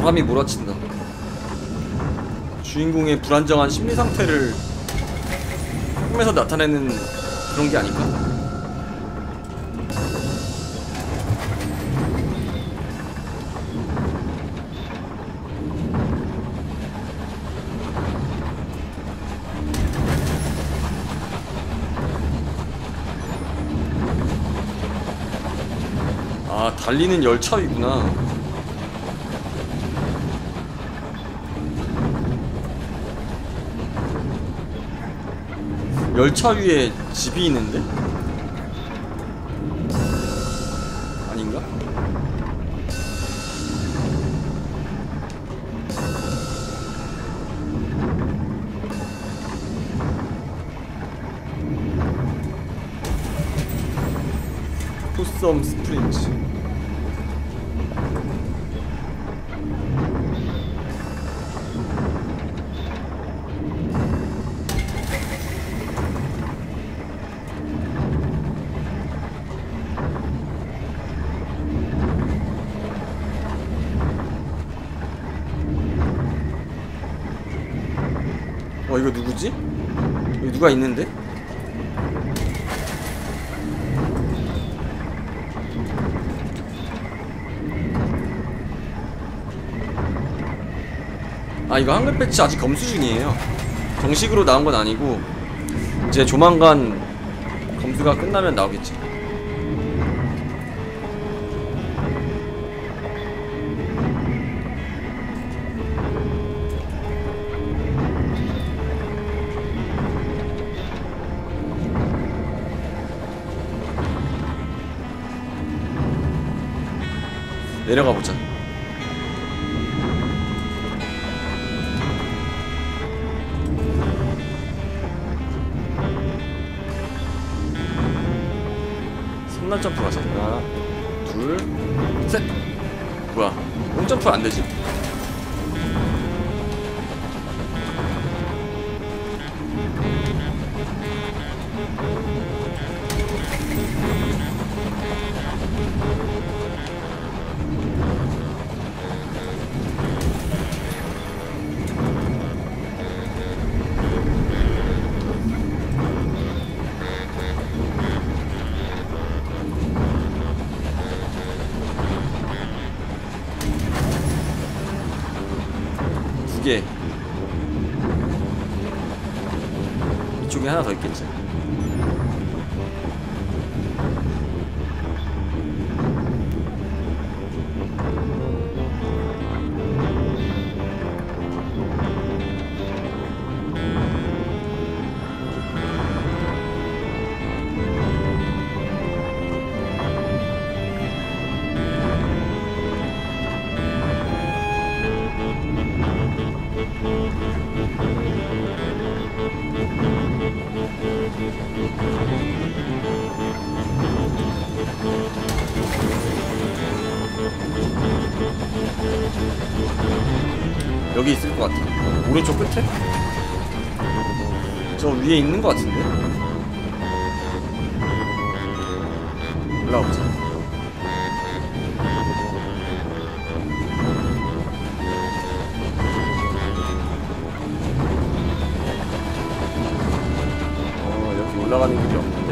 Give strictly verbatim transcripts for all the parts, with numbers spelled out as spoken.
바람이 몰아친다. 주인공의 불안정한 심리 상태를 꿈에서 나타내는 그런 게 아닐까? 아, 달리는 열차 위구나. 열차 위에 집이 있는데? 아닌가? 포썸 스프링즈. 어, 이거 누구지? 여기 누가 있는데? 아, 이거 한글 패치 아직 검수 중이에요. 정식으로 나온 건 아니고 이제 조만간 검수가 끝나면 나오겠지. 내려가 보자. 삼단 점프 가자. 하나, 둘, 셋. 뭐야? 홈점프 안 되지? 개. 이쪽에 하나 더 있겠지. 여기 있을 것 같아. 오른쪽 끝에? 저 위에 있는 것 같은데? 올라오자. 어, 여기 올라가는 길이 없는데?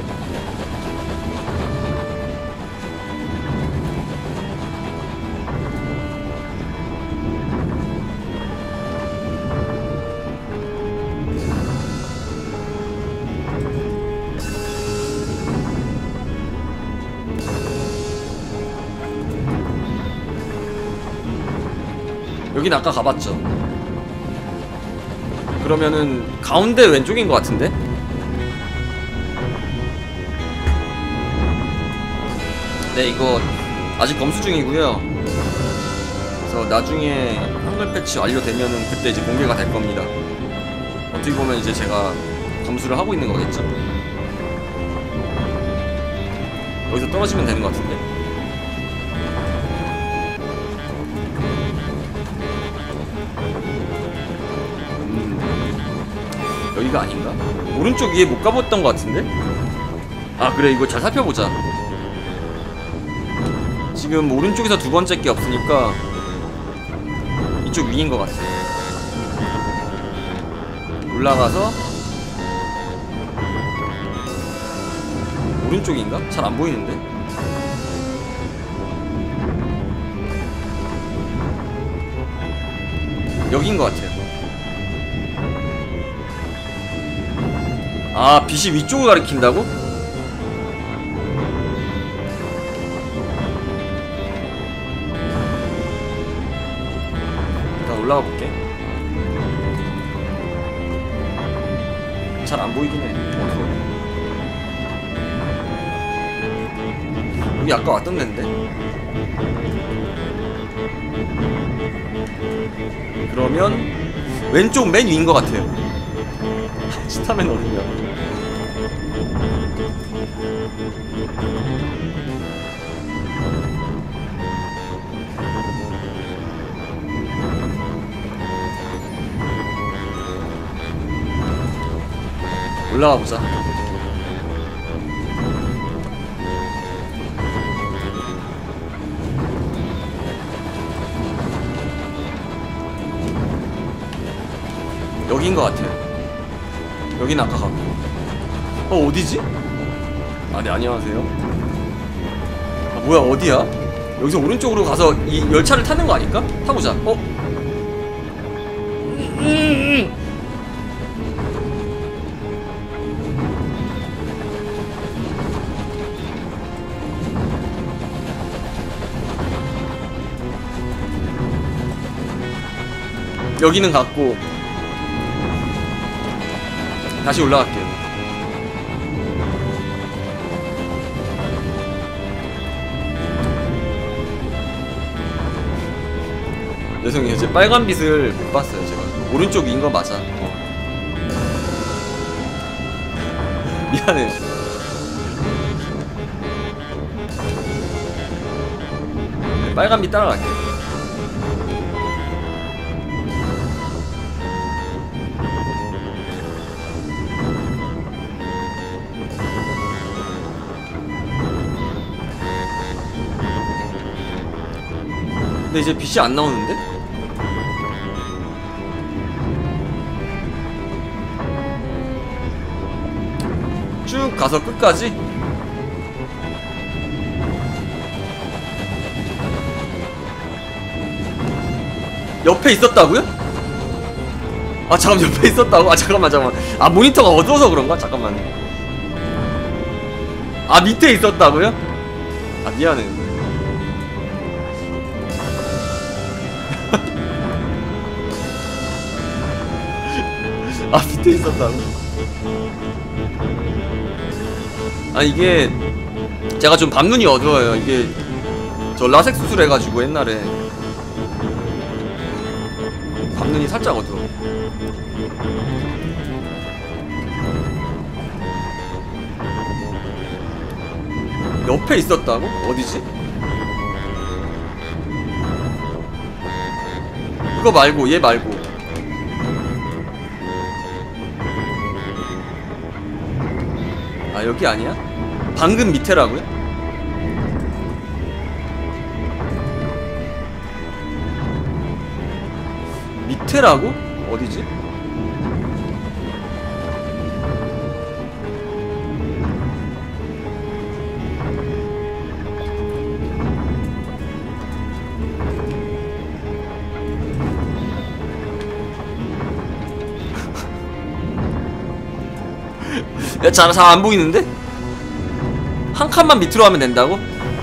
여긴 아까 가봤죠. 그러면은 가운데 왼쪽인 것 같은데? 네, 이거 아직 검수 중이고요. 그래서 나중에 한글 패치 완료되면은 그때 이제 공개가 될 겁니다. 어떻게 보면 이제 제가 검수를 하고 있는 거겠죠. 여기서 떨어지면 되는 것 같은데? 여기가 아닌가? 오른쪽 위에 못 가봤던 것 같은데? 아, 그래, 이거 잘 살펴보자. 지금 오른쪽에서 두 번째 게 없으니까 이쪽 위인 것 같아. 올라가서 오른쪽인가? 잘 안 보이는데? 여긴 것 같아요. 아, 빛이 위쪽을 가리킨다고? 일단 올라가 볼게. 잘 안 보이긴 해. 어디로? 여기 아까 왔던 데인데? 그러면 왼쪽 맨 위인 것 같아요. 스타맨 어딨냐? 올라가 보자. 여긴 것 같아요. 여긴 아까 갔고. 어, 어디지? 아, 네, 안녕하세요. 아, 뭐야, 어디야? 여기서 오른쪽으로 가서 이 열차를 타는 거 아닐까? 타보자. 어? 음, 음, 음. 여기는 갔고 다시 올라갈게요. 죄송해요. 제 빨간 빛을 못 봤어요. 제가 오른쪽 위인 거 맞아. 어. 미안해. 네, 빨간 빛 따라갈게요. 근데 이제 빛이 안 나오는데? 쭉 가서 끝까지? 옆에 있었다고요? 아, 잠깐만, 옆에 있었다고? 아, 잠깐만, 잠깐만. 아, 모니터가 어두워서 그런가? 잠깐만. 아, 밑에 있었다고요? 아, 미안해. 아, 밑에 있었다고? 아, 이게 제가 좀 밤눈이 어두워요. 이게 저 라섹 수술해가지고 옛날에 밤눈이 살짝 어두워. 옆에 있었다고? 어디지? 이거 말고, 얘 말고. 아, 여기 아니야? 방금 밑에라고요? 밑에라고? 어디지? 야, 잘, 잘 안 보이는데? 한 칸만 밑으로 하면 된다고?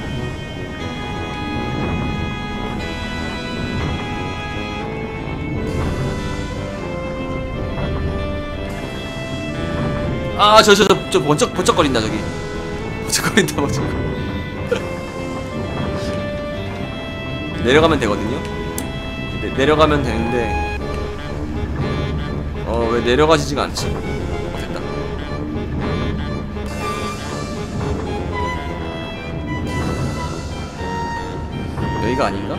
아, 저, 저, 저, 저, 번쩍, 번쩍거린다, 저기. 번쩍거린다, 번쩍. 내려가면 되거든요? 네, 내려가면 되는데, 어, 왜 내려가지지가 않지? 어, 됐다. 여기가 아닌가?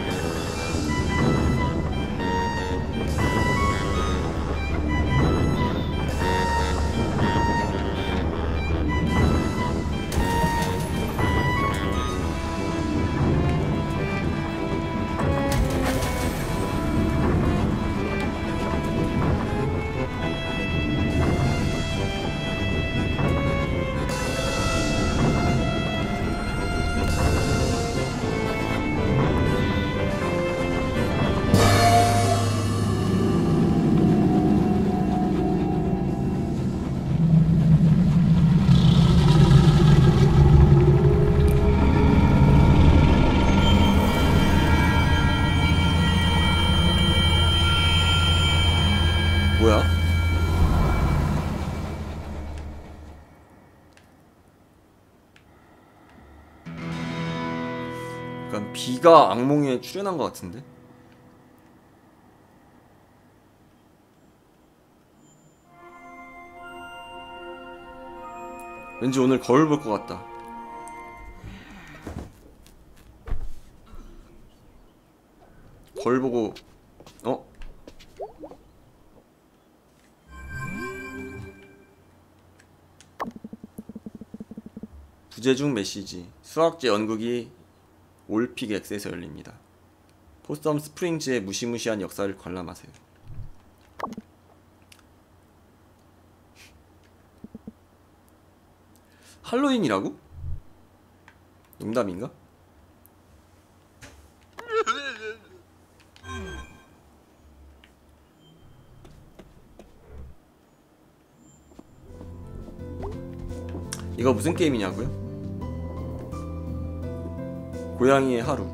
약간 비가 악몽에 출연한 것 같은데? 왠지 오늘 거울 볼 것 같다. 거울 보고 어? 부재중 메시지. 수학제 연극이 올픽 X에서 열립니다. 포썸 스프링즈의 무시무시한 역사를 관람하세요. 할로윈이라고? 농담인가? 이거 무슨 게임이냐고요? 고양이의 하루.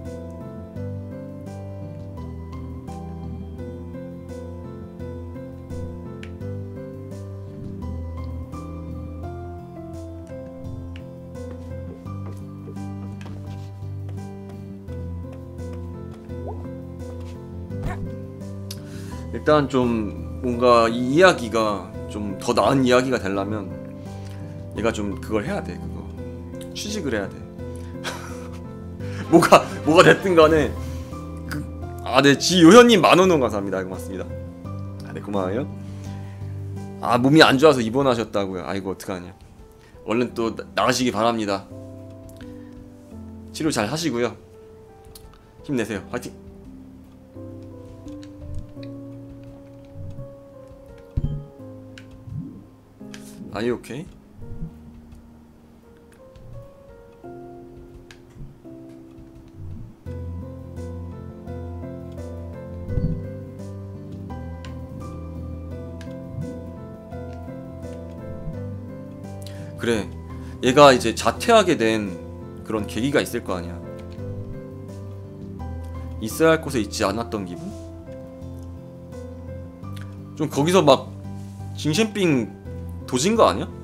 일단 좀 뭔가 이 이야기가 좀 더 나은 이야기가 되려면 얘가 좀 그걸 해야 돼. 그거 취직을 해야 돼. 뭐가 뭐가 됐든 간에 그, 아, 네, 지요현님 만원원 감사합니다. 고맙습니다. 아, 네, 고마워요. 아, 몸이 안 좋아서 입원하셨다고요. 아이고, 어떡하냐. 얼른 또 나, 나가시기 바랍니다. 치료 잘 하시고요. 힘내세요. 화이팅. Are you okay? 그래, 얘가 이제 자퇴하게 된 그런 계기가 있을 거 아니야. 있어야 할 곳에 있지 않았던 기분? 좀 거기서 막 징셴삥 도진 거 아니야?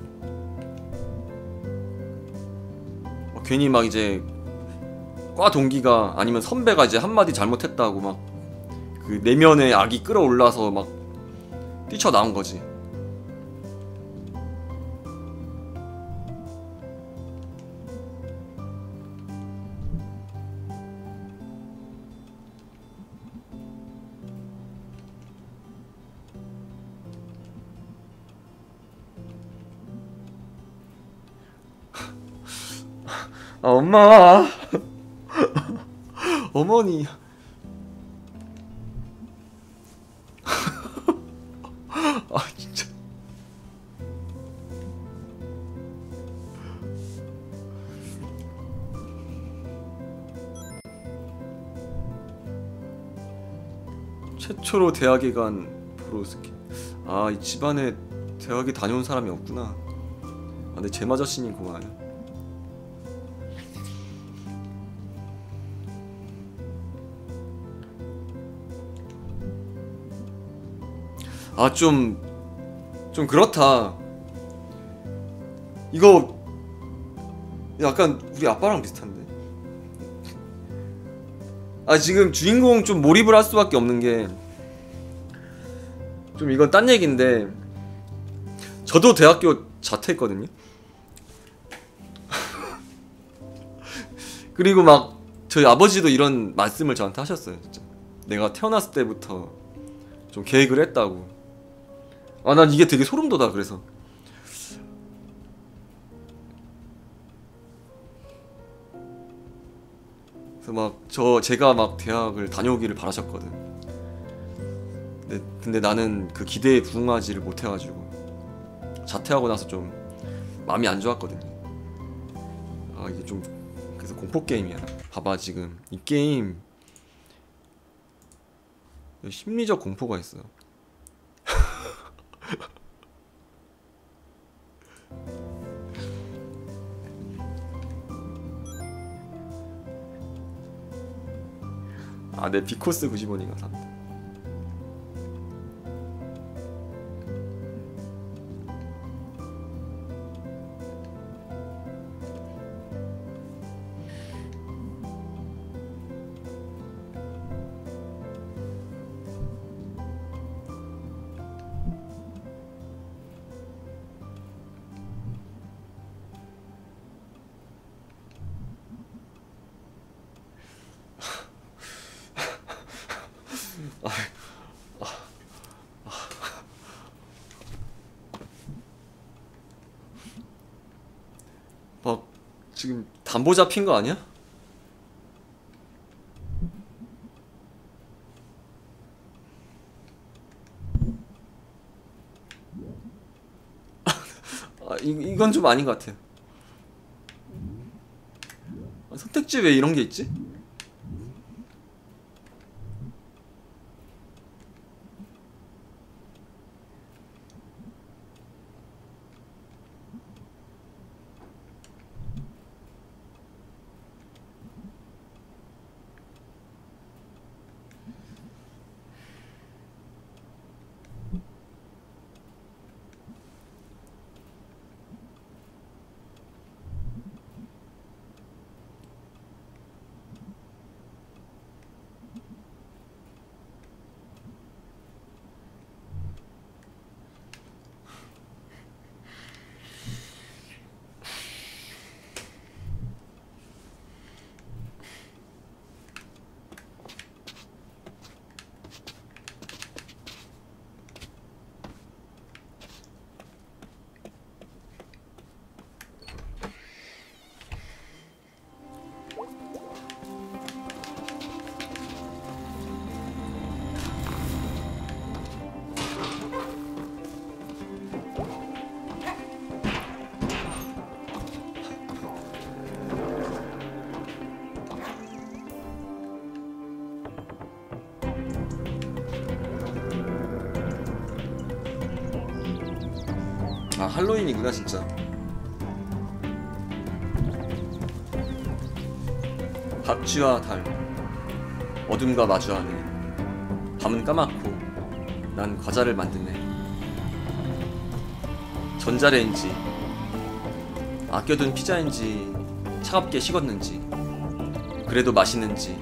막 괜히 막 이제 과 동기가 아니면 선배가 이제 한마디 잘못했다고 막 그 내면의 악이 끌어올라서 막 뛰쳐나온 거지. 아, 엄마. 어머니. 아, 진짜. 최초로 대학에 간 브로스키. 아, 이 집안에 대학에 다녀온 사람이 없구나. 아, 근데 제마저씨님 고마워요. 아, 좀, 좀 그렇다. 이거 약간 우리 아빠랑 비슷한데. 아, 지금 주인공 좀 몰입을 할 수밖에 없는 게, 좀 이건 딴 얘기인데, 저도 대학교 자퇴했거든요. 그리고 막 저희 아버지도 이런 말씀을 저한테 하셨어요. 진짜 내가 태어났을 때부터 좀 계획을 했다고. 아, 난 이게 되게 소름 돋아. 그래서 그래서 막 저 제가 막 대학을 다녀오기를 바라셨거든. 근데, 근데 나는 그 기대에 부응하지를 못해가지고 자퇴하고 나서 좀 마음이 안 좋았거든요. 아, 이게 좀 그래서 공포 게임이야. 봐봐, 지금 이 게임 심리적 공포가 있어. 아, 네, 비코스 구십 원이 감사합니다. 지금 담보 잡힌 거 아니야? 아, 이, 이건 좀 아닌 것 같아요. 아, 선택지 왜 이런 게 있지? 아, 할로윈이구나 진짜. 박쥐와 달, 어둠과 마주하네. 밤은 까맣고 난 과자를 만드네. 전자레인지, 아껴둔 피자인지 차갑게 식었는지, 그래도 맛있는지.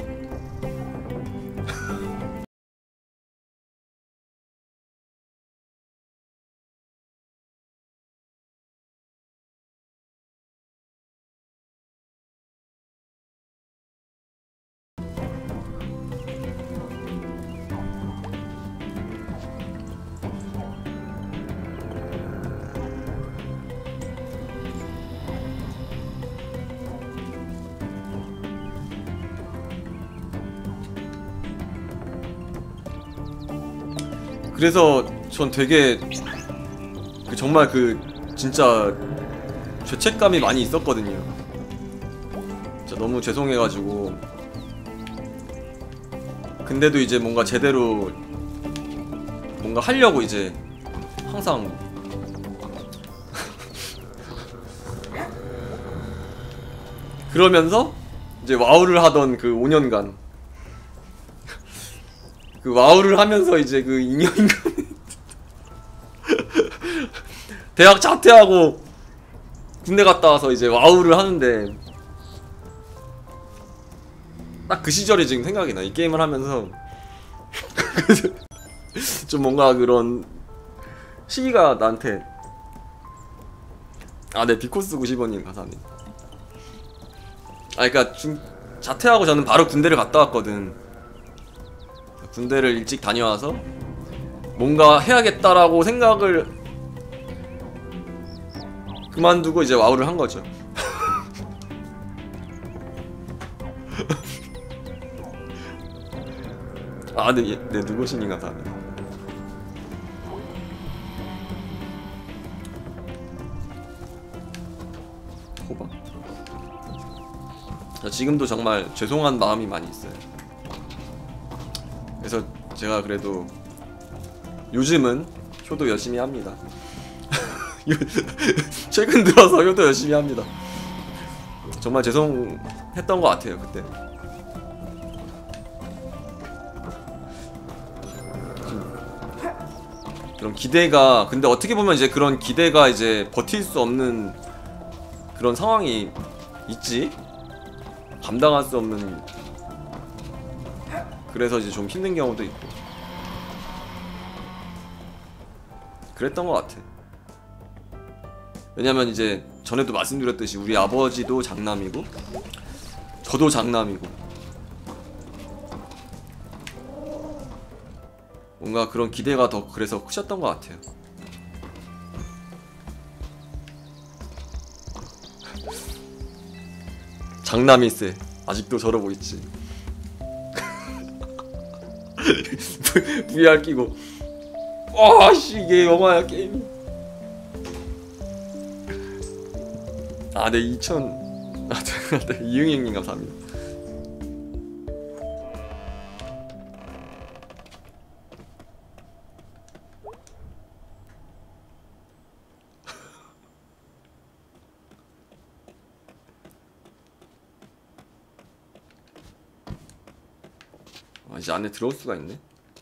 그래서 전 되게 그 정말 그 진짜 죄책감이 많이 있었거든요. 진짜 너무 죄송해가지고. 근데도 이제 뭔가 제대로 뭔가 하려고 이제 항상 그러면서 이제 와우를 하던 그 오 년간 그 와우를 하면서 이제 그 잉여인간 대학 자퇴하고 군대 갔다 와서 이제 와우를 하는데 딱 그 시절이 지금 생각이 나. 이 게임을 하면서 좀 뭔가 그런 시기가 나한테. 아, 네, 비코스 구십 원님 감사합니다. 아, 그니까 중, 자퇴하고 저는 바로 군대를 갔다 왔거든. 군대를 일찍 다녀와서 뭔가 해야겠다라고 생각을 그만두고 이제 와우를 한 거죠. 아, 네, 네, 누구시니 감사합니다. 호박? 지금도 정말 죄송한 마음이 많이 있어요. 그래서 제가 그래도 요즘은 효도 열심히 합니다. 최근 들어서 효도 열심히 합니다. 정말 죄송했던 것 같아요 그때. 그런 기대가, 근데 어떻게 보면 이제 그런 기대가 이제 버틸 수 없는 그런 상황이 있지. 감당할 수 없는. 그래서 이제 좀 힘든 경우도 있고 그랬던 것 같아. 왜냐면 이제 전에도 말씀드렸듯이 우리 아버지도 장남이고 저도 장남이고 뭔가 그런 기대가 더 그래서 크셨던 것 같아요. 장남일세. 아직도 저러고 있지. 브이알 끼고. 와씨 이게 영화야 게임. 아 네 이천. 아 네 이응행님 감사합니다. 아, 이제 안에 들어올 수가 있네.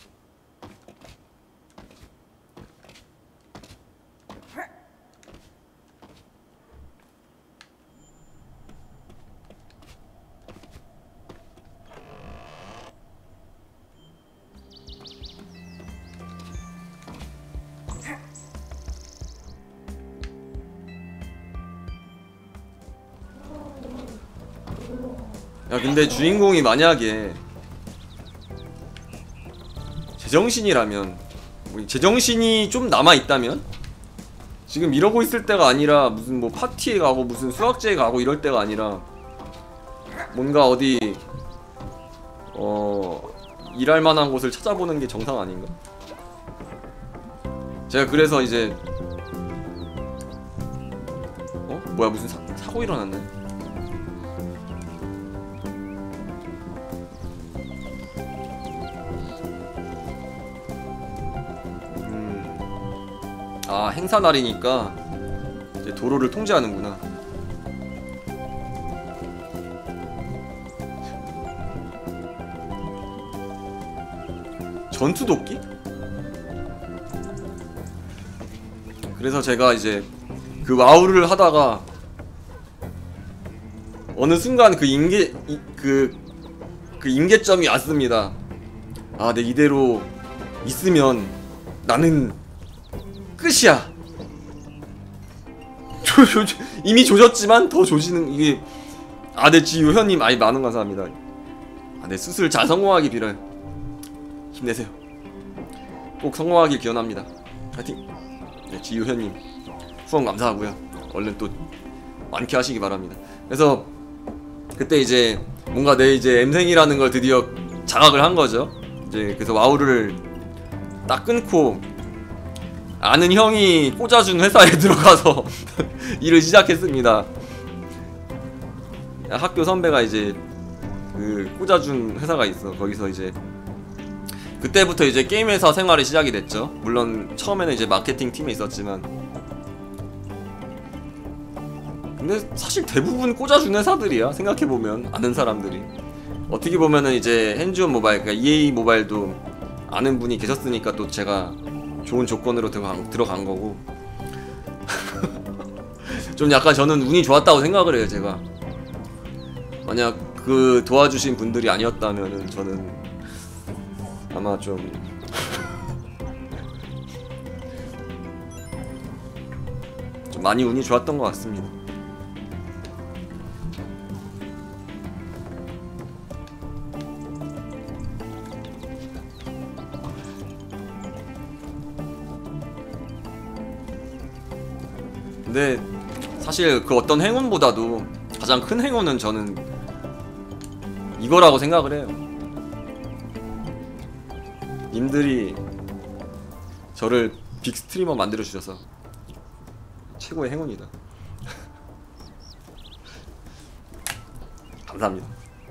야 근데 주인공이 만약에 제정신이라면, 제정신이 좀 남아있다면? 지금 이러고 있을 때가 아니라 무슨 뭐 파티에 가고 무슨 수학제에 가고 이럴 때가 아니라 뭔가 어디 어... 일할 만한 곳을 찾아보는 게 정상 아닌가? 제가 그래서 이제 어? 뭐야 무슨 사, 사고 일어났네. 아 행사 날이니까 이제 도로를 통제하는구나. 전투도끼? 그래서 제가 이제 그 와우를 하다가 어느 순간 그 임계 그, 그 임계점이 왔습니다. 아, 내 이대로 있으면 나는 끝이야. 조, 조, 조, 이미 조졌지만 더 조지는 이게. 아, 네 지유현님 아이 만원 감사합니다. 아, 네 수술 잘 성공하기 빌어요. 힘내세요. 꼭 성공하길 기원합니다. 파이팅. 네 지유현님 후원 감사하고요. 얼른 또 많게 하시기 바랍니다. 그래서 그때 이제 뭔가 내 이제 M생이라는 걸 드디어 자각을 한 거죠. 이제 그래서 와우를 딱 끊고 아는 형이 꽂아준 회사에 들어가서 일을 시작했습니다. 학교 선배가 이제 그 꽂아준 회사가 있어. 거기서 이제 그때부터 이제 게임 회사 생활이 시작이 됐죠. 물론 처음에는 이제 마케팅 팀에 있었지만, 근데 사실 대부분 꽂아준 회사들이야. 생각해보면 아는 사람들이. 어떻게 보면은 이제 핸즈온 모바일, 그러니까 이에이 모바일도 아는 분이 계셨으니까 또 제가 좋은 조건으로 들어간, 들어간 거고. 좀 약간 저는 운이 좋았다고 생각을 해요. 제가 만약 그 도와주신 분들이 아니었다면은 저는 아마 좀 좀 많이 운이 좋았던 것 같습니다. 근데 사실 그 어떤 행운보다도 가장 큰 행운은 저는 이거라고 생각을 해요. 님들이 저를 빅스트리머 만들어주셔서 최고의 행운이다. 감사합니다.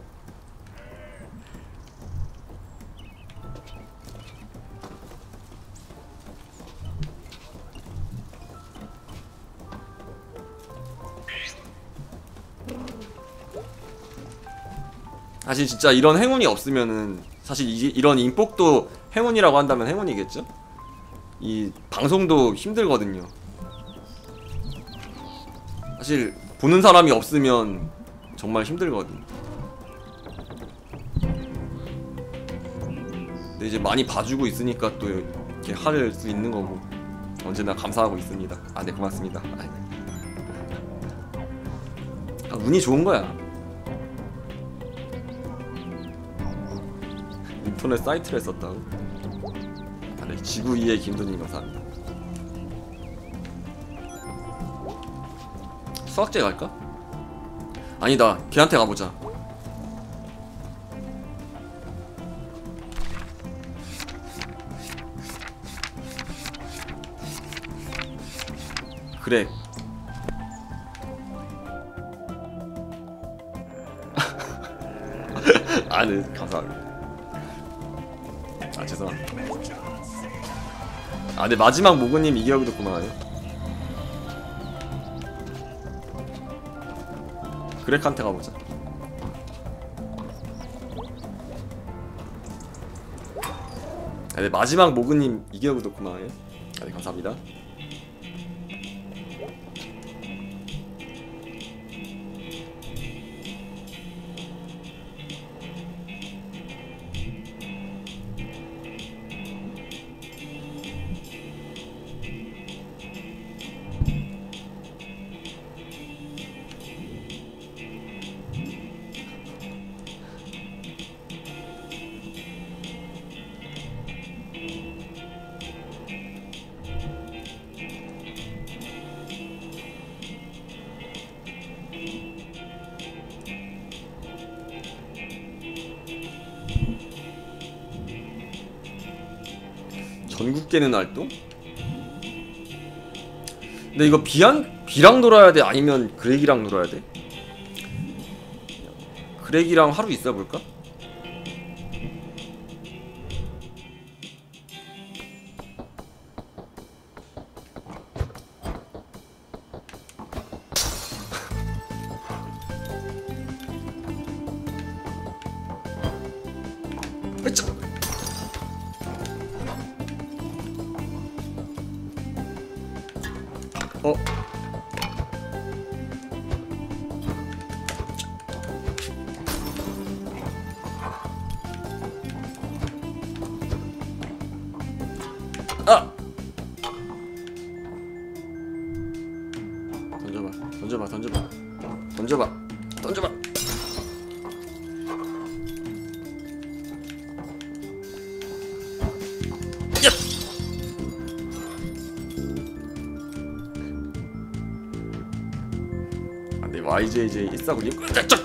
사실 진짜 이런 행운이 없으면은 사실 이, 이런 인복도 행운이라고 한다면 행운이겠죠? 이 방송도 힘들거든요. 사실 보는 사람이 없으면 정말 힘들거든. 근데 이제 많이 봐주고 있으니까 또 이렇게 할 수 있는 거고 언제나 감사하고 있습니다. 아, 네 고맙습니다. 아, 운이 좋은 거야. 인터넷 사이트를 했었다고? 아, 네 지구 이의 김도님 감사합니다. 수학제 갈까? 아니다, 걔한테 가보자. 그래. 아, 네, 감사합니다. 아, 죄송합니다. 아, 네, 마지막 모그님 이 개월도 고마워요. 그렉한테 가보자. 아, 네, 마지막 모그님 이 개월도 고마워요. 아, 네, 감사합니다. 전국 깨는 활동? 근데 이거 비안 비랑 놀아야 돼? 아니면 그렉이랑 놀아야 돼? 그렉이랑 하루 있어 볼까? 으쌰! 어? 아! 던져봐, 던져봐, 던져봐, 던져봐, 던져봐. 야! 아, 네, 와이제이제이 일사구님. 감사합니다.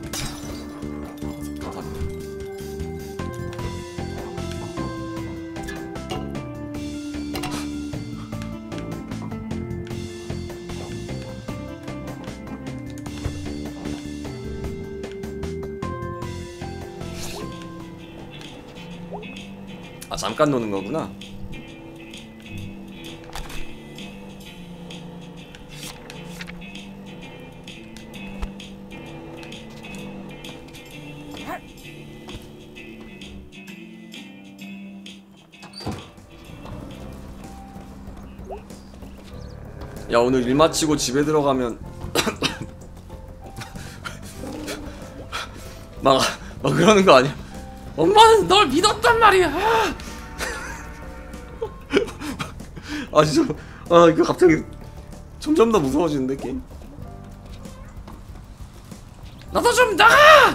아, 잠깐 노는 거구나. 야, 오늘 일 마치고 집에 들어가면 막, 막 그러는 거 아니야? 엄마는 널 믿었단 말이야. 아, 진짜. 아, 이거 갑자기 점점 더 무서워지는데, 게임. 나도 좀 나가!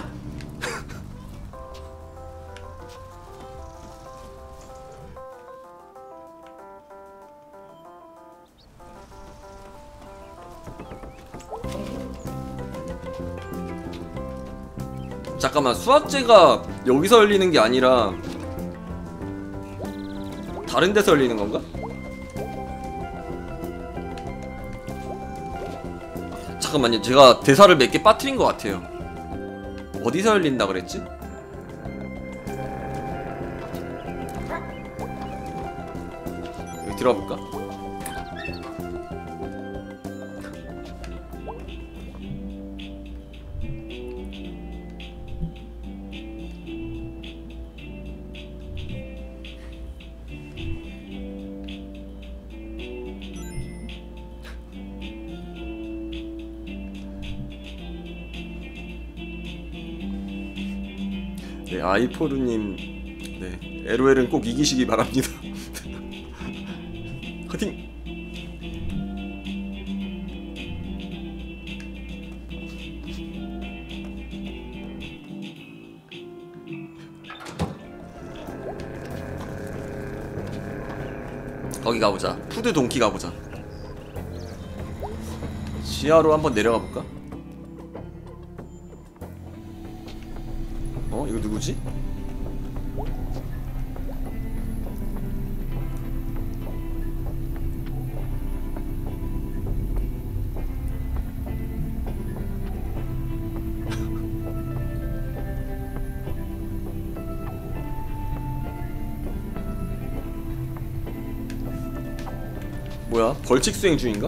잠깐만, 수학제가 여기서 열리는 게 아니라 다른 데서 열리는 건가? 잠깐만요, 제가 대사를 몇 개 빠뜨린 것 같아요. 어디서 열린다 그랬지? 여기 들어볼까? 네, 아이포르님, 네, 엘오엘은 꼭 이기시기 바랍니다. 화이팅! 거기 가보자. 푸드 동키 가보자. 지하로 한번 내려가 볼까? 이거 누구지? 뭐야? 벌칙 수행 중인가?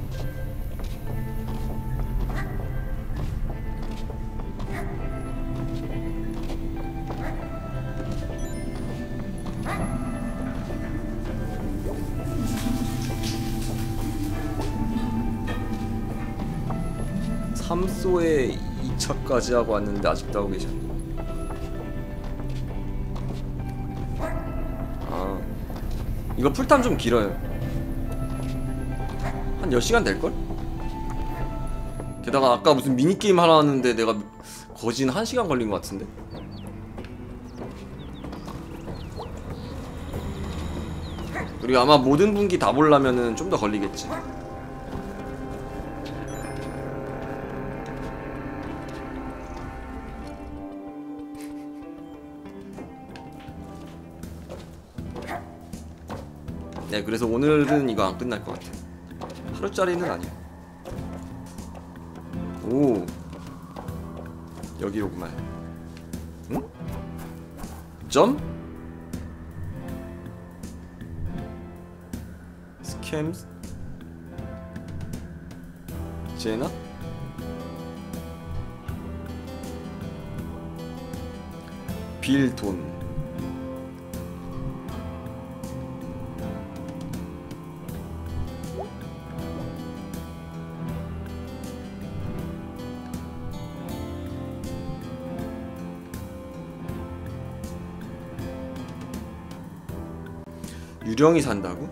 삼소에 이 차까지 하고 왔는데 아직도 하고 계셨네. 아, 이거 풀탐 좀 길어요. 한 몇 시간 될걸? 게다가 아까 무슨 미니게임 하나 하는데 내가 거진 한 시간 걸린 것 같은데? 그리고 아마 모든 분기 다 보려면은 좀 더 걸리겠지. 네, 그래서 오늘은 이거 안 끝날 것 같아. 하루짜리는 아니야. 오, 여기로구만. 응? 점? 스캠? 제나? 빌돈. 유령이 산다고?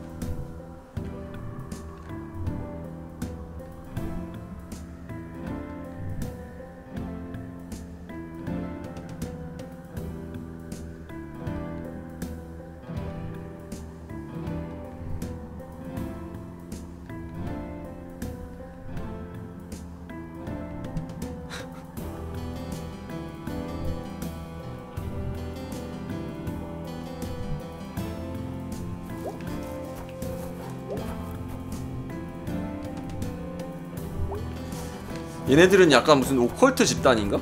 얘네들은 약간 무슨 오컬트 집단인가?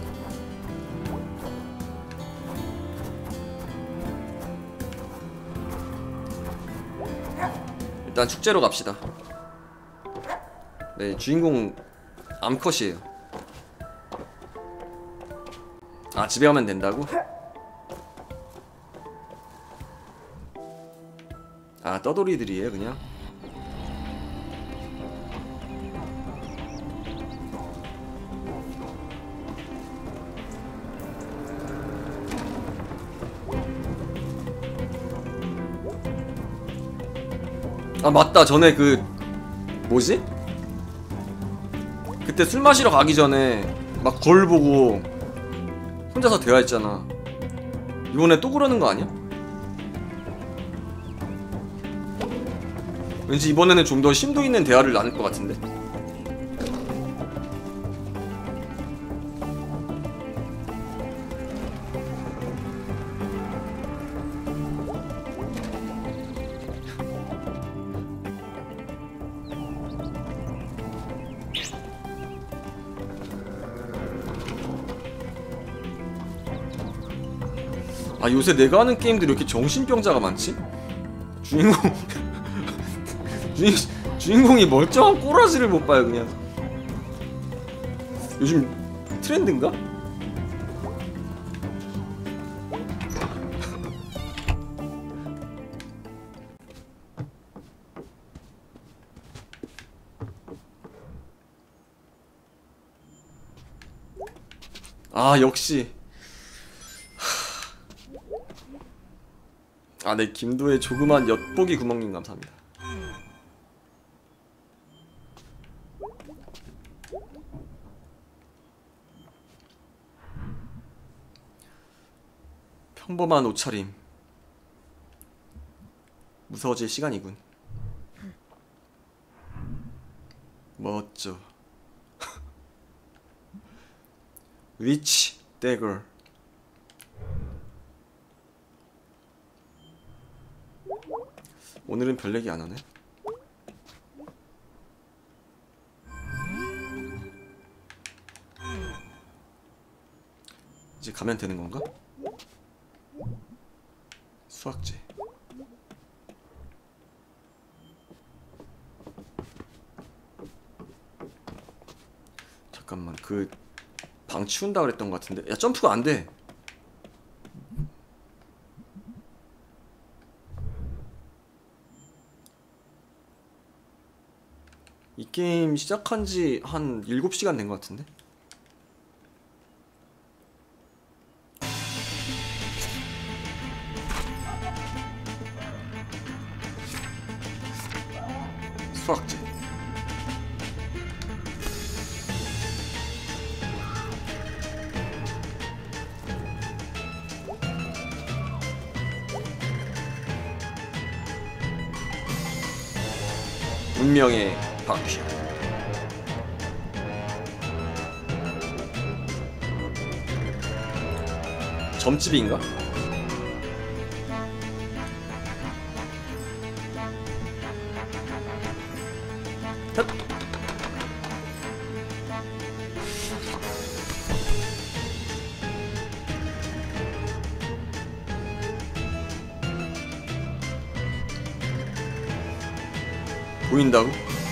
일단 축제로 갑시다. 네, 주인공 암컷이에요. 아, 집에 가면 된다고? 아, 떠돌이들이에요 그냥? 아, 맞다. 전에 그 뭐지? 그때 술 마시러 가기 전에 막 거울 보고 혼자서 대화했잖아. 이번에 또 그러는 거 아니야? 왠지 이번에는 좀 더 심도 있는 대화를 나눌 것 같은데. 아, 요새 내가 하는 게임들이 이렇게 정신병자가 많지? 주인공 주인, 주인공이 멀쩡한 꼬라지를 못 봐요 그냥. 요즘 트렌드인가? 아, 역시. 아, 네, 김도의 조그만 엿보기 구멍님 감사합니다. 평범한 옷차림. 무서워질 시간이군. 멋져. 위치, 데거. 오늘은 별 얘기 안 하네. 이제 가면 되는 건가? 수학제. 잠깐만, 그 방 치운다 그랬던 것 같은데. 야, 점프가 안 돼. 이 게임 시작한 지 한 일곱 시간 된 것 같은데? 수학제. 운명의 바퀴. 점집인가? 헥! 보인다고?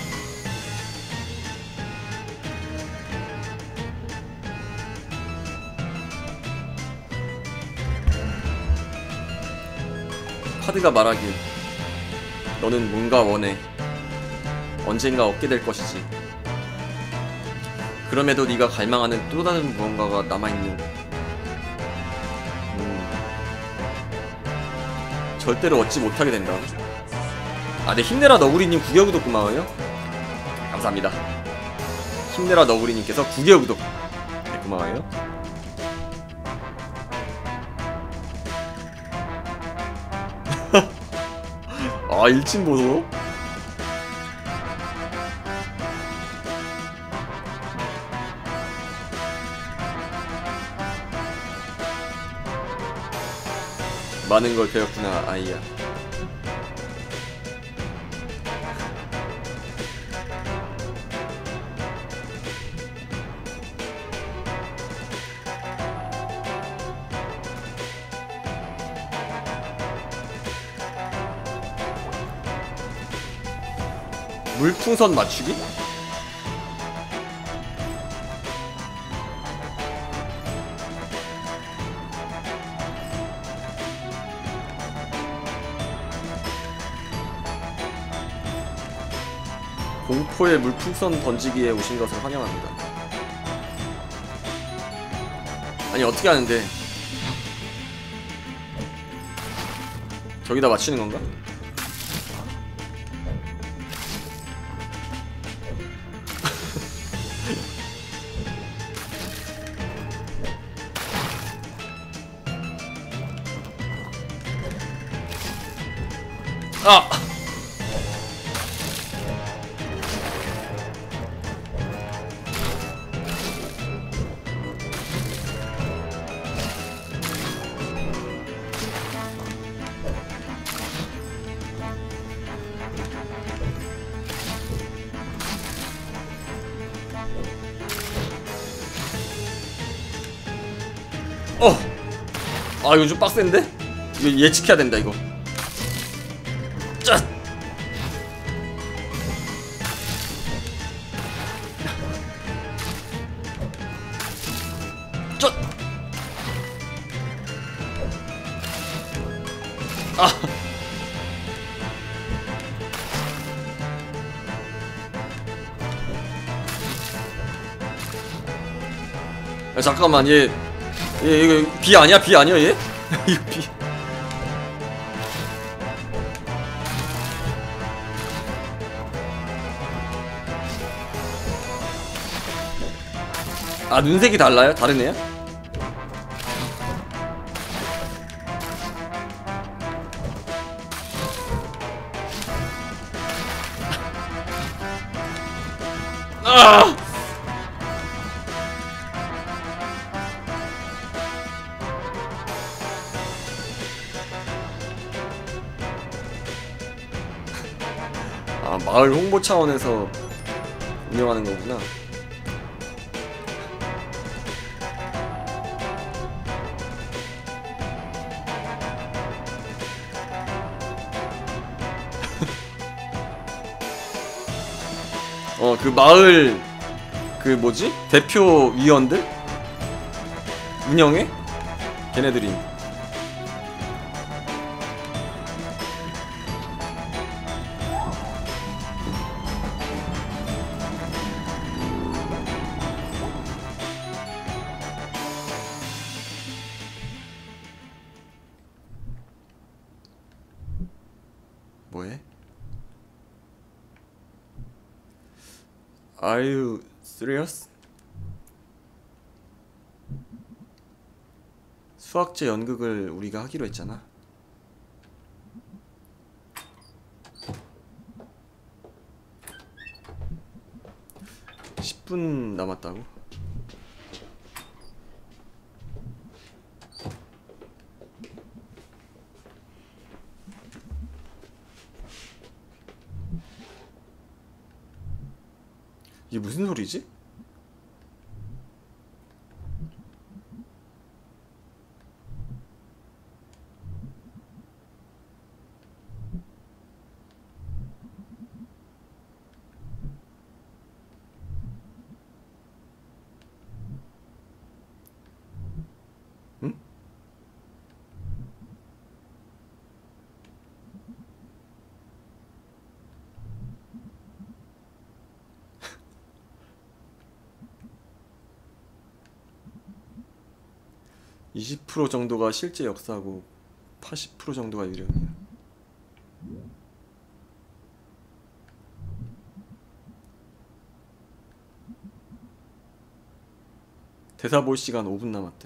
카드가 말하길 너는 뭔가 원해. 언젠가 얻게 될 것이지. 그럼에도 네가 갈망하는 또 다른 무언가가 남아있는. 음... 절대로 얻지 못하게 된다. 아, 네, 힘내라 너구리님 구 개월 구독 고마워요. 감사합니다. 힘내라 너구리님께서 구 개월 구독. 네, 고마워요. 아, 일진 보소? 많은 걸 배웠구나, 아이야. 물풍선 맞추기? 공포의 물풍선 던지기에 오신 것을 환영합니다. 아니, 어떻게 하는데? 저기다 맞추는 건가? 아! 어! 아, 이거 좀 빡센데? 이거 예측해야 된다, 이거. 짜! 짜! 아! 야, 잠깐만, 얘, 얘, 이거 비 아니야? 비 아니야, 얘? 이거 비. 아, 눈색이 달라요? 다른 애야? 아! 마을 홍보 차원에서 운영하는 거구나. 어, 그 마을 그 뭐지? 대표 위원들? 운영해? 걔네들이. 뭐해? Are you serious? 수학제 연극을 우리가 하기로 했잖아. 십 분 남았다고? 이게 무슨 소리지? 응? 이십 퍼센트 정도가 실제 역사고 팔십 퍼센트 정도가 유령이야. 대사 볼 시간 오 분 남았대.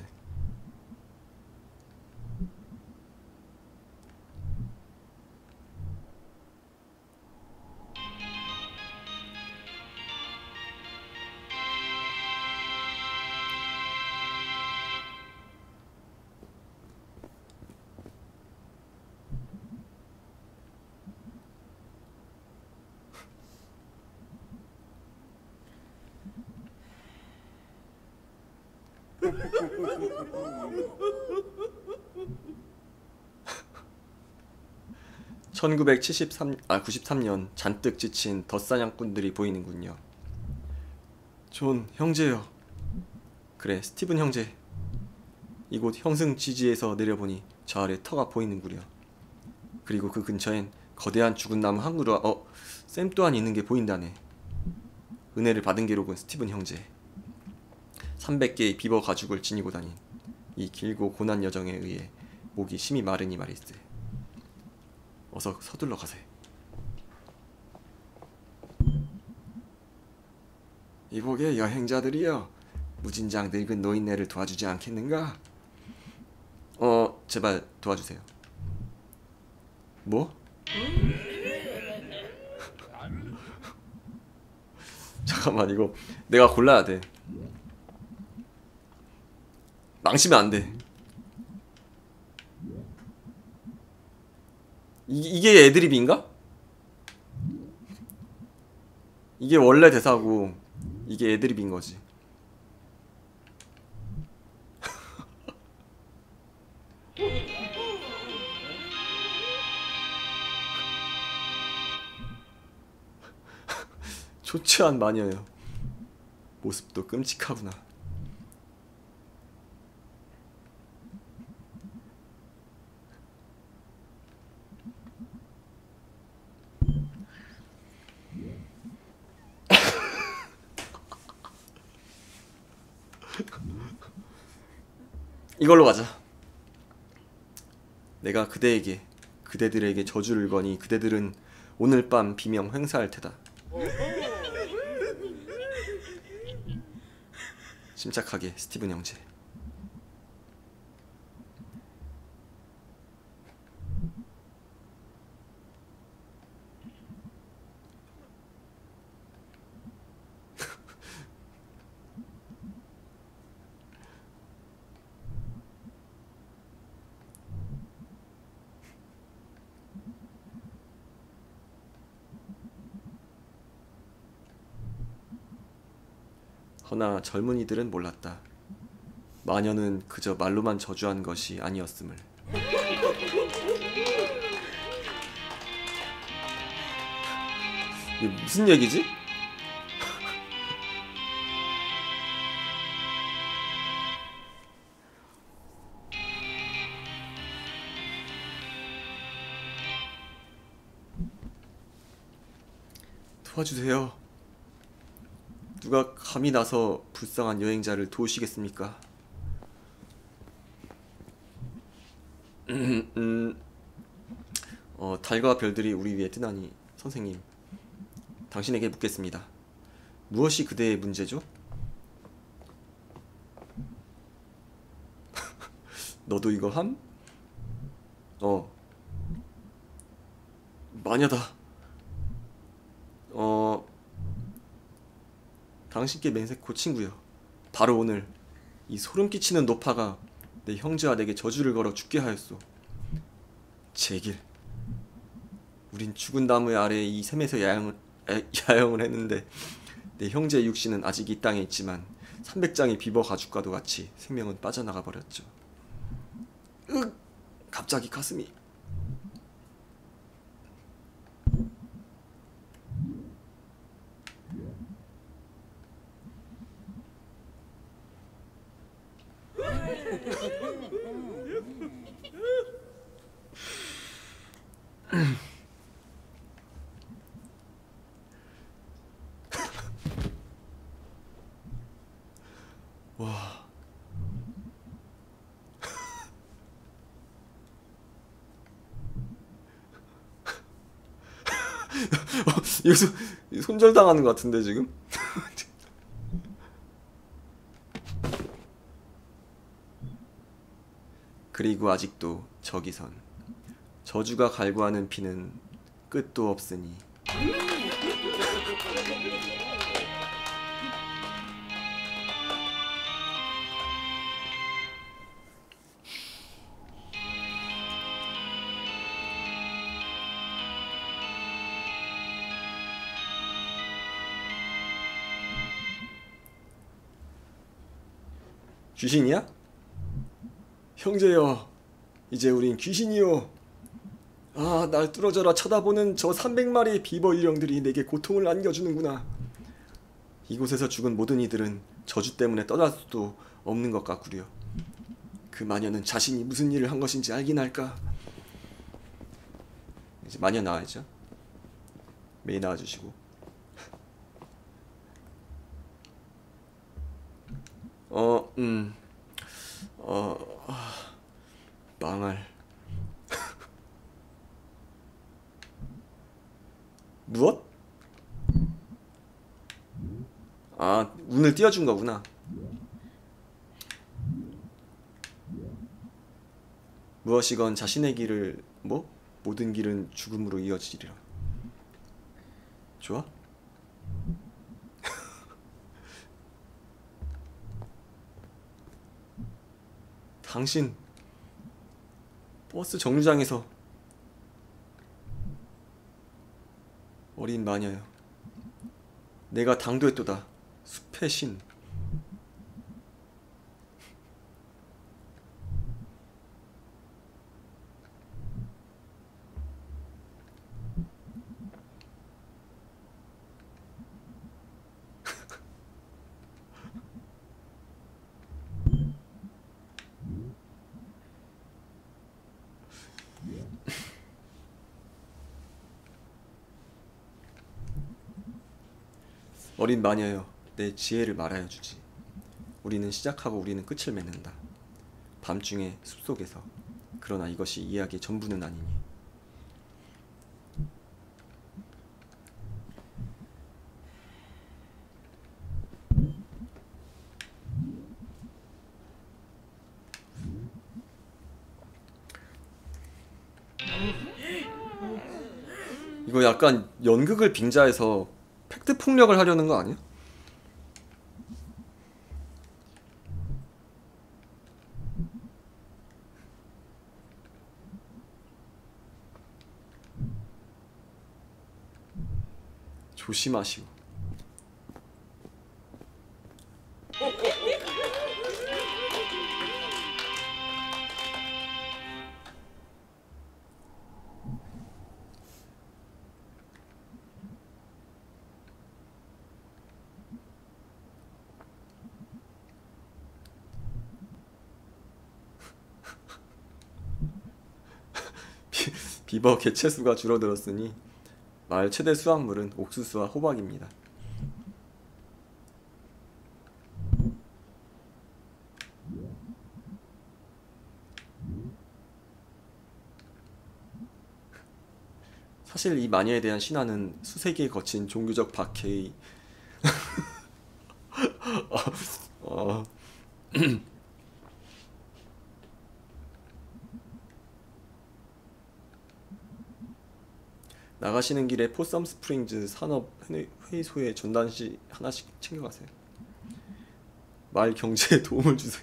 천구백칠십삼, 아 구십삼 년 잔뜩 지친 덧사냥꾼들이 보이는군요. 존, 형제요. 그래, 스티븐 형제. 이곳 형승지지에서 내려보니 저 아래 터가 보이는구려. 그리고 그 근처엔 거대한 죽은 나무 한 그루, 어, 샘 또한 있는 게 보인다네. 은혜를 받은 게로군, 스티븐 형제. 삼백 개의 비버 가죽을 지니고 다닌 이 길고 고난 여정에 의해 목이 심히 마르니 말일세. 어서 서둘러 가세. 이복의 여행자들이여, 무진장 늙은 노인네를 도와주지 않겠는가? 어, 제발 도와주세요. 뭐? 잠깐만, 이거 내가 골라야 돼. 망치면 안 돼. 이, 이게 애드립인가? 이게 원래 대사고 이게 애드립인 거지. 초췌한 마녀요. 모습도 끔찍하구나. 이걸로 가자. 내가 그대에게, 그대들에게 저주를 거니 그대들은 오늘 밤 비명 행사할 테다. 침착하게, 스티븐 형제. 허나 젊은이들은 몰랐다. 마녀는 그저 말로만 저주한 것이 아니었음을. 이게 무슨 얘기지? 도와주세요. 누가 감히 나서 불쌍한 여행자를 도우시겠습니까? 음, 음, 어, 달과 별들이 우리 위에 뜨나니 선생님, 당신에게 묻겠습니다. 무엇이 그대의 문제죠? 너도 이거 함? 어, 마녀다. 어, 당신께 맹세코 친구요. 바로 오늘 이 소름 끼치는 노파가 내 형제와 내게 저주를 걸어 죽게 하였소. 제길, 우린 죽은 나무 아래에 이 샘에서 야영을, 에, 야영을 했는데 내 형제의 육신은 아직 이 땅에 있지만 삼백 장의 비버 가죽과도 같이 생명은 빠져나가 버렸죠. 으, 갑자기 가슴이. 와. 어, 이거 손, 손절당하는 것 같은데 지금? 그리고 아직도 저기선 저주가 갈구하는 피는 끝도 없으니. 귀신이야? 형제여, 이제 우린 귀신이요. 아, 날 뚫어져라 쳐다보는 저 삼백 마리의 비버 일령들이 내게 고통을 안겨주는구나. 이곳에서 죽은 모든 이들은 저주 때문에 떠날 수도 없는 것 같구려. 그 마녀는 자신이 무슨 일을 한 것인지 알긴 할까? 이제 마녀 나와야죠. 메이 나와주시고. 어, 음, 어, 아, 망할. 무엇? 아, 운을 띄워준 거구나. 무엇이건 자신의 길을, 뭐? 모든 길은 죽음으로 이어지리라. 좋아? 당신 버스 정류장에서 어린 마녀여, 내가 당도했도다. 숲의 신. 어린 마녀여, 내 지혜를 말하여 주지. 우리는 시작하고 우리는 끝을 맺는다. 밤중에 숲속에서. 그러나 이것이 이야기의 전부는 아니니. 이거 약간 연극을 빙자해서 팩트 폭력을 하려는 거 아니야? 조심하시오. 비버 개체수가 줄어들었으니 마을 최대 수확물은 옥수수와 호박입니다. 사실 이 마녀에 대한 신화는 수세기에 거친 종교적 박해의 어, 어. 나가시는 길에 포썸 스프링즈 산업 회의소에 전단지 하나씩 챙겨가세요. 마을 경제에 도움을 주세요.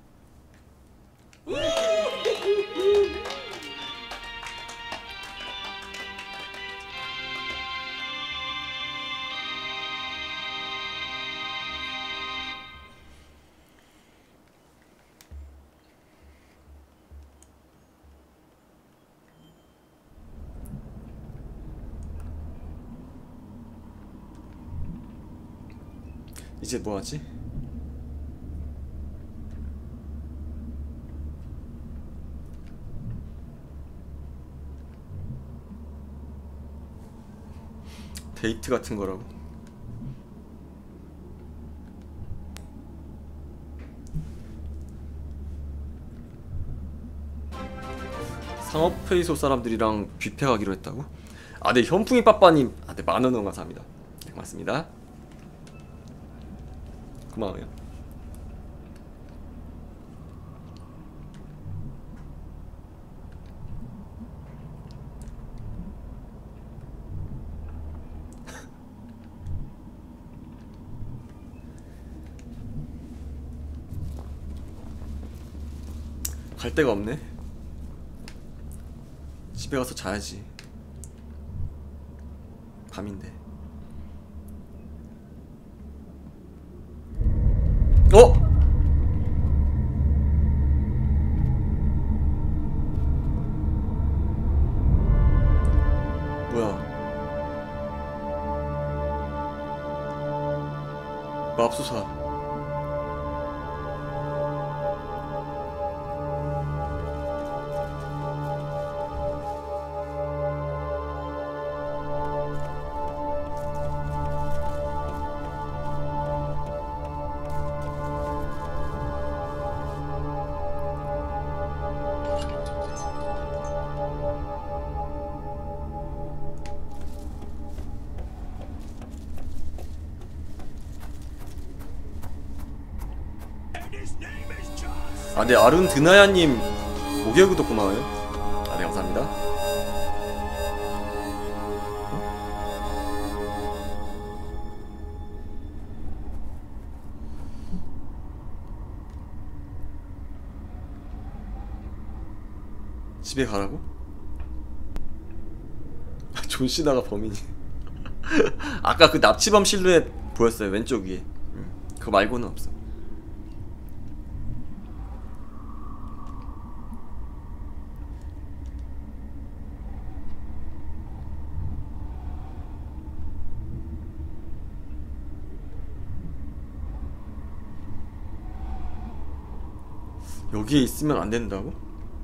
이제 뭐하지? 데이트 같은 거라고. 상업회의소 사람들이랑 뷔페 가기로 했다고? 아, 네, 현풍이 빠빠님, 아, 네, 만원 원 감사합니다. 네, 고맙습니다. 고마워요. 갈 데가 없네. 집에 가서 자야지. 밤인데. 어? 뭐야? 맙소사. 아, 네, 아룬 드나야님 오 개월 구독 고마워요. 아, 네, 감사합니다. 집에 가라고? 존 시나가 범인이. 아까 그 납치범 실루엣 보였어요, 왼쪽 위에. 음, 그거 말고는 없어. 여기에 있으면 안 된다고?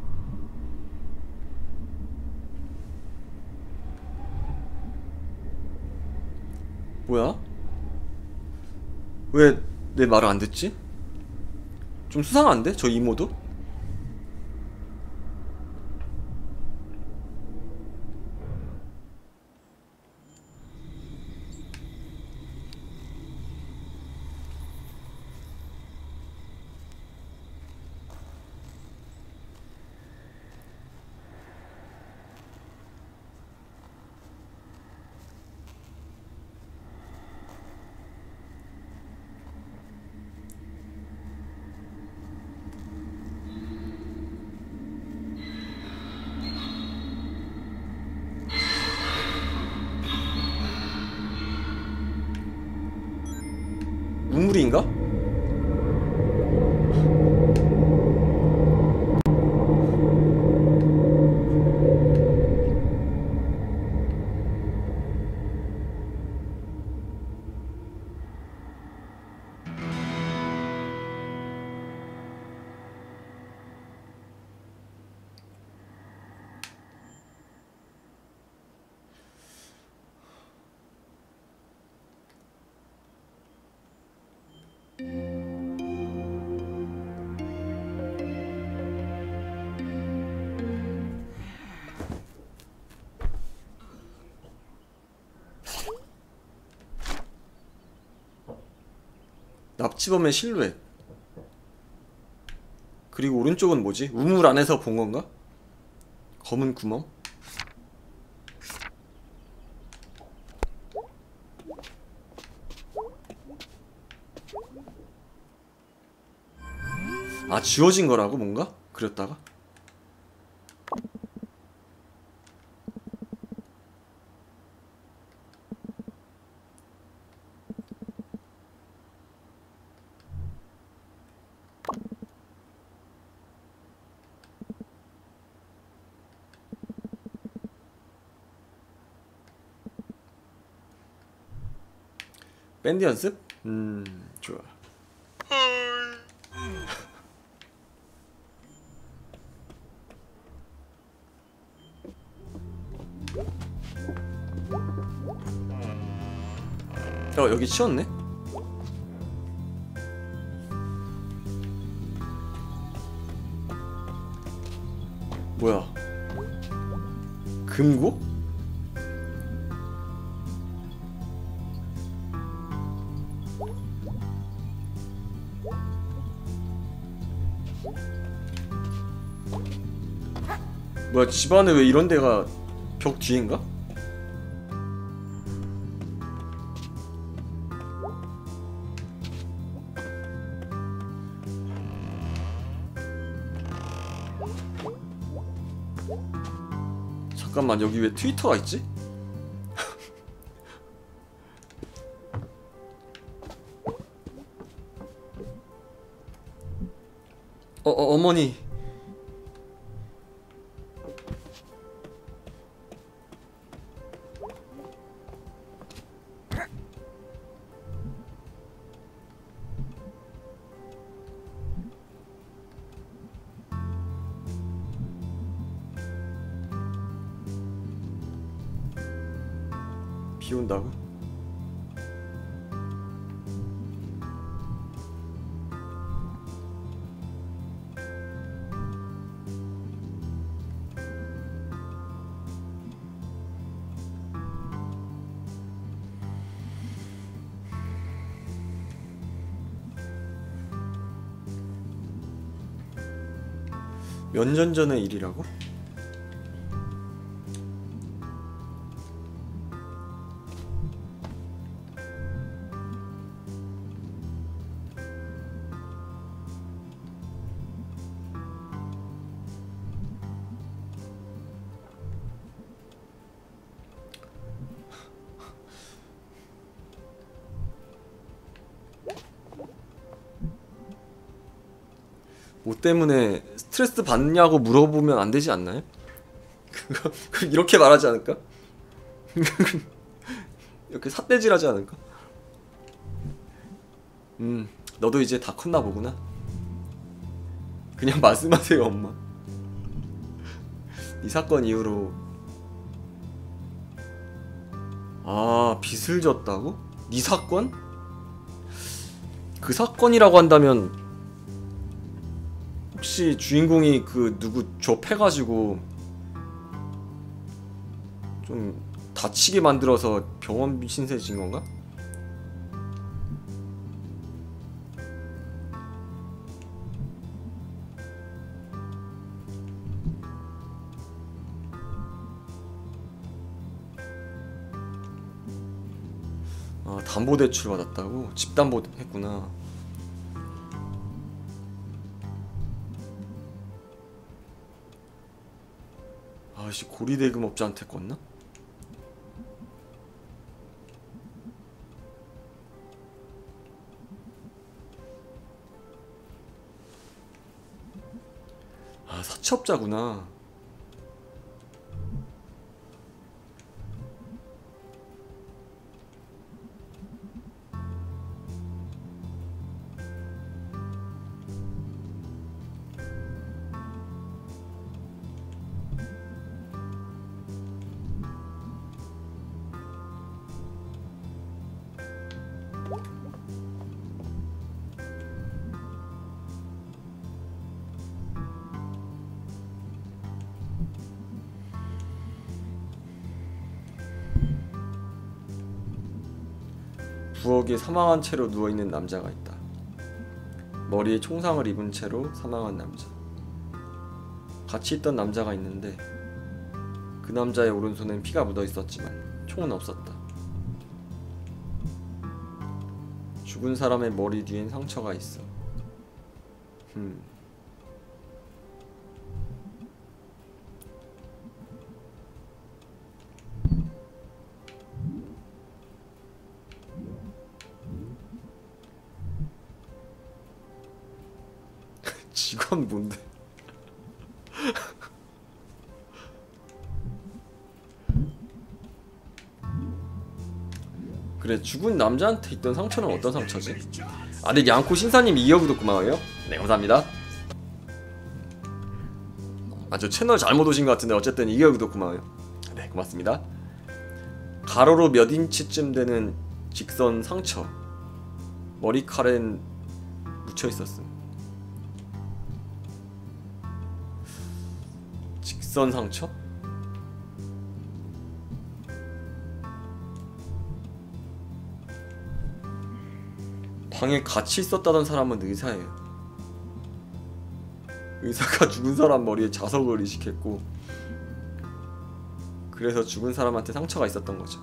뭐야? 왜 내 말을 안 듣지? 좀 수상한데? 저 이모도? 우물인가? 납치범의 실루엣. 그리고 오른쪽은 뭐지? 우물 안에서 본 건가? 검은 구멍? 아, 지워진 거라고 뭔가? 그렸다가? 밴드 연습? 음, 좋아. 어, 여기 치웠네? 뭐야? 금고? 뭐야, 집안에 왜 이런 데가 벽 뒤인가? 잠깐만, 여기 왜 트위터가 있지? 어, 어, 어머니. 비 온다고? 몇 년 전의 일이라고? 뭐 때문에 스트레스 받냐고 물어보면 안 되지 않나요? 그거 이렇게 말하지 않을까? 이렇게 삿대질하지 않을까? 음, 너도 이제 다 컸나 보구나. 그냥 말씀하세요, 엄마. 이 사건 이후로. 아, 빚을 졌다고? 네 사건? 그 사건이라고 한다면 혹시 주인공이 그 누구 좁해가지고 좀 다치게 만들어서 병원 신세 진 건가? 아, 담보대출 받았다고? 집담보 했구나. 아씨, 고리대금업자한테 껐나? 아, 사채업자구나. 부엌에 사망한 채로 누워있는 남자가 있다. 머리에 총상을 입은 채로 사망한 남자. 같이 있던 남자가 있는데 그 남자의 오른손엔 피가 묻어 있었지만 총은 없었다. 죽은 사람의 머리 뒤엔 상처가 있어. 음. 직원 뭔데? 그래, 죽은 남자한테 있던 상처는 어떤 상처지? 아, 네, 양코 신사님 이억 구독 고마워요. 네, 감사합니다. 아, 저 채널 잘못 오신 것 같은데 어쨌든 이억 구독 고마워요. 네, 고맙습니다. 가로로 몇 인치쯤 되는 직선 상처. 머리칼엔 묻혀 있었음. 직선 상처? 방에 같이 있었다던 사람은 의사예요. 의사가 죽은 사람 머리에 자석을 이식했고 그래서 죽은 사람한테 상처가 있었던 거죠.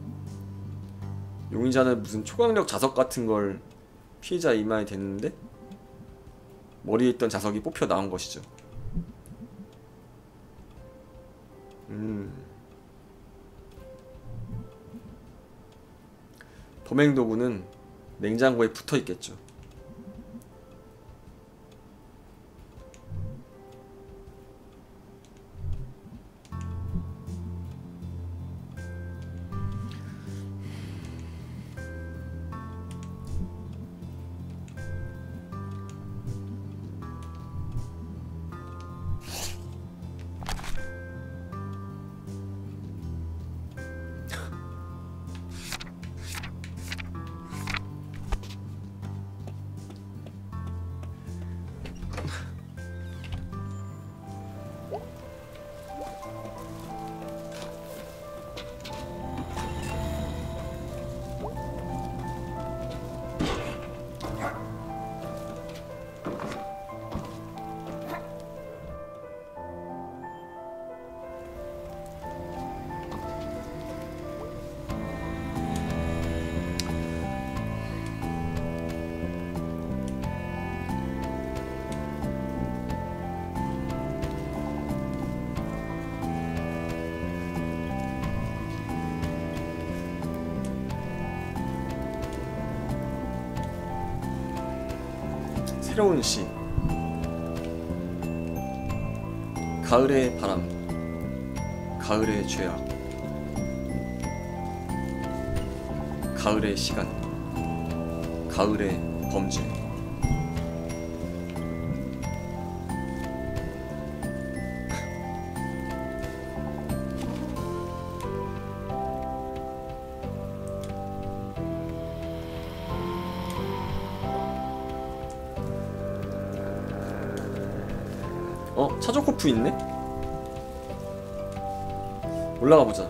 용의자는 무슨 초강력 자석 같은 걸 피해자 이마에 댔는데 머리에 있던 자석이 뽑혀 나온 것이죠. 음. 범행 도구는 냉장고에 붙어 있겠죠. 새로운 시. 가을의 바람, 가을의 죄악, 가을의 시간, 가을의 범죄. 어? 차조코프 있네? 올라가 보자.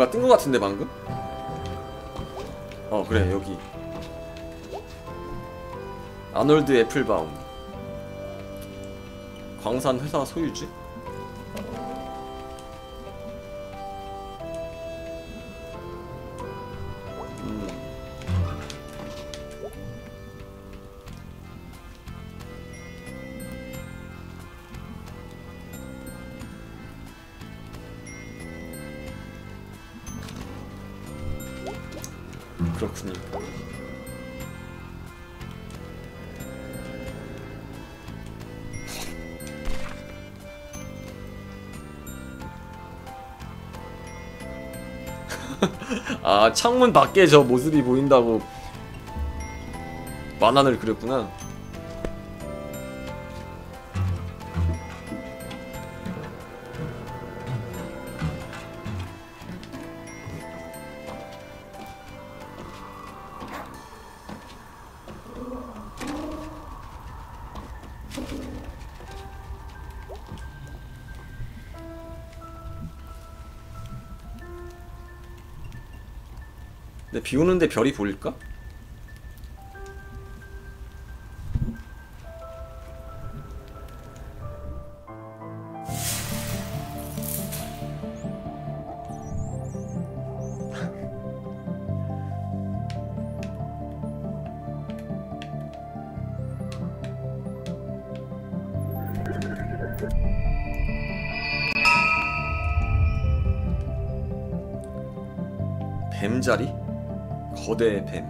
뭔가 뜬 것 같은데 방금? 어 그래 여기 아놀드 애플바움 광산 회사 소유지? 음. 그렇군요. 아 창문 밖에 저 모습이 보인다고 만화를 그렸구나. 근데 비 오는데 별이 보일까? 뱀자리? 거대 뱀.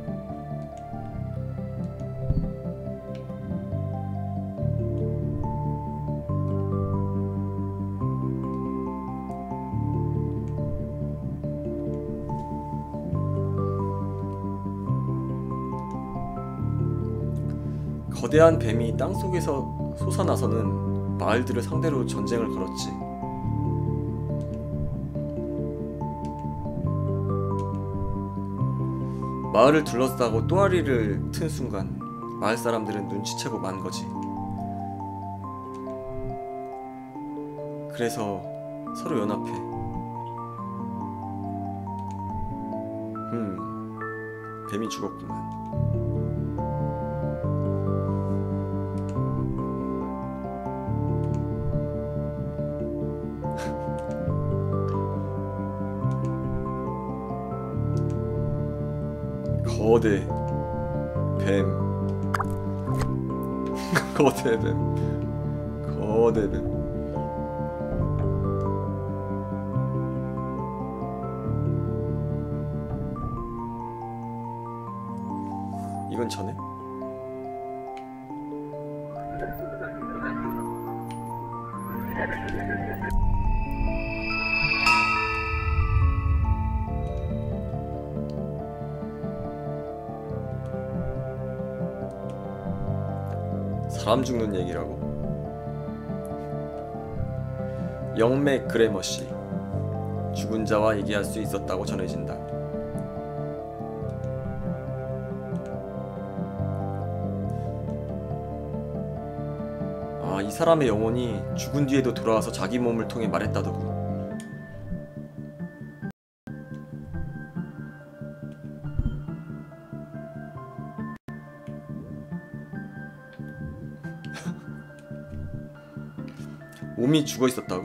거대한 뱀이 땅속에서 솟아나서는 마을들을 상대로 전쟁을 걸었지. 마을을 둘러싸고 또아리를 튼 순간 마을 사람들은 눈치채고 만 거지. 그래서 서로 연합해. 음, 뱀이 죽었구만. 거대 뱀 거대 뱀 거대 뱀 이건 전에? 사람 죽는 얘기라고? 영맥 그래머씨 죽은 자와 얘기할 수 있었다고 전해진다. 아, 이 사람의 영혼이 죽은 뒤에도 돌아와서 자기 몸을 통해 말했다더군. 몸이 죽어 있었다고?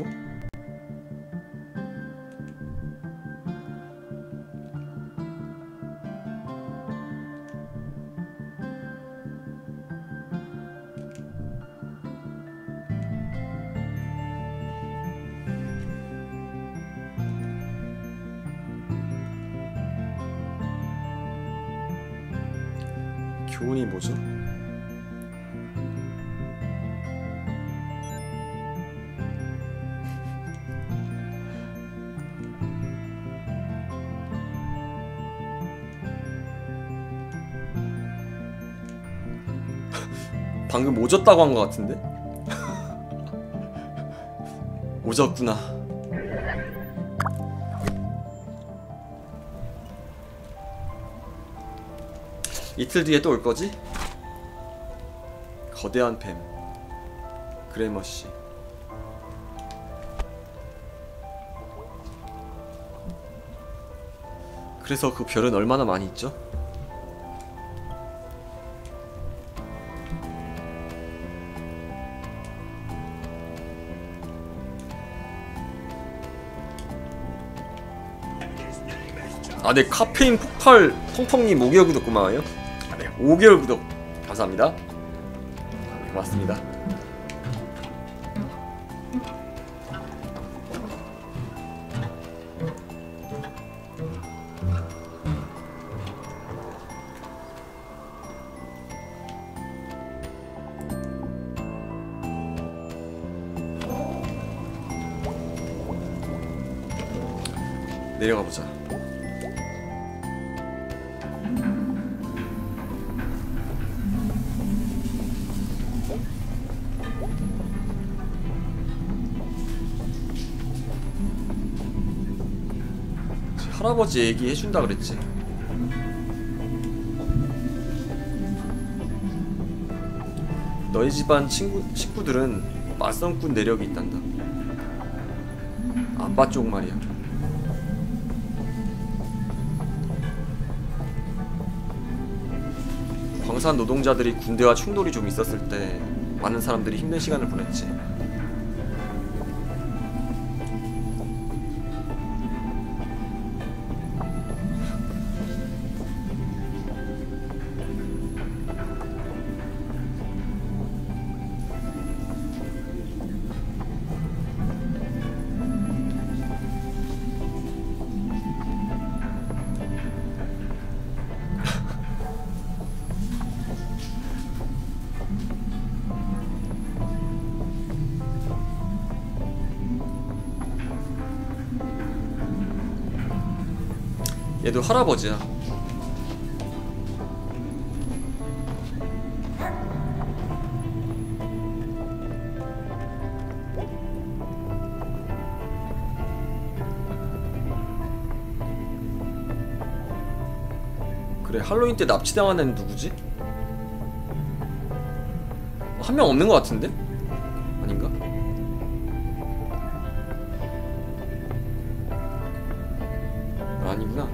교훈이 뭐죠? 방금 오졌다고 한 것 같은데? 오졌구나. 이틀 뒤에 또 올 거지? 거대한 뱀 그래머씨. 그래서 그 별은 얼마나 많이 있죠? 아, 네, 카페인 폭발 펑펑님 오 개월 구독 고마워요. 아, 네, 오 개월 구독 감사합니다. 고맙습니다. 내려가 보자. 할아버지 얘기해준다 그랬지. 너희 집안 친구, 식구들은 맞성꾼 내력이 있단다. 아빠 쪽 말이야. 광산 노동자들이 군대와 충돌이 좀 있었을 때 많은 사람들이 힘든 시간을 보냈지. 얘도 할아버지야. 그래, 할로윈 때 납치당한 애는 누구지? 한 명 없는 것 같은데? 아닌가? 아니구나.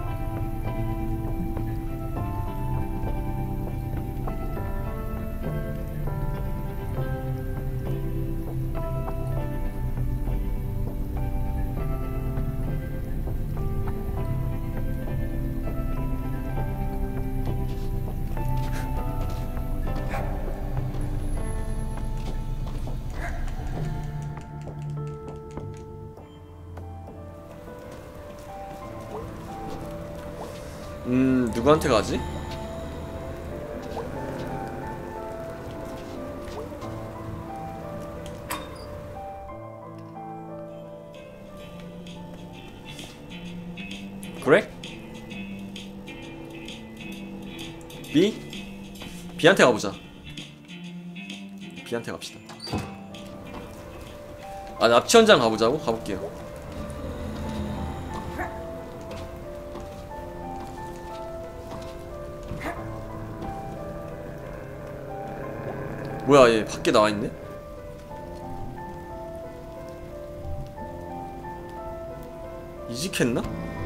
음, 누구한테 가지? 그래? B? B한테 가보자. B한테 갑시다. 아, 납치 현장 가보자고? 가볼게요. 뭐야, 얘 밖에 나와있네? 이직했나?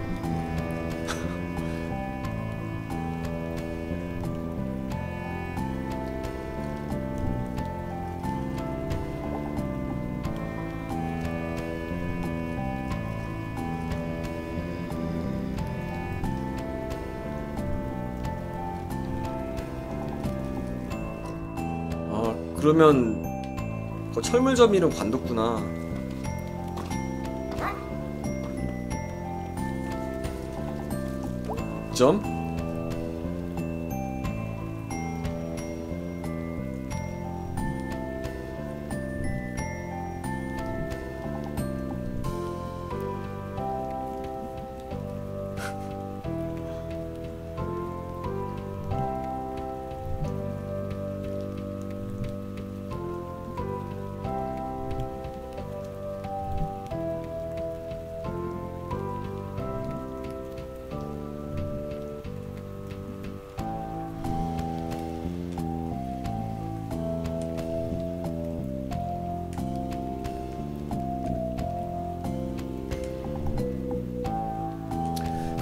그러면 그 철물점 이름 관뒀구나. 점?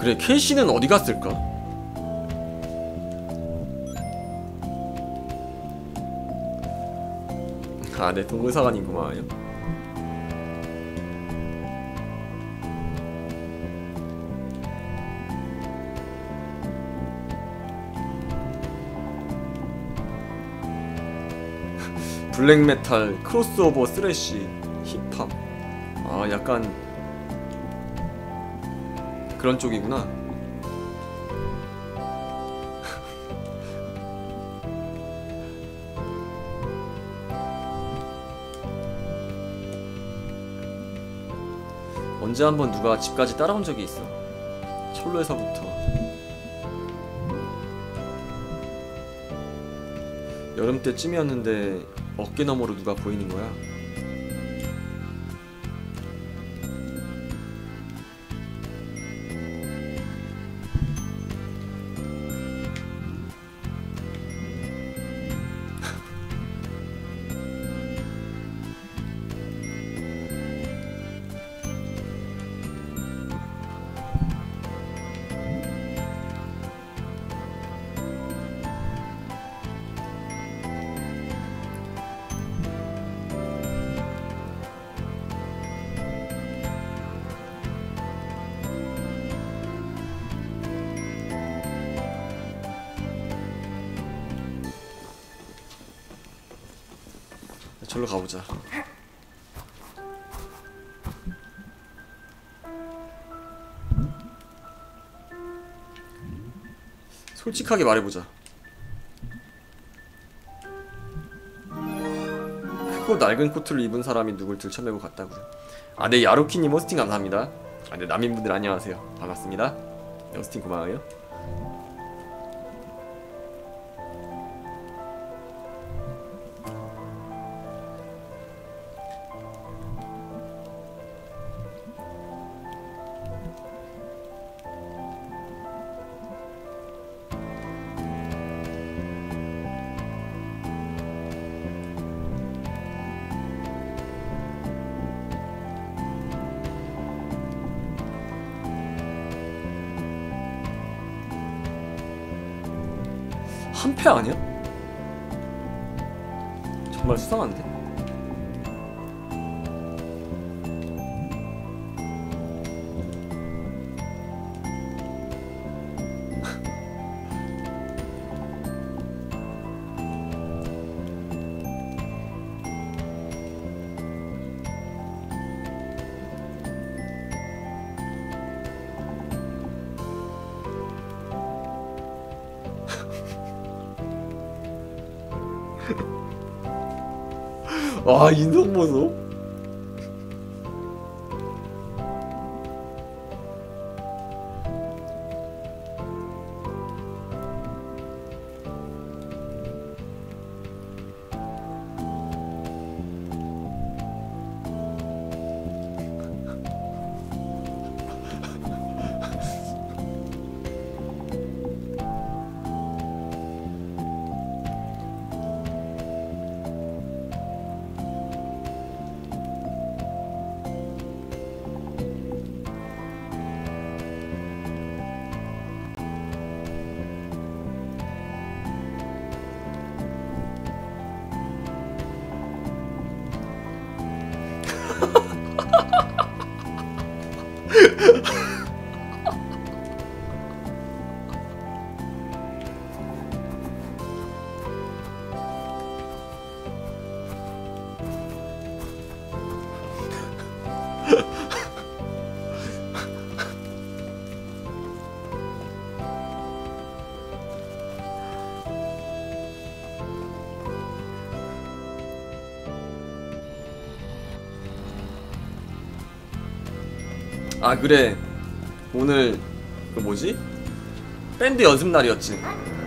그래, 케이씨는 어디 갔을까? 아, 네, 동물사관이구만요. 블랙메탈, 크로스오버, 스래시, 힙합. 아, 약간 그런 쪽이구나. 언제 한번 누가 집까지 따라온 적이 있어. 철로에서부터. 여름 때쯤이었는데 어깨 너머로 누가 보이는 거야. 절로 가보자. 솔직하게 말해보자. 크고 낡은 코트를 입은 사람이 누굴 들쳐매고 갔다고요. 아, 네, 야루키님 호스팅 감사합니다. 아, 네, 남인분들 안녕하세요. 반갑습니다. 네, 호스팅 고마워요. 한패 아니야? 정말 수상한데? 와, 인성 보소. 아, 그래, 오늘 그 뭐지? 밴드 연습 날이었지.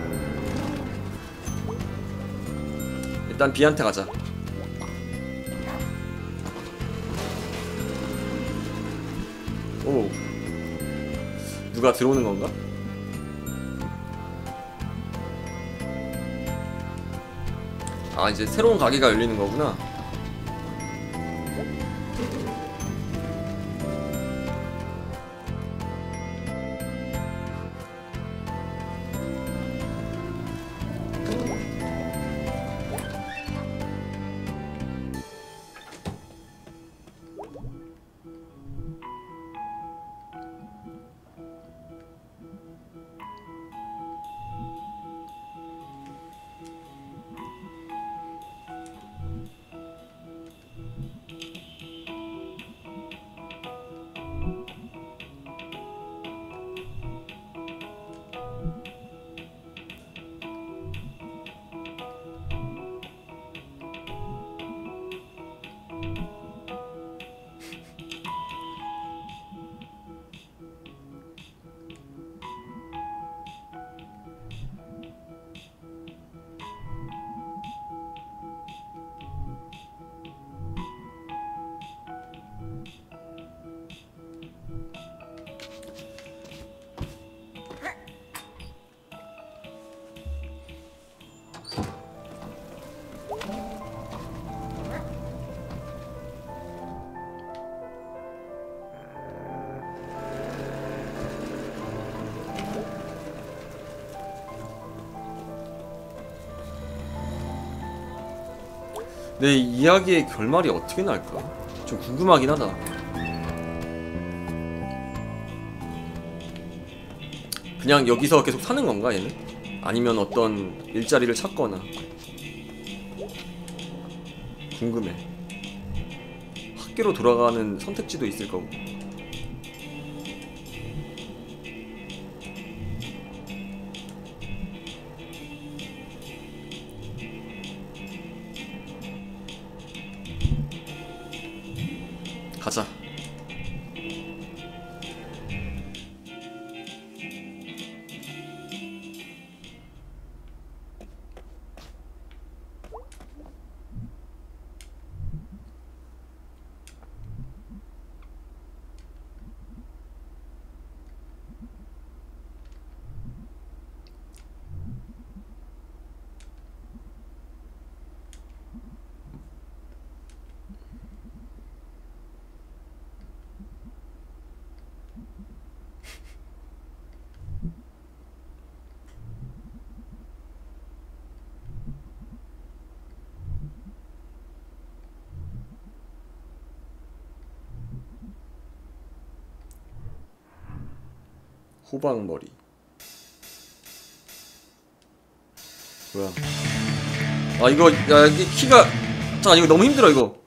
일단 비한테 가자. 오, 누가 들어오는 건가? 아, 이제 새로운 가게가 열리는 거구나. 내 이야기의 결말이 어떻게 날까? 좀 궁금하긴 하다. 그냥 여기서 계속 사는 건가 얘는? 아니면 어떤 일자리를 찾거나. 궁금해. 학교로 돌아가는 선택지도 있을 거고. 가자. 호박머리. 뭐야? 아 이거 야 이 키가 잠깐 이거 너무 힘들어 이거.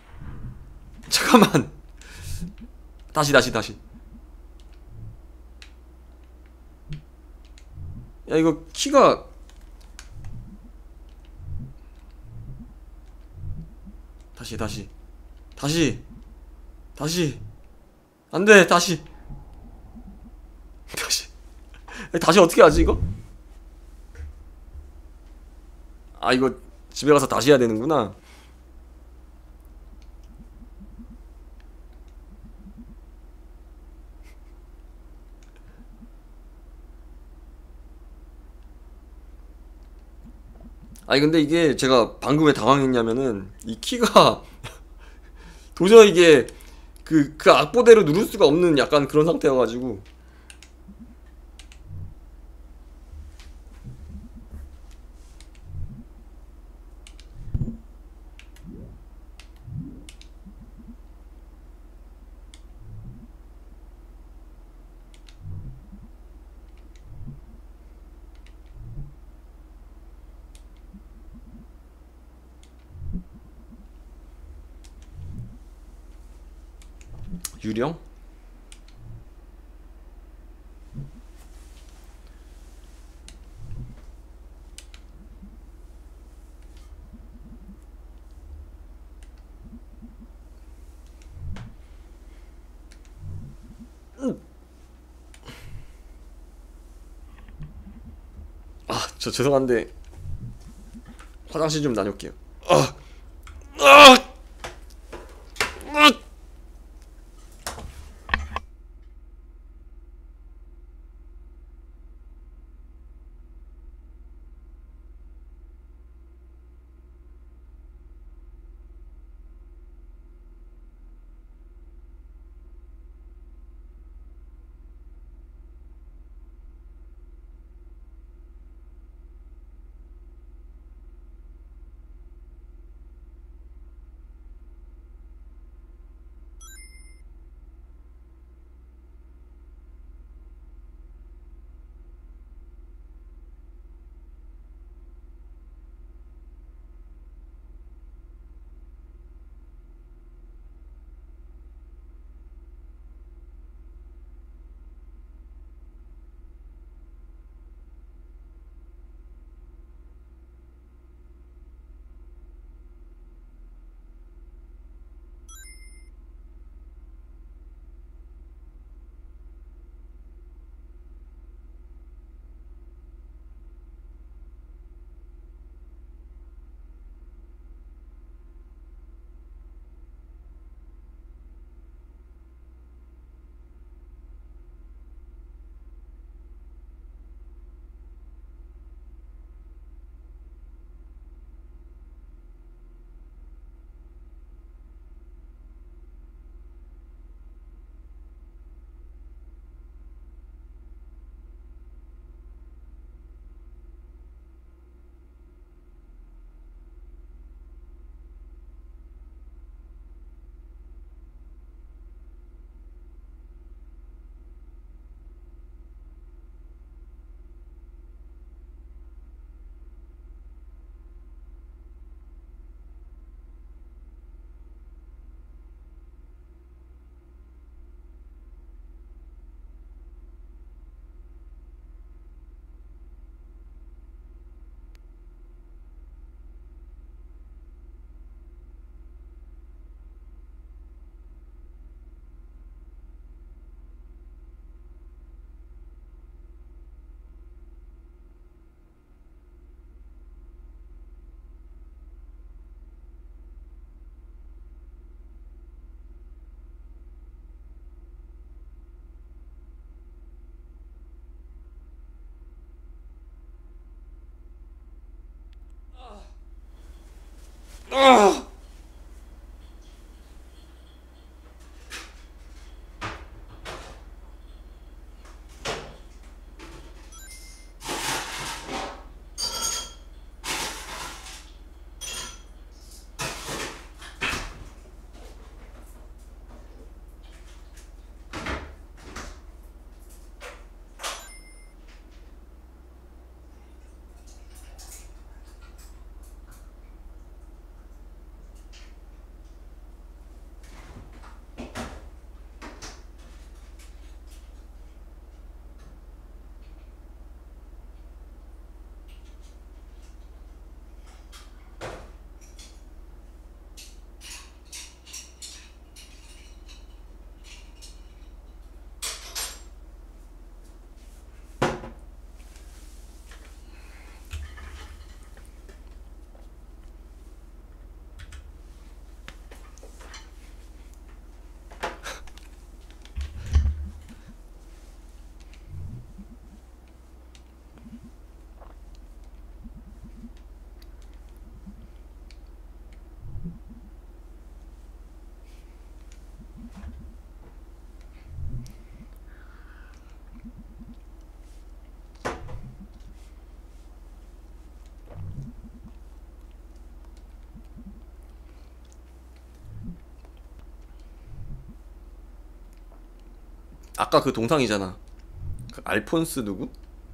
잠깐만. 다시 다시 다시. 야 이거 키가 다시 다시 다시 다시 안돼 다시 다시 다시 어떻게 하지 이거? 아 이거 집에 가서 다시 해야 되는구나. 아니 근데 이게 제가 방금 왜 당황했냐면은 이 키가 도저히 이게 그, 그 악보대로 누를 수가 없는 약간 그런 상태여가지고. 유령? 아, 저 죄송한데 화장실 좀 다녀올게요. 아, 아, 아. 아! 아까 그 동상이잖아. 그 알폰스 누구?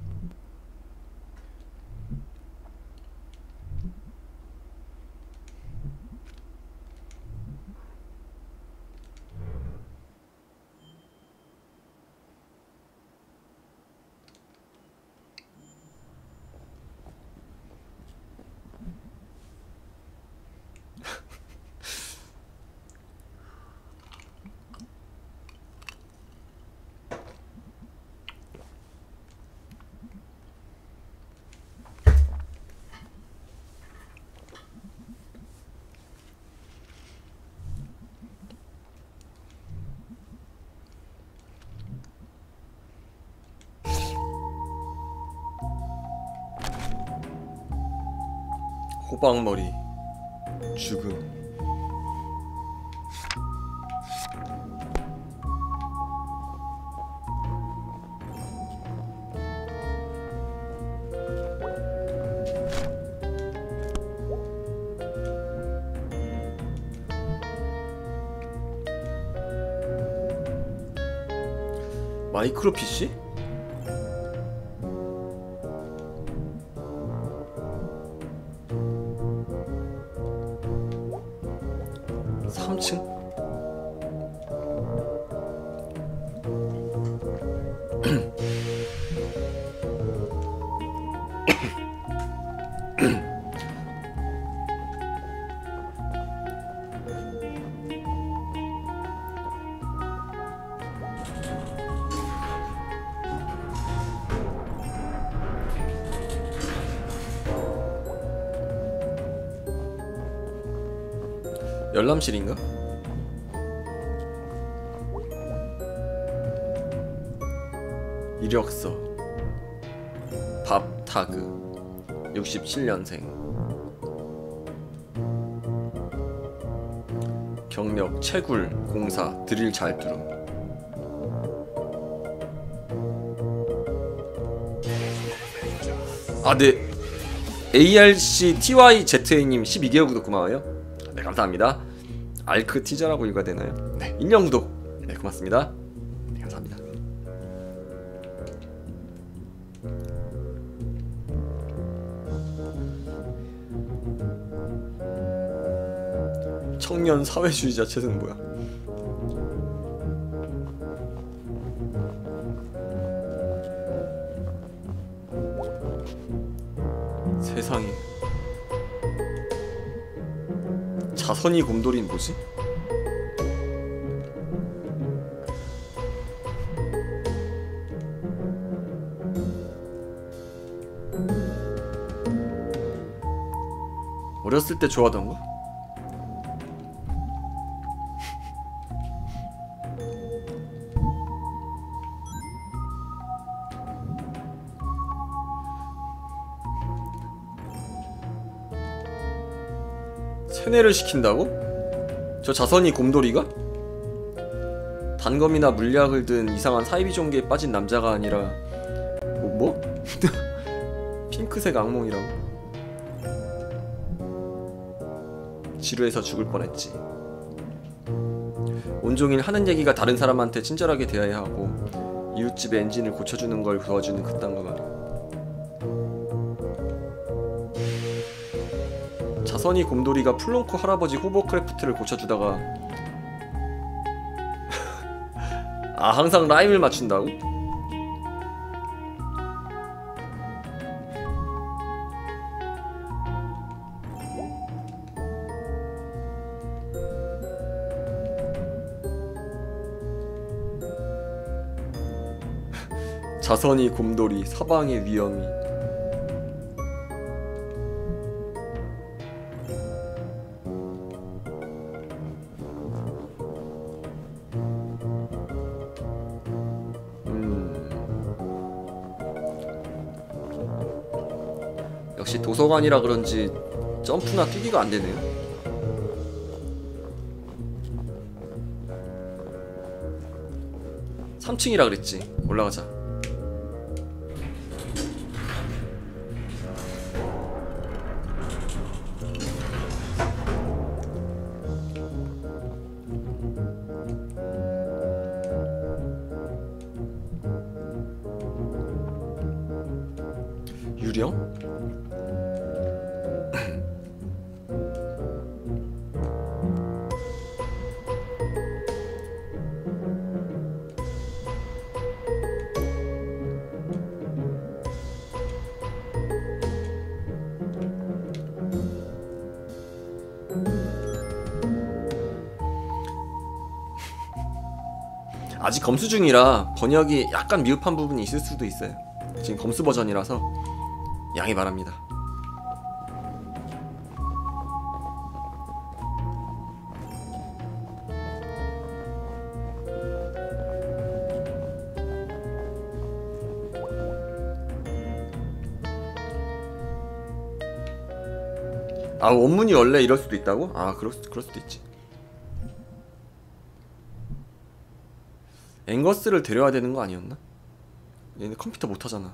호박머리 죽음. 마이크로 피씨? 삼 층? 열람실인가? 이력서 밥타그 육십칠 년생 경력 채굴 공사 드릴 잘 뚫음. 아 네 에이알씨티와이제트에이님 십이 개월 구독 고마워요. 네 감사합니다. 알크 티저라고 읽어야 되나요? 네 일 년 구독 네 고맙습니다. 네 감사합니다. 청년 사회주의자 채는 뭐야? 세상에 자선이 곰돌이는 뭐지? 어렸을 때 좋아하던 거? 세뇌를 시킨다고? 저 자선이 곰돌이가? 단검이나 물약을 든 이상한 사이비 종교에 빠진 남자가 아니라 뭐? 뭐? 핑크색 악몽이라고? 지루해서 죽을 뻔했지. 온종일 하는 얘기가 다른 사람한테 친절하게 대해야 하고 이웃집의 엔진을 고쳐주는 걸 도와주는 그딴 거 말이야. 자선이 곰돌이가 플롱코 할아버지 호버크래프트를 고쳐주다가 아 항상 라임을 맞춘다고? 자선이 곰돌이 사방의 위험이. 역시 도서관이라 그런지 점프나 뛰기가 안 되네요. 삼 층이라 그랬지. 올라가자. 유령? 아직 검수 중이라 번역이 약간 미흡한 부분이 있을 수도 있어요. 지금 검수 버전이라서 양해 바랍니다. 아 원문이 원래 이럴 수도 있다고? 아 그럴, 그럴 수도 있지. 앵거스를 데려야 되는 거 아니었나? 얘네 컴퓨터 못하잖아.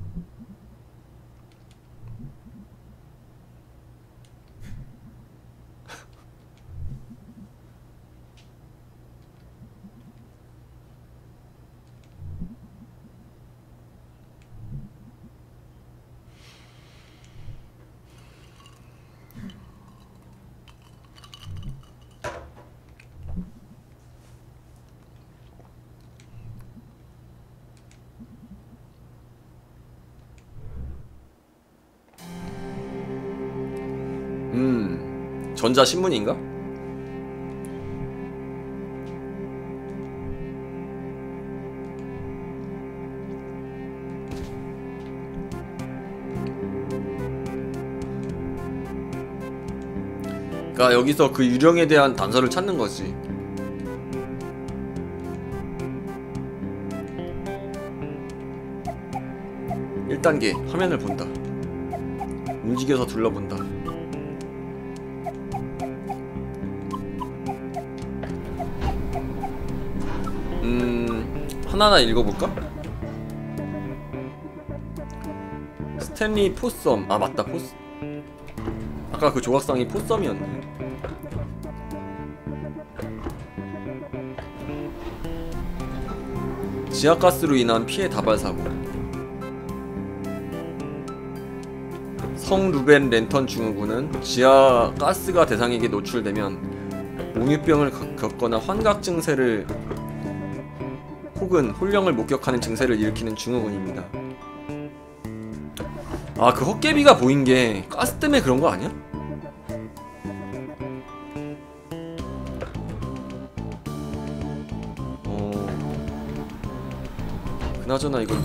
음, 전자신문인가? 그러니까 여기서 그 유령에 대한 단서를 찾는 거지. 일 단계 화면을 본다. 움직여서 둘러본다. 음... 하나하나 읽어볼까? 스탠리 포썸. 아 맞다 포스 아까 그 조각상이 포썸이었네. 지하가스로 인한 피해 다발 사고. 성 루벤 랜턴 증후군은 지하 가스가 대상에게 노출되면 몽유병을 겪거나 환각 증세를 혹은 혼령을 목격하는 증세를 일으키는 증후군입니다. 아, 그 헛개비가 보인 게 가스 때문에 그런 거 아니야? 어... 그나저나 이거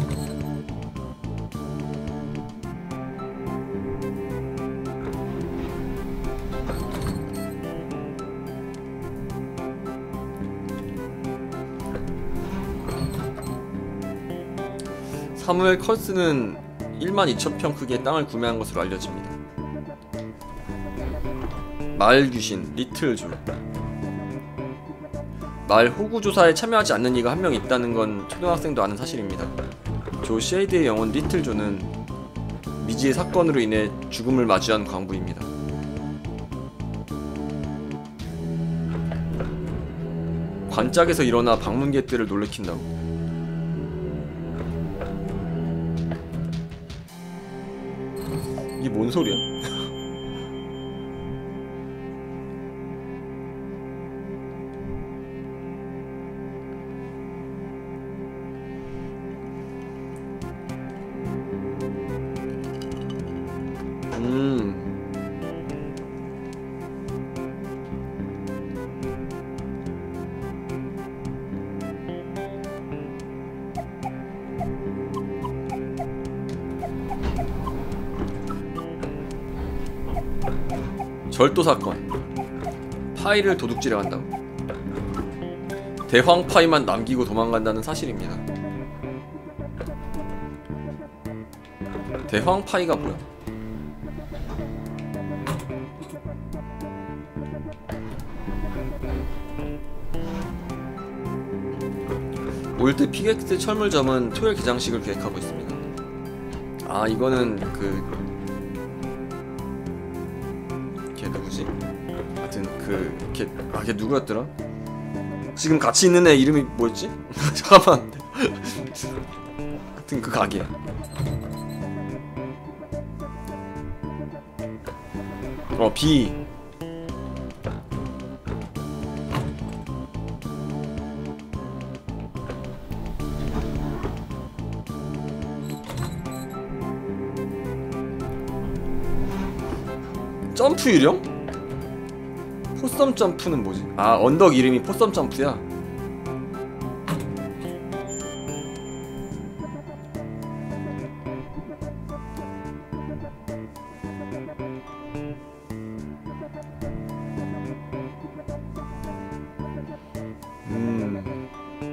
사무엘 컬스는 일만 이천 평 크기의 땅을 구매한 것으로 알려집니다. 마을 귀신 리틀 조. 마을 호구 조사에 참여하지 않는 이가 한 명 있다는 건 초등학생도 아는 사실입니다. 조 쉐이드의 영혼 리틀 조는 미지의 사건으로 인해 죽음을 맞이한 광부입니다. 관짝에서 일어나 방문객들을 놀래킨다고. 이게 뭔 소리야? 음. 절도 사건. 파이를 도둑질해 간다고. 대황 파이만 남기고 도망간다는 사실입니다. 대황 파이가 뭐야? 올드 피게스 철물점은 토요일 개장식을 계획하고 있습니다. 아, 이거는 그 걔 누구지? 하여튼 그 걔 아 걔 누구였더라? 지금 같이 있는 애 이름이 뭐였지? 잠깐만. 하여튼 그 가게야. 어, 비. 점프 유령? 포썸 점프는 뭐지? 아, 언덕 이름이 포썸 점프야? 음...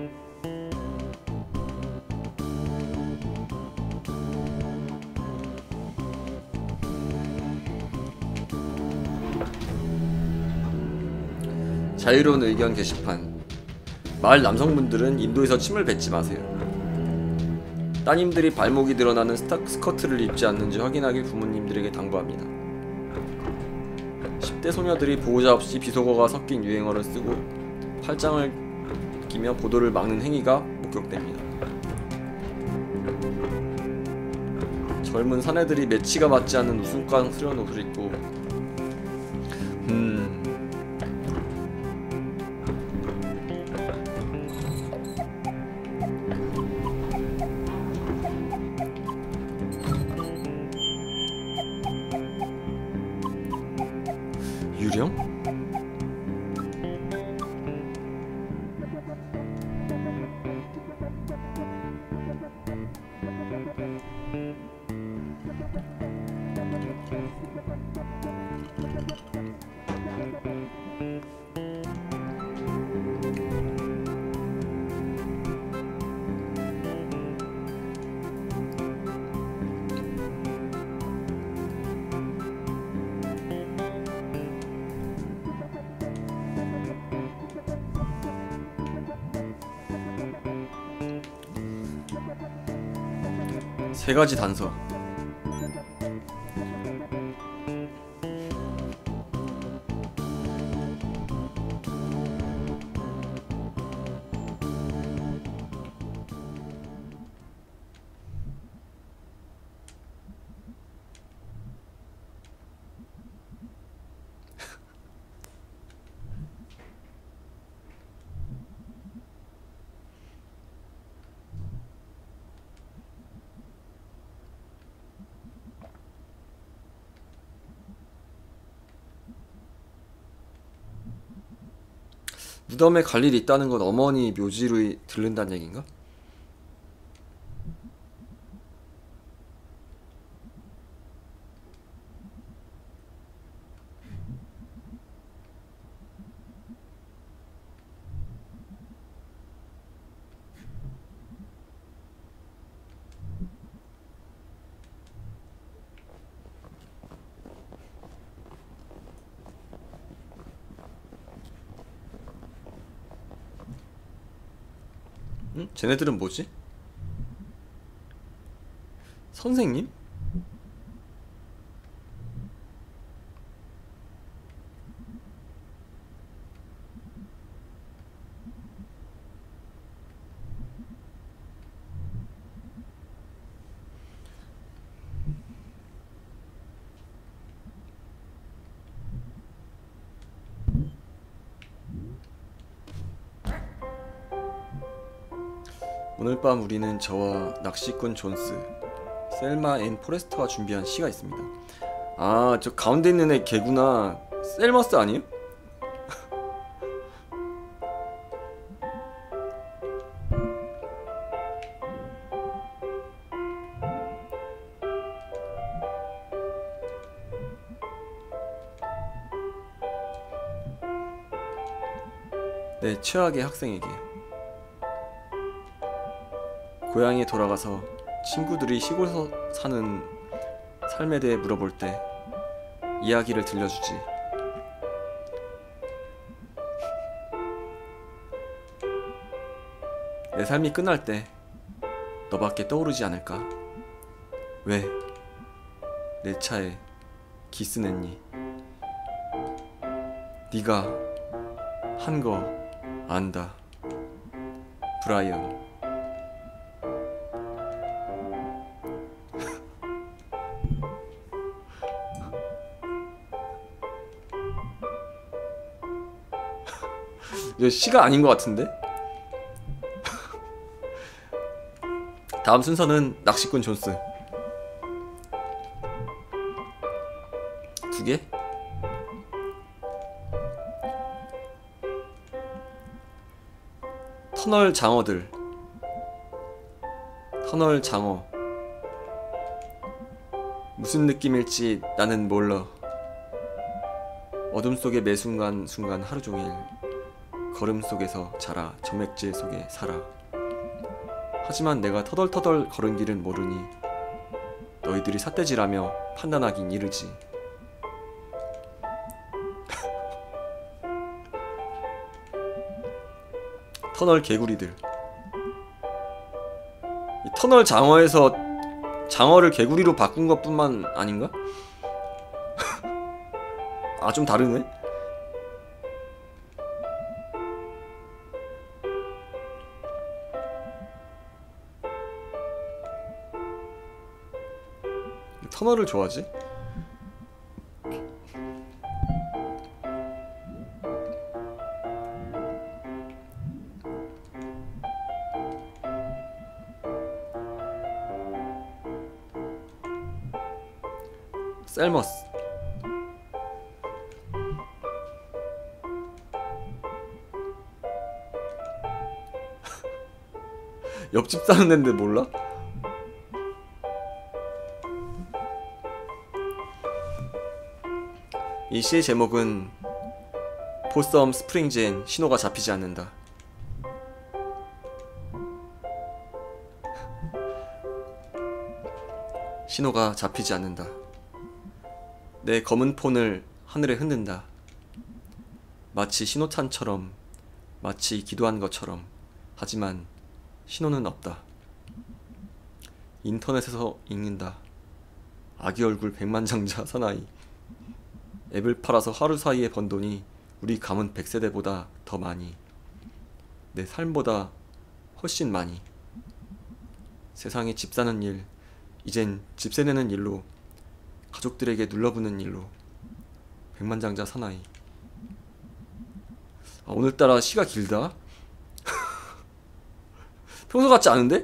자유로운 의견 게시판. 마을 남성분들은 인도에서 침을 뱉지 마세요. 따님들이 발목이 드러나는 스타크 스커트를 입지 않는지 확인하길 부모님들에게 당부합니다. 십 대 소녀들이 보호자 없이 비속어가 섞인 유행어를 쓰고 팔짱을 끼며 보도를 막는 행위가 목격됩니다. 젊은 사내들이 매치가 맞지 않는 우스꽝스러운 옷을 입고 음... 유령? 세 가지 단서. 무덤에 갈 일이 있다는 건 어머니 묘지로 들른다는 얘긴가? 응? 쟤네들은 뭐지? 선생님? 오늘 밤 우리는 저와 낚시꾼 존스, 셀마 앤 포레스터가 준비한 시가 있습니다. 아, 저 가운데 있는 애 걔구나. 셀머스 아니에요? 내 최악의 학생에게 고향에 돌아가서 친구들이 시골에서 사는 삶에 대해 물어볼 때 이야기를 들려주지. 내 삶이 끝날 때 너밖에 떠오르지 않을까? 왜 내 차에 기스 냈니? 네가 한 거 안다. 브라이언. 이거 시가 아닌 것 같은데? 다음 순서는 낚시꾼 존스. 두 개? 터널 장어들. 터널 장어. 무슨 느낌일지 나는 몰라. 어둠 속의 매 순간 순간 하루 종일 걸음 속에서 자라 점액질 속에 살아. 하지만 내가 터덜터덜 걸은 길은 모르니 너희들이 삿대질하며 판단하긴 이르지. 터널 개구리들. 이 터널 장어에서 장어를 개구리로 바꾼 것뿐만 아닌가? 아, 좀 다르네? 터널을 좋아하지? 셀머스. 옆집 사는 앤데 몰라? 이 시의 제목은 포썸 스프링즈엔 신호가 잡히지 않는다. 신호가 잡히지 않는다. 내 검은 폰을 하늘에 흔든다. 마치 신호탄처럼, 마치 기도한 것처럼. 하지만 신호는 없다. 인터넷에서 읽는다. 아기 얼굴 백만장자 사나이. 앱을 팔아서 하루 사이에 번 돈이 우리 가문 백 세대보다 더 많이. 내 삶보다 훨씬 많이. 세상에 집 사는 일, 이젠 집세 내는 일로, 가족들에게 눌러붙는 일로. 백만장자 사나이. 아, 오늘따라 시가 길다? 평소 같지 않은데?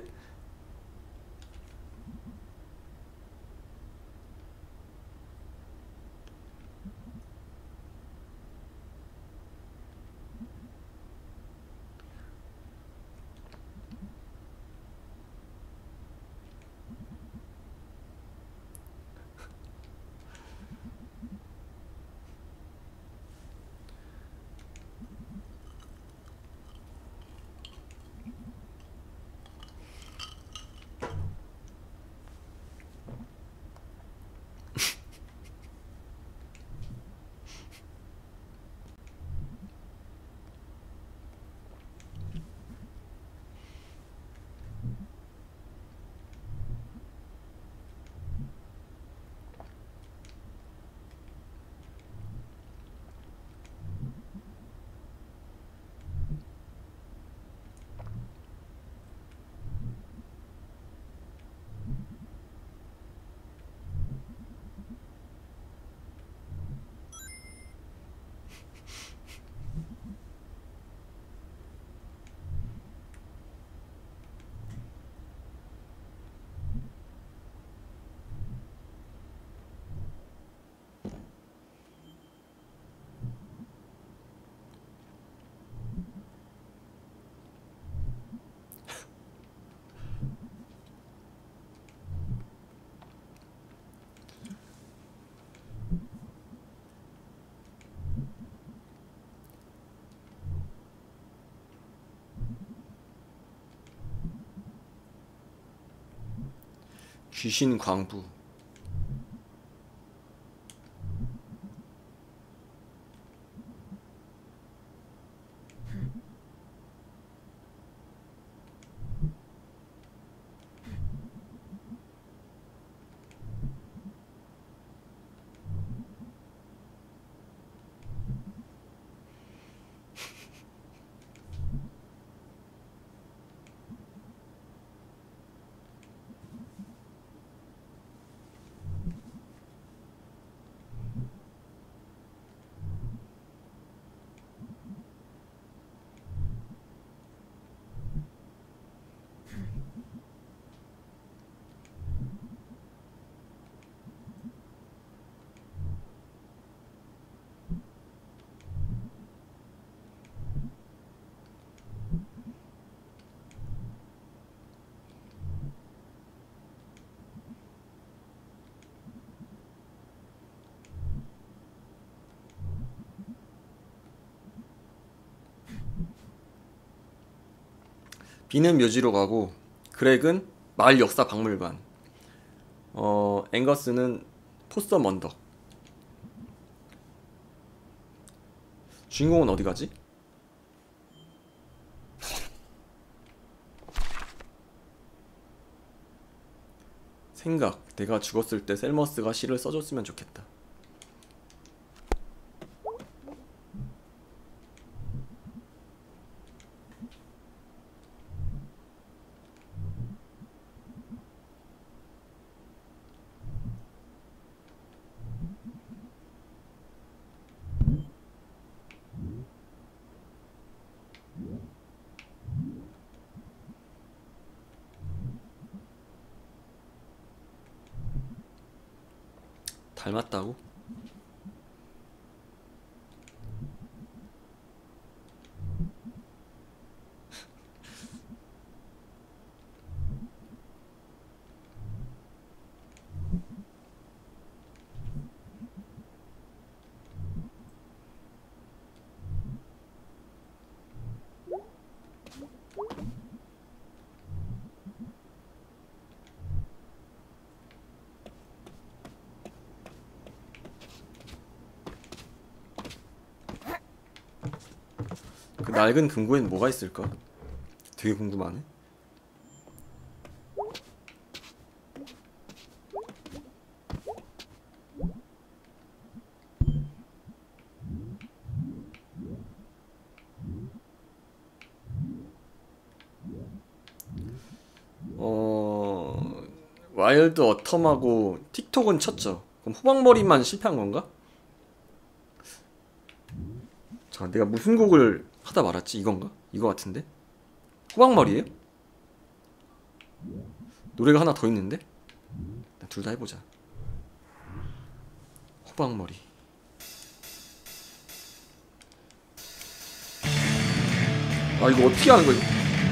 귀신 광부. 비는 묘지로 가고 그렉은 마을 역사 박물관, 어 앵거스는 포썸 언덕. 주인공은 어디 가지? 생각. 내가 죽었을 때 셀머스가 시를 써줬으면 좋겠다. 닮았다고? 그 낡은 금고엔 뭐가 있을까? 되게 궁금하네. 어... 와일드 어텀하고 틱톡은 쳤죠. 그럼 호박머리만 실패한 건가? 자, 내가 무슨 곡을 하다 말았지? 이건가? 이거 같은데? 호박머리에요? 노래가 하나 더 있는데? 둘 다 해보자. 호박머리. 아, 이거 어떻게 하는 거야?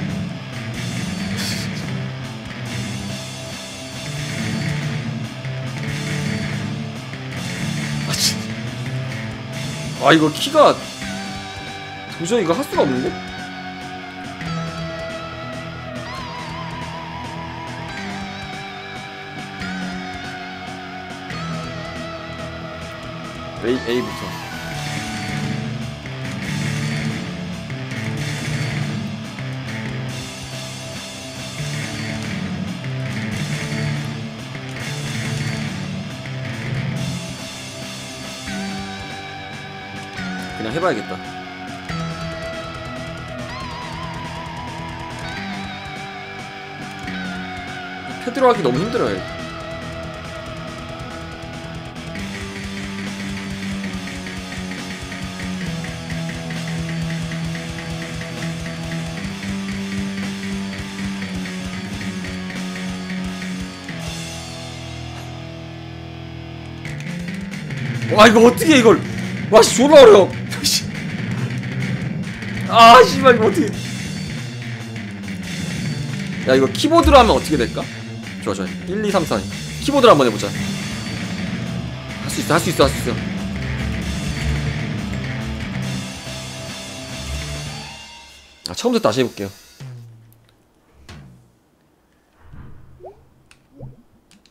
아, 진 아, 이거 키가 도저히 이거 할 수가 없는데? A, A부터. 그냥 해봐야겠다. 패드로 하기 너무 힘들어요. 와, 이거 어떻게 이걸. 와, 씨, 졸라 어려워. 아, 씨발, 이거 어떻게. 야, 이거 키보드로 하면 어떻게 될까? 좋아, 좋아. 일, 이, 삼, 사. 키보드로 한번 해보자. 할 수 있어, 할 수 있어, 할 수 있어. 아, 처음부터 다시 해볼게요.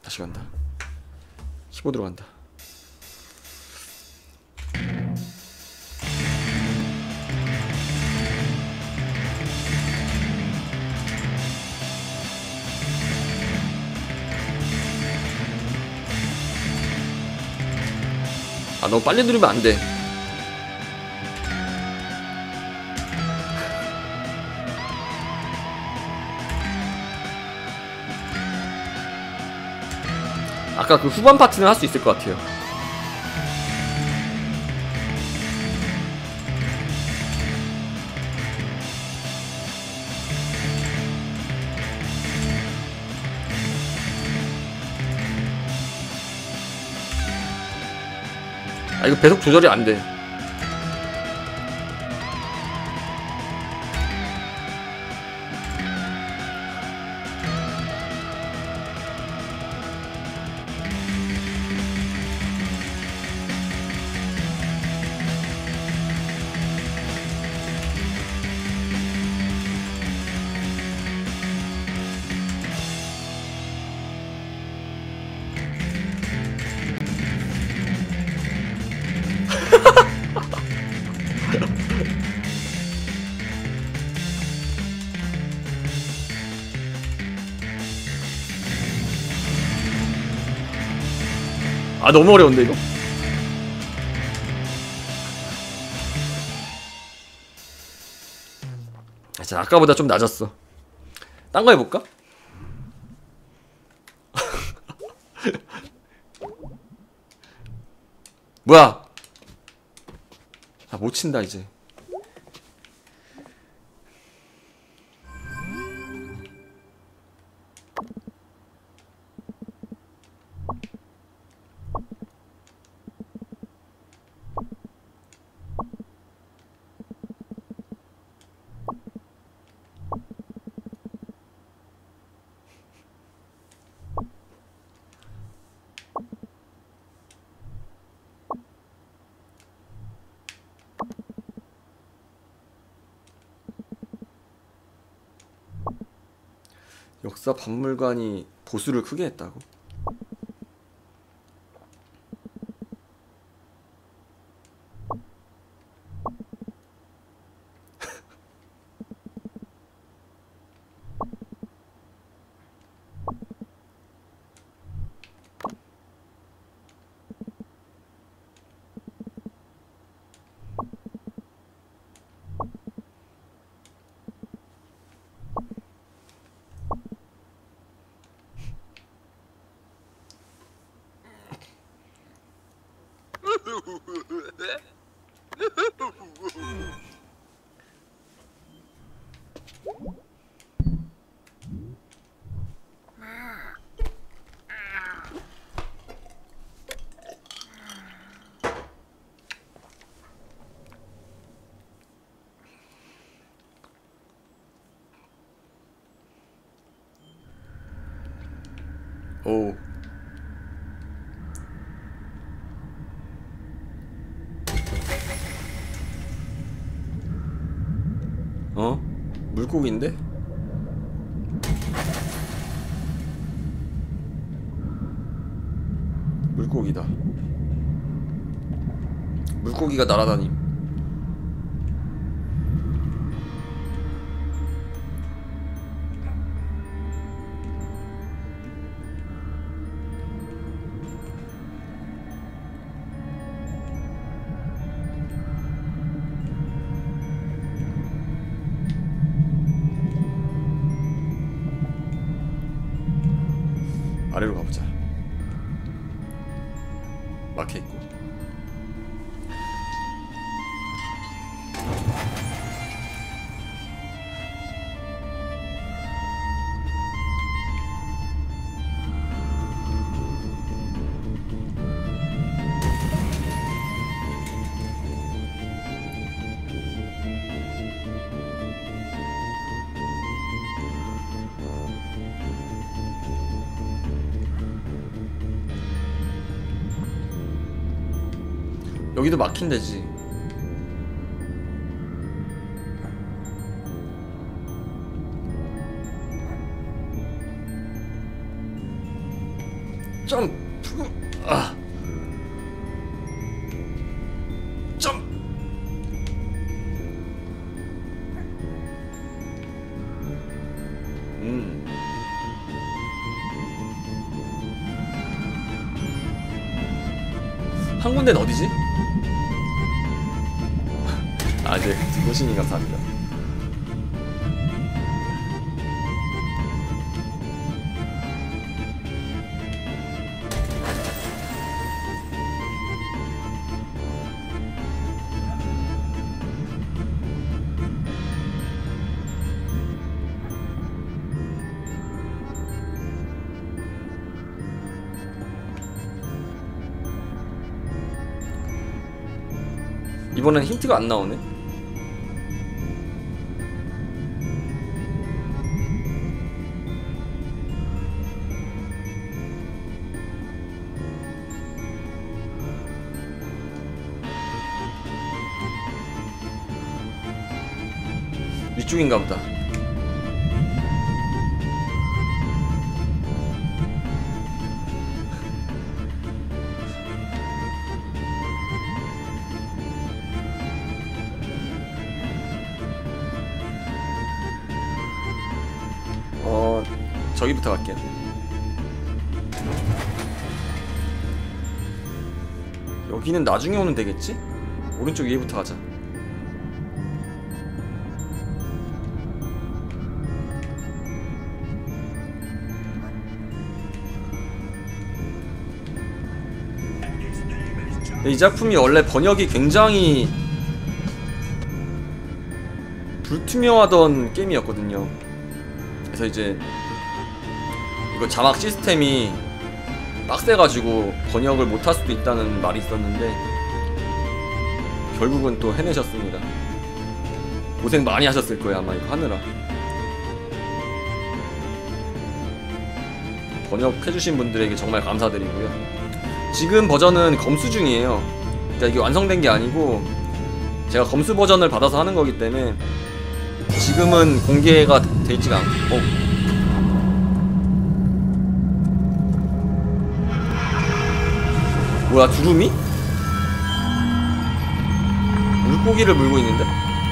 다시 간다. 키보드로 간다. 아, 너무 빨리 누르면 안 돼. 아까 그 후반 파트는 할 수 있을 것 같아요. 아, 이거 배속 조절이 안 돼. 아, 너무 어려운데 이거? 아, 진짜 아까보다 좀 낮았어. 딴 거 해볼까? 뭐야? 아, 못 친다 이제. 역사 박물관이 보수를 크게 했다고? 오. 어? 물고기인데? 물고기다. 물고기가 날아다님. 아래로 가보자. 막혀있고. 여기도 막힌 데지. 점프. 아. 점. 음. 한 군데는 어디지? 아, 네. 호신이 감사합니다. 이번엔 힌트가 안 나오네. 위쪽인가 보다. 어, 저기부터 갈게요. 여기는 나중에 오면 되겠지? 오른쪽 위에부터 가자. 이 작품이 원래 번역이 굉장히 불투명하던 게임이었거든요. 그래서 이제 이거 자막 시스템이 빡세가지고 번역을 못할 수도 있다는 말이 있었는데 결국은 또 해내셨습니다. 고생 많이 하셨을 거예요 아마 이거 하느라. 번역해주신 분들에게 정말 감사드리고요. 지금 버전은 검수 중이에요. 그러니까 이게 완성된 게 아니고 제가 검수 버전을 받아서 하는 거기 때문에 지금은 공개가 돼 있지가 않고. 어. 뭐야, 두루미? 물고기를 물고 있는데?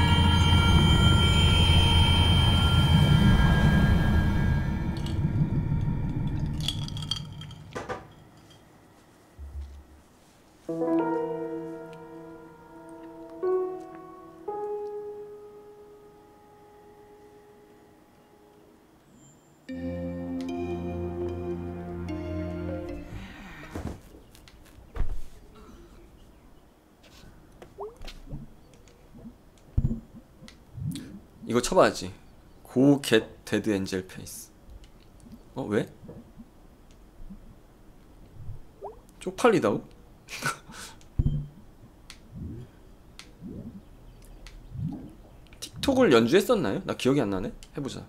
이거 쳐봐야지. 고 겟 데드 엔젤 페이스. 어, 왜? 쪽팔리다고? 틱톡을 연주했었나요? 나 기억이 안 나네? 해보자.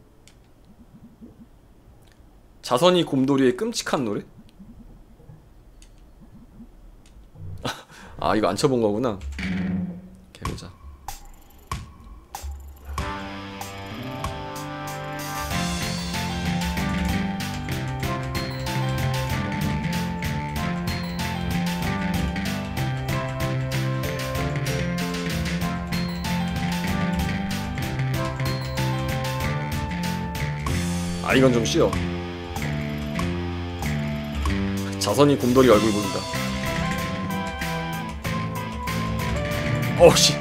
자선이 곰돌이의 끔찍한 노래? 아, 이거 안 쳐본 거구나. 해보자. 아, 이건 좀 쉬워. 자선이 곰돌이 얼굴 보인다. 어우씨.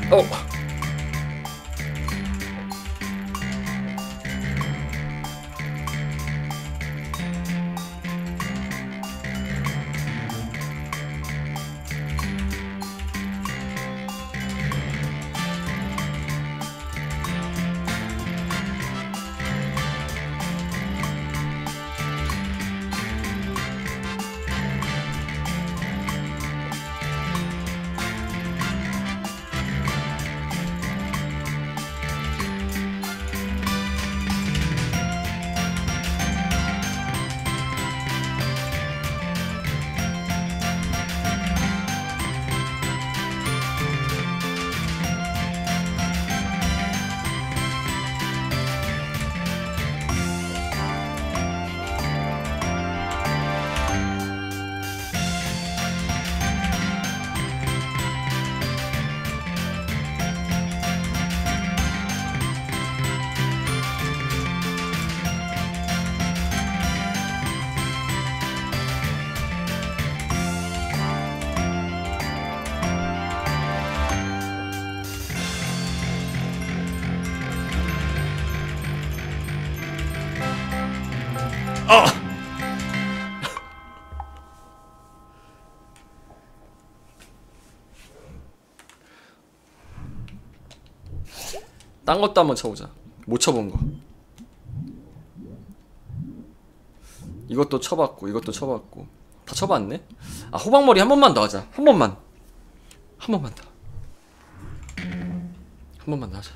어. 아! 딴 것도 한번 쳐보자. 못 쳐본 거. 이것도 쳐봤고 이것도 쳐봤고 다 쳐봤네? 아 호박머리 한 번만 더 하자. 한 번만 한 번만 더 한 번만 더 하자.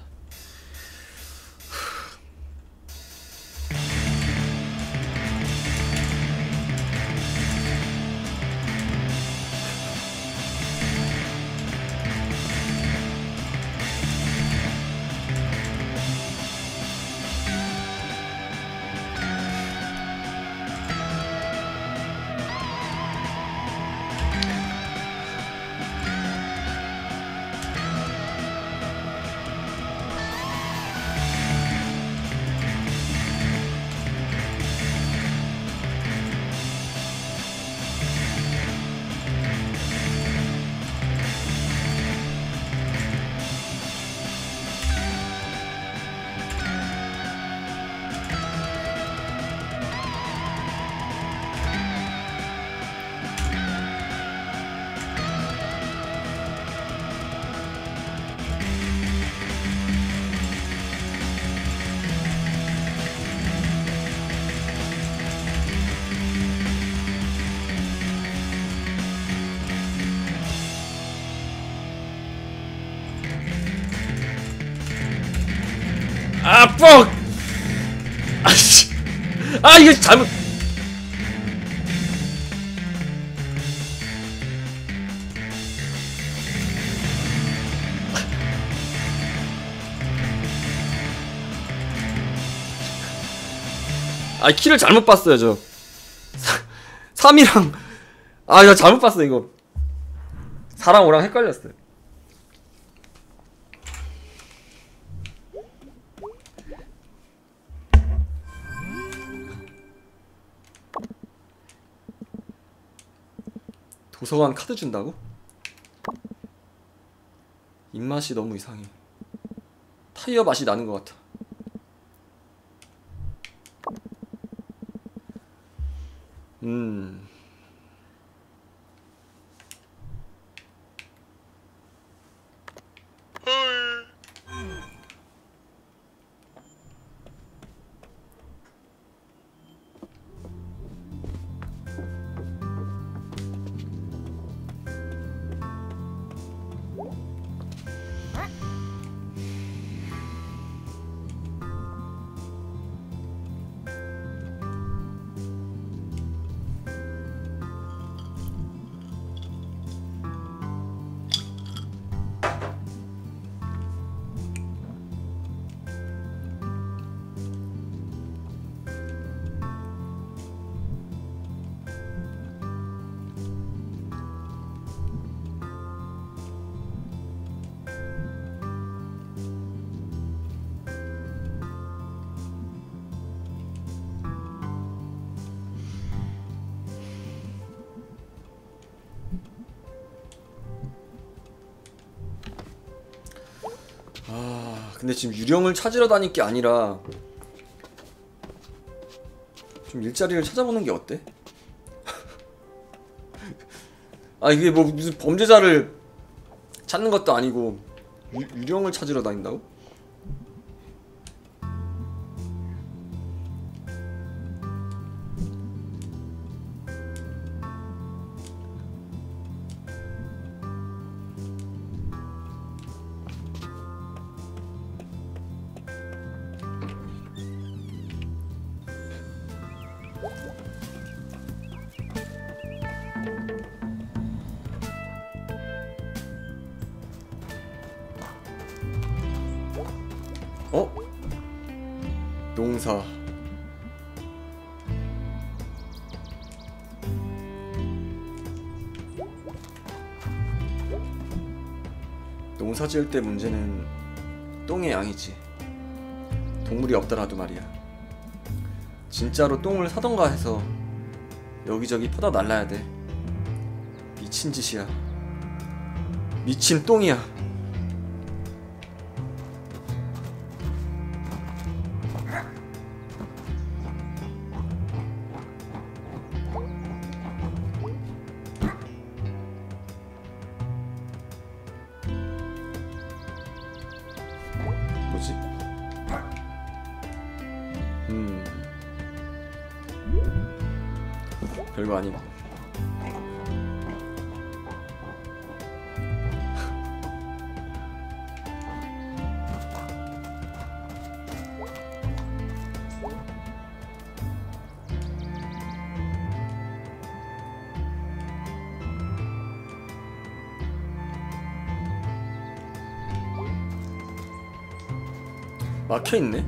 아, 뻑! 아씨. 아, 이거 잘못. 아, 키를 잘못 봤어요, 저. 삼이랑. 아, 이거 잘못 봤어, 이거. 사랑 오랑 헷갈렸어요. 도서관 카드 준다고? 입맛이 너무 이상해. 타이어 맛이 나는 것 같아. 음. 근데 지금 유령을 찾으러 다닐 게 아니라 좀 일자리를 찾아보는 게 어때? 아 이게 뭐 무슨 범죄자를 찾는 것도 아니고 유, 유령을 찾으러 다닌다고? 어? 농사. 농사 지을 때 문제는 똥의 양이지. 동물이 없더라도 말이야. 진짜로 똥을 사던가 해서 여기저기 퍼다 날라야 돼. 미친 짓이야. 미친 똥이야. 뭐지? 음 별거 아님. 막혀있네?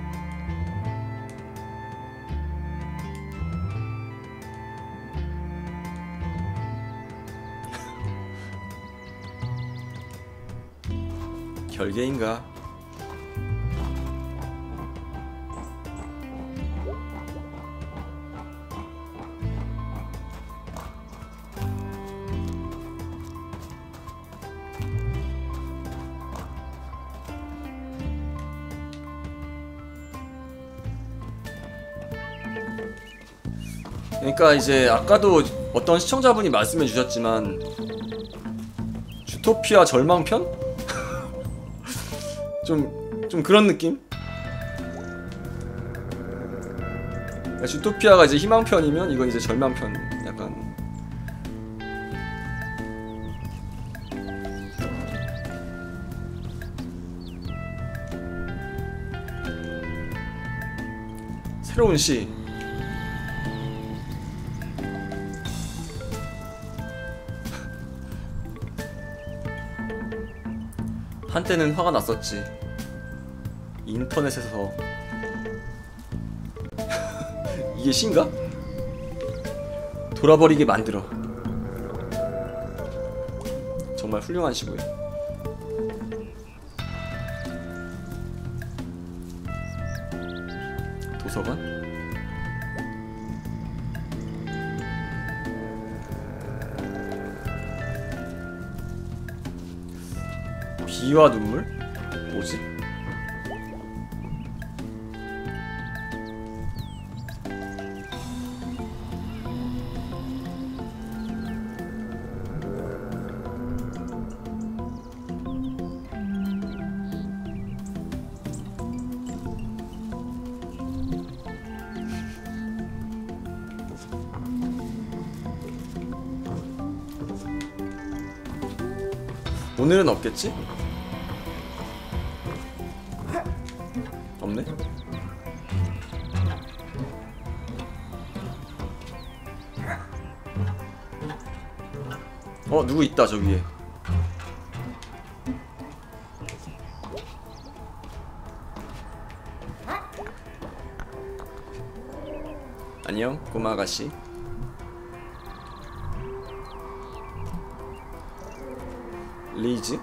결계인가? 그러니까 이제 아까도 어떤 시청자분이 말씀해 주셨지만 주토피아 절망편? 좀, 좀 그런 느낌? 그러니까 주토피아가 이제 희망편이면 이건 이제 절망편 약간. 새로운 시. 한때는 화가 났었지. 인터넷에서 이게 신가? 돌아버리게 만들어. 정말 훌륭한 시고요. 도서관? 비와 눈물? 뭐지? 오늘은 없겠지? 없네? 어, 누구 있다 저 위에. 안녕 꼬마 아가씨. 리즈?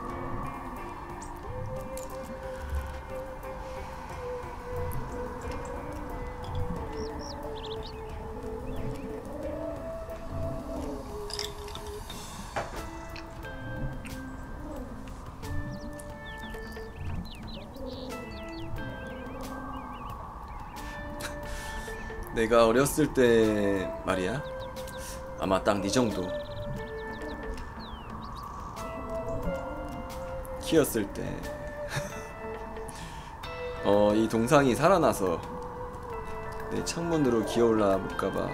내가 어렸을 때 말이야, 아마 딱 네 정도 키였을 때 어, 이 동상이 살아나서 내 창문으로 기어올라 볼까봐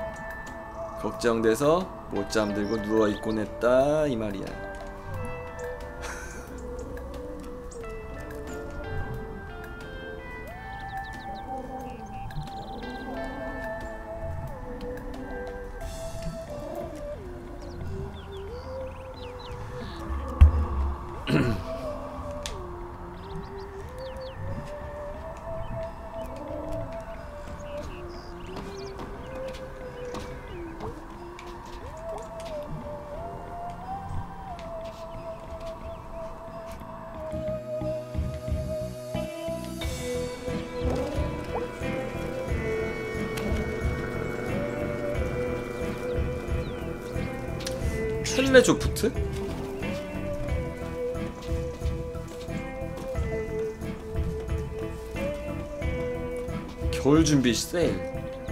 걱정돼서 못 잠들고 누워있곤 했다 이 말이야. 텔레조프트? 겨울 준비 세일.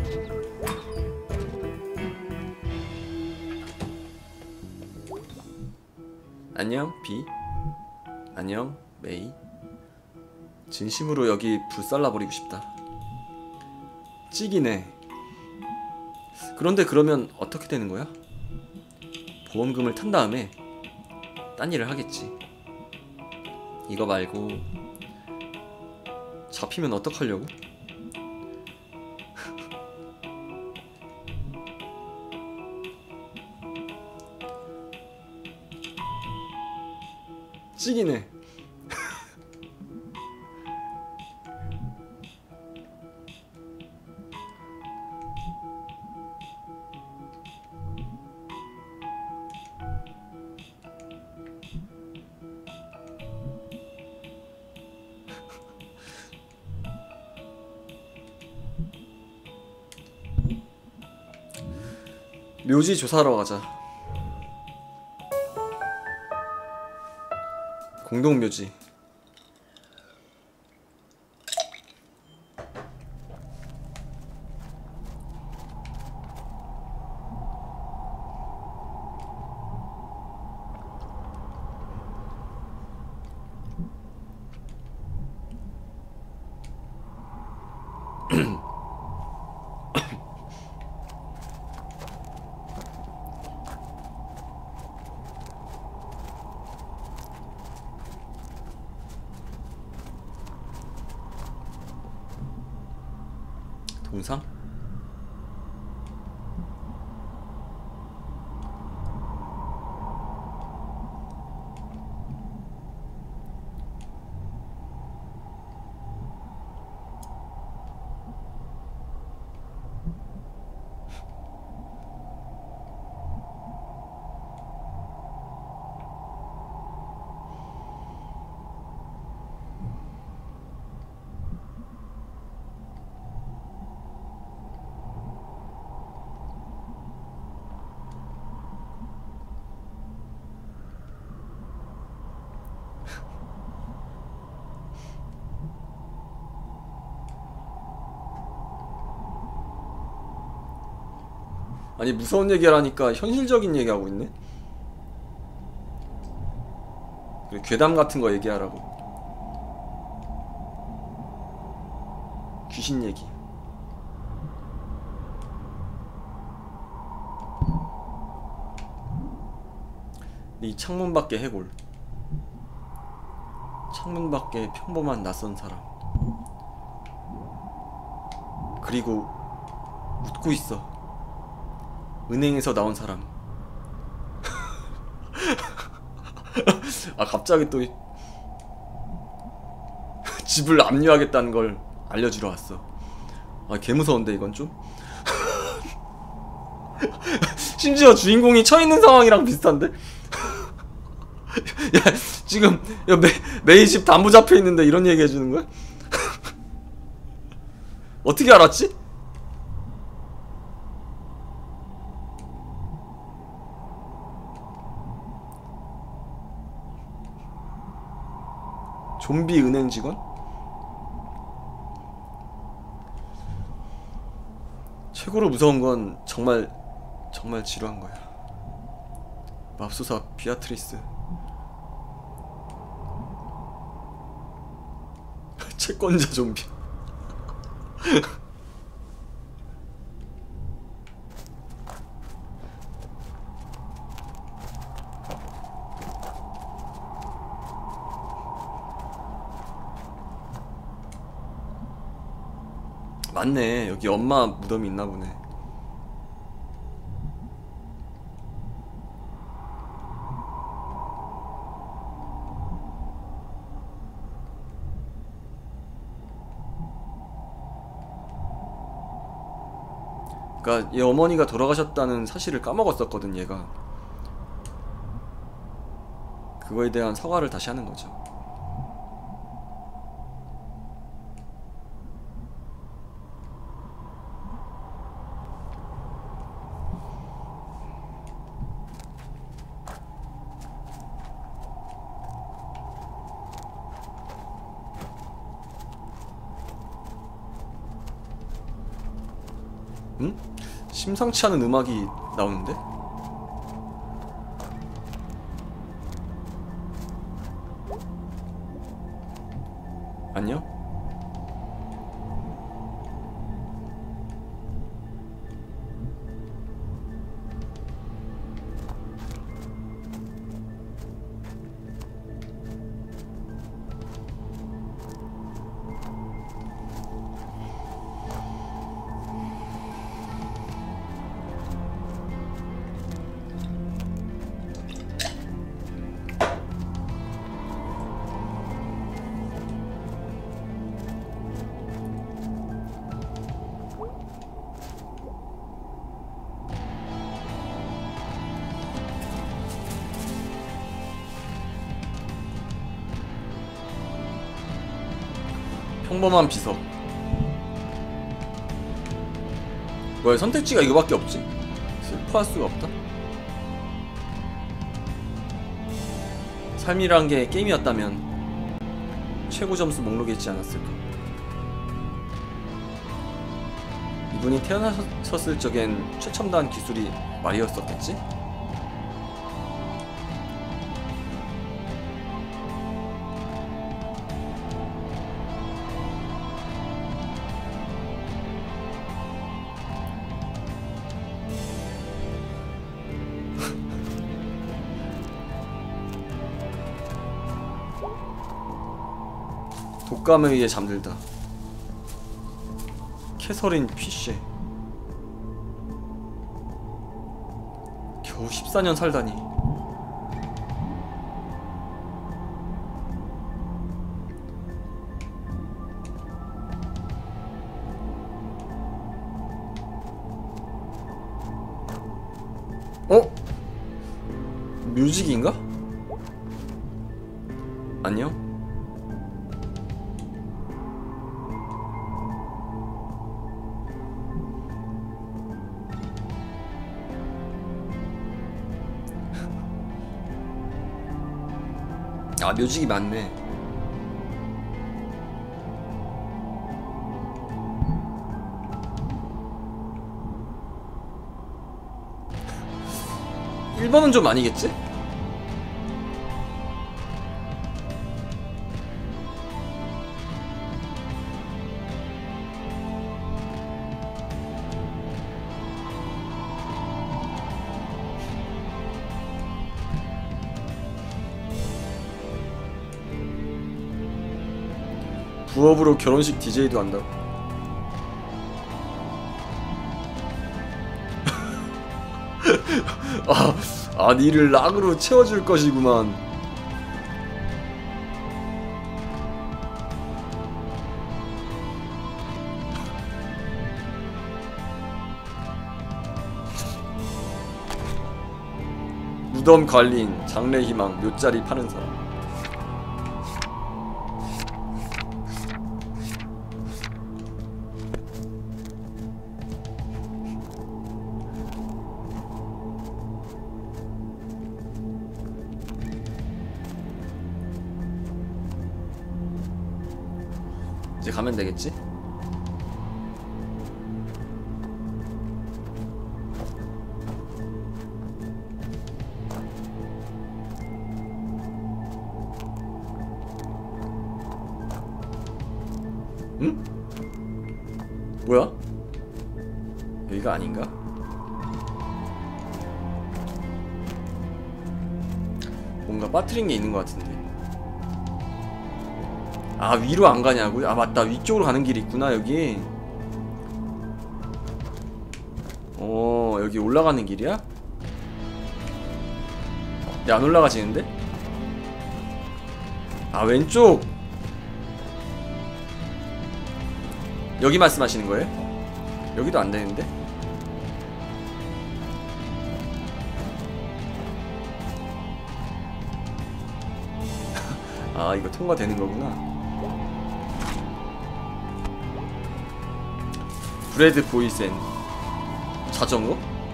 안녕 비. 안녕 메이. 진심으로 여기 불살라버리고 싶다. 찌기네. 그런데 그러면 어떻게 되는 거야? 보험금을 탄 다음에 딴 일을 하겠지. 이거 말고 잡히면 어떡하려고? 찌기네. 묘지 조사하러 가자. 공동묘지. 동상? 아니 무서운 얘기를 하니까 현실적인 얘기하고 있네? 그리고 괴담 같은 거 얘기하라고. 귀신 얘기. 이 창문 밖의 해골. 창문 밖의 평범한 낯선 사람. 그리고 웃고 있어. 은행에서 나온 사람. 아 갑자기 또 집을 압류하겠다는 걸 알려주러 왔어. 아 개무서운데 이건 좀. 심지어 주인공이 처있는 상황이랑 비슷한데? 야 지금 야, 메, 메이 집 담보 잡혀있는데 이런 얘기 해주는 거야? 어떻게 알았지? 좀비 은행 직원? 최고로 무서운 건 정말 정말 지루한 거야. 맙소사 비아트리스. 채권자 좀비. 맞네. 여기 엄마 무덤이 있나 보네. 그러니까 얘 어머니가 돌아가셨다는 사실을 까먹었었거든 얘가. 그거에 대한 사과를 다시 하는 거죠. 응? 심상치 않은 음악이 나오는데? 아니요? 평범한 비석. 뭐야, 선택지가 이거밖에 없지? 슬퍼할 수가 없다. 삶이란 게 게임이었다면 최고 점수 목록에 있지 않았을까. 이분이 태어나셨을 적엔 최첨단 기술이 말이었었겠지? 독감에 의해 잠들다. 캐서린 피쉐. 겨우 십사 년 살다니. 어? 뮤직인가? 아니요. 아, 뮤직이 많네. 일 번은 좀 아니겠지? 부업으로 결혼식 디제이도 한다고? 아, 아, 니를 락으로 채워줄 것이구만. 무덤 관리인, 장래희망, 묘짜리 파는 사람. 이제 가면 되겠지? 응? 뭐야? 여기가 아닌가? 뭔가 빠뜨린 게 있는 것 같은데. 아, 위로 안 가냐고요? 아, 맞다. 위쪽으로 가는 길이 있구나, 여기. 어, 여기 올라가는 길이야? 야, 안 올라가지는데? 아, 왼쪽! 여기 말씀하시는 거예요? 여기도 안 되는데? 아, 이거 통과되는 거구나. 브레드 보이센 자전거?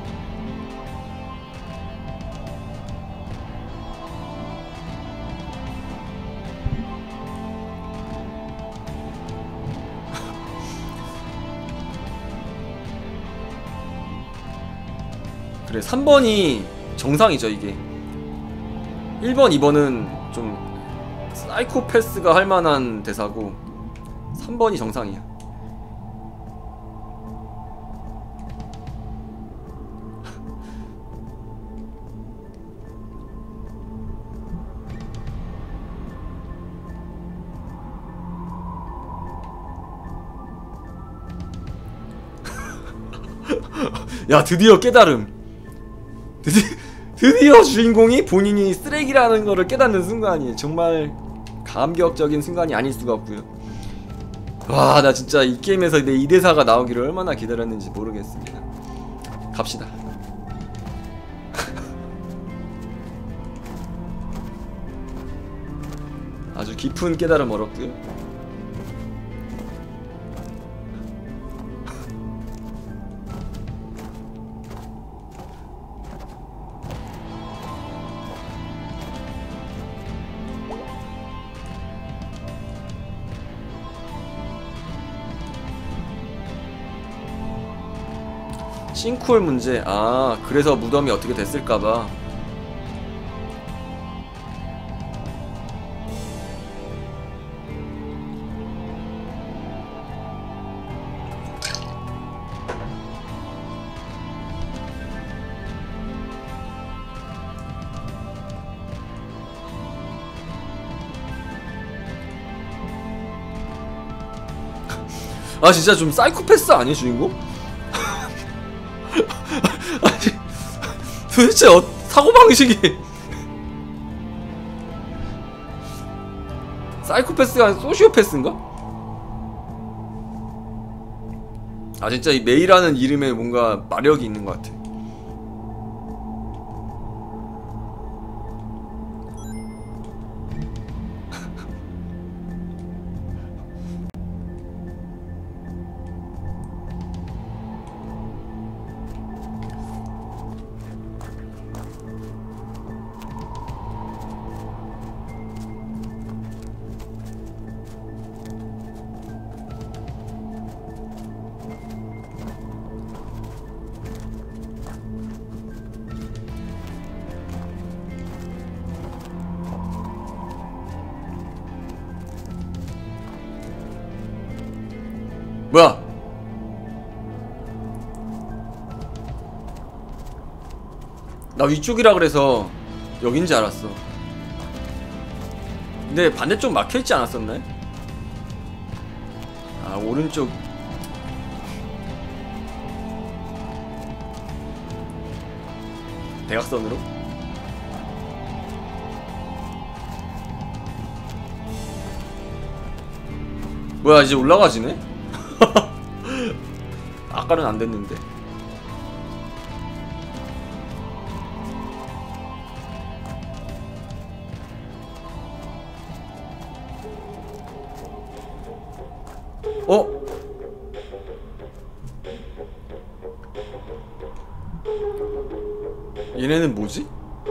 그래, 삼 번이 정상이죠. 이게 일 번, 이 번은 좀 사이코패스가 할만한 대사고 삼 번이 정상이야. 야, 드디어 깨달음. 드디, 드디어 주인공이 본인이 쓰레기라는 거를 깨닫는 순간이 정말 감격적인 순간이 아닐 수가 없고요. 와, 나 진짜 이 게임에서 내 이 대사가 나오기를 얼마나 기다렸는지 모르겠습니다. 갑시다. 아주 깊은 깨달음 얻었고요. 싱크홀 문제. 아, 그래서 무덤이 어떻게 됐을까봐. 아, 진짜 좀 사이코패스 아니야, 주인공? 아니, 도대체 어, 사고방식이 사이코패스가 아니라 소시오패스인가? 아, 진짜 이 메이라는 이름에 뭔가 마력이 있는 것 같아. 뭐야? 나 위쪽이라 그래서 여긴지 알았어. 근데 반대쪽 막혀있지 않았었나요? 아, 오른쪽. 대각선으로? 뭐야, 이제 올라가지네? 아까는 안 됐는데. 어? 얘네는 뭐지?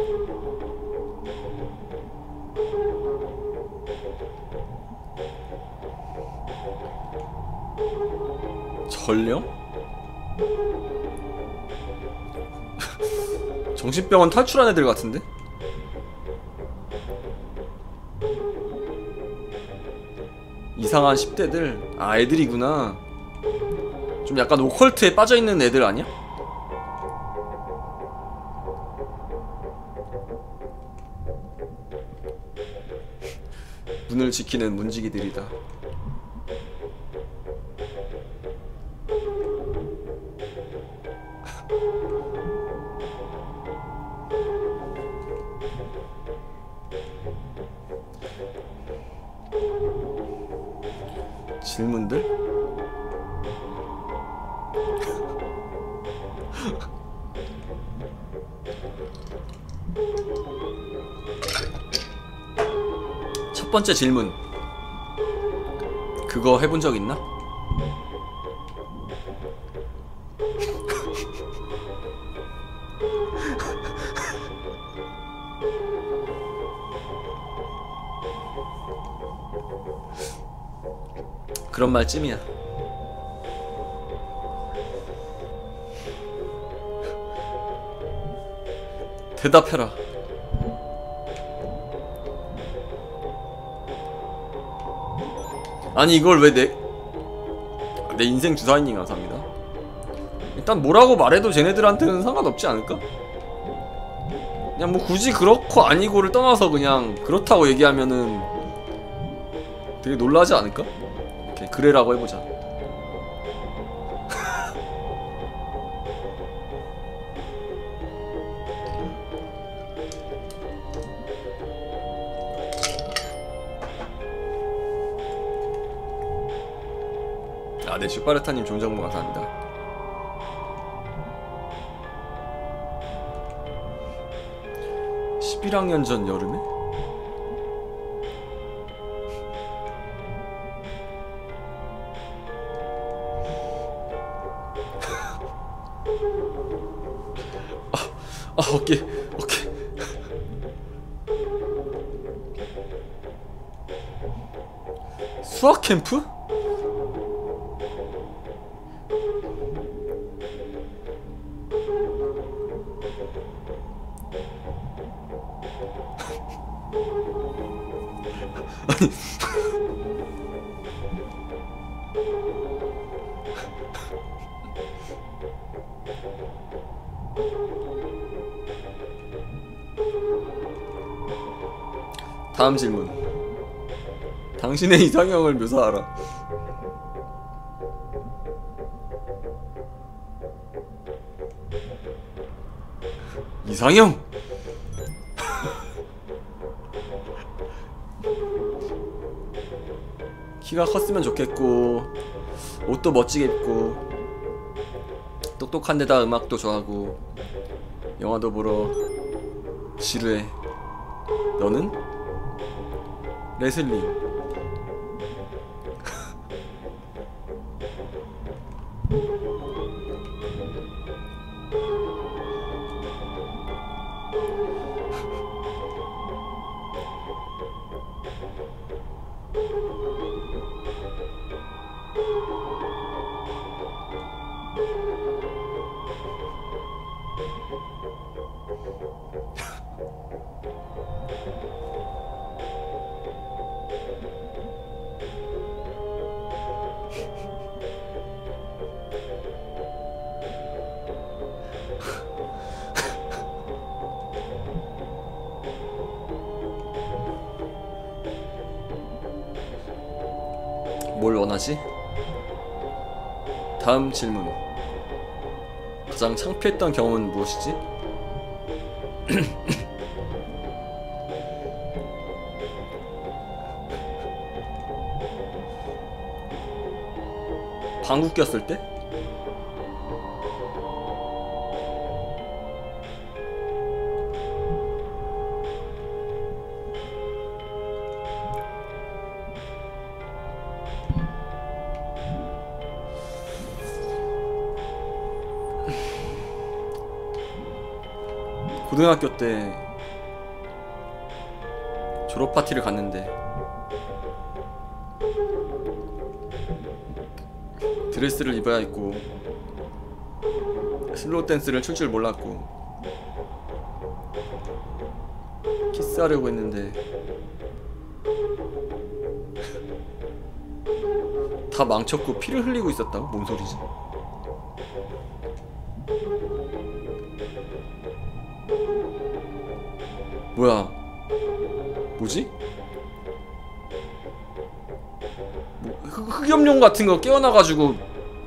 전령? 정신병원 탈출한 애들 같은데? 이상한 십 대들. 아, 애들이구나. 좀 약간 오컬트에 빠져있는 애들 아니야? 문을 지키는 문지기들이다. 질문들? 첫 번째 질문. 그거 해본 적 있나? 그런 말쯤이야. 대답해라. 아니 이걸 왜 내 내 인생 주사위님 감사합니다. 일단 뭐라고 말해도 쟤네들한테는 상관없지 않을까? 그냥 뭐 굳이 그렇고 아니고를 떠나서 그냥 그렇다고 얘기하면은 되게 놀라지 않을까? 오케이, 그래라고 해보자. 아, 네, 슈파르타님 좋은 정보 감사합니다. 십일 학년 전 여름에? 아, 아, 오케이, 오케이. 수학 캠프? 아니 다음 질문. 당신의 이상형을 묘사하라. 이상형? 키가 컸으면 좋겠고, 옷도 멋지게 입고, 똑똑한 데다 음악도 좋아하고, 영화도 보러 지루해. 너는? 레슬리. 뭘 원하지? 다음 질문. 가장 창피했던 경험은 무엇이지? 방구 꼈을 때? 고등학교 때 졸업 파티를 갔는데 드레스를 입어야 했고 슬로우 댄스를 출 줄 몰랐고 키스하려고 했는데 다 망쳤고 피를 흘리고 있었다고? 뭔 소리지? 뭐야? 뭐지? 뭐 흑, 흑염룡 같은 거 깨어나가지고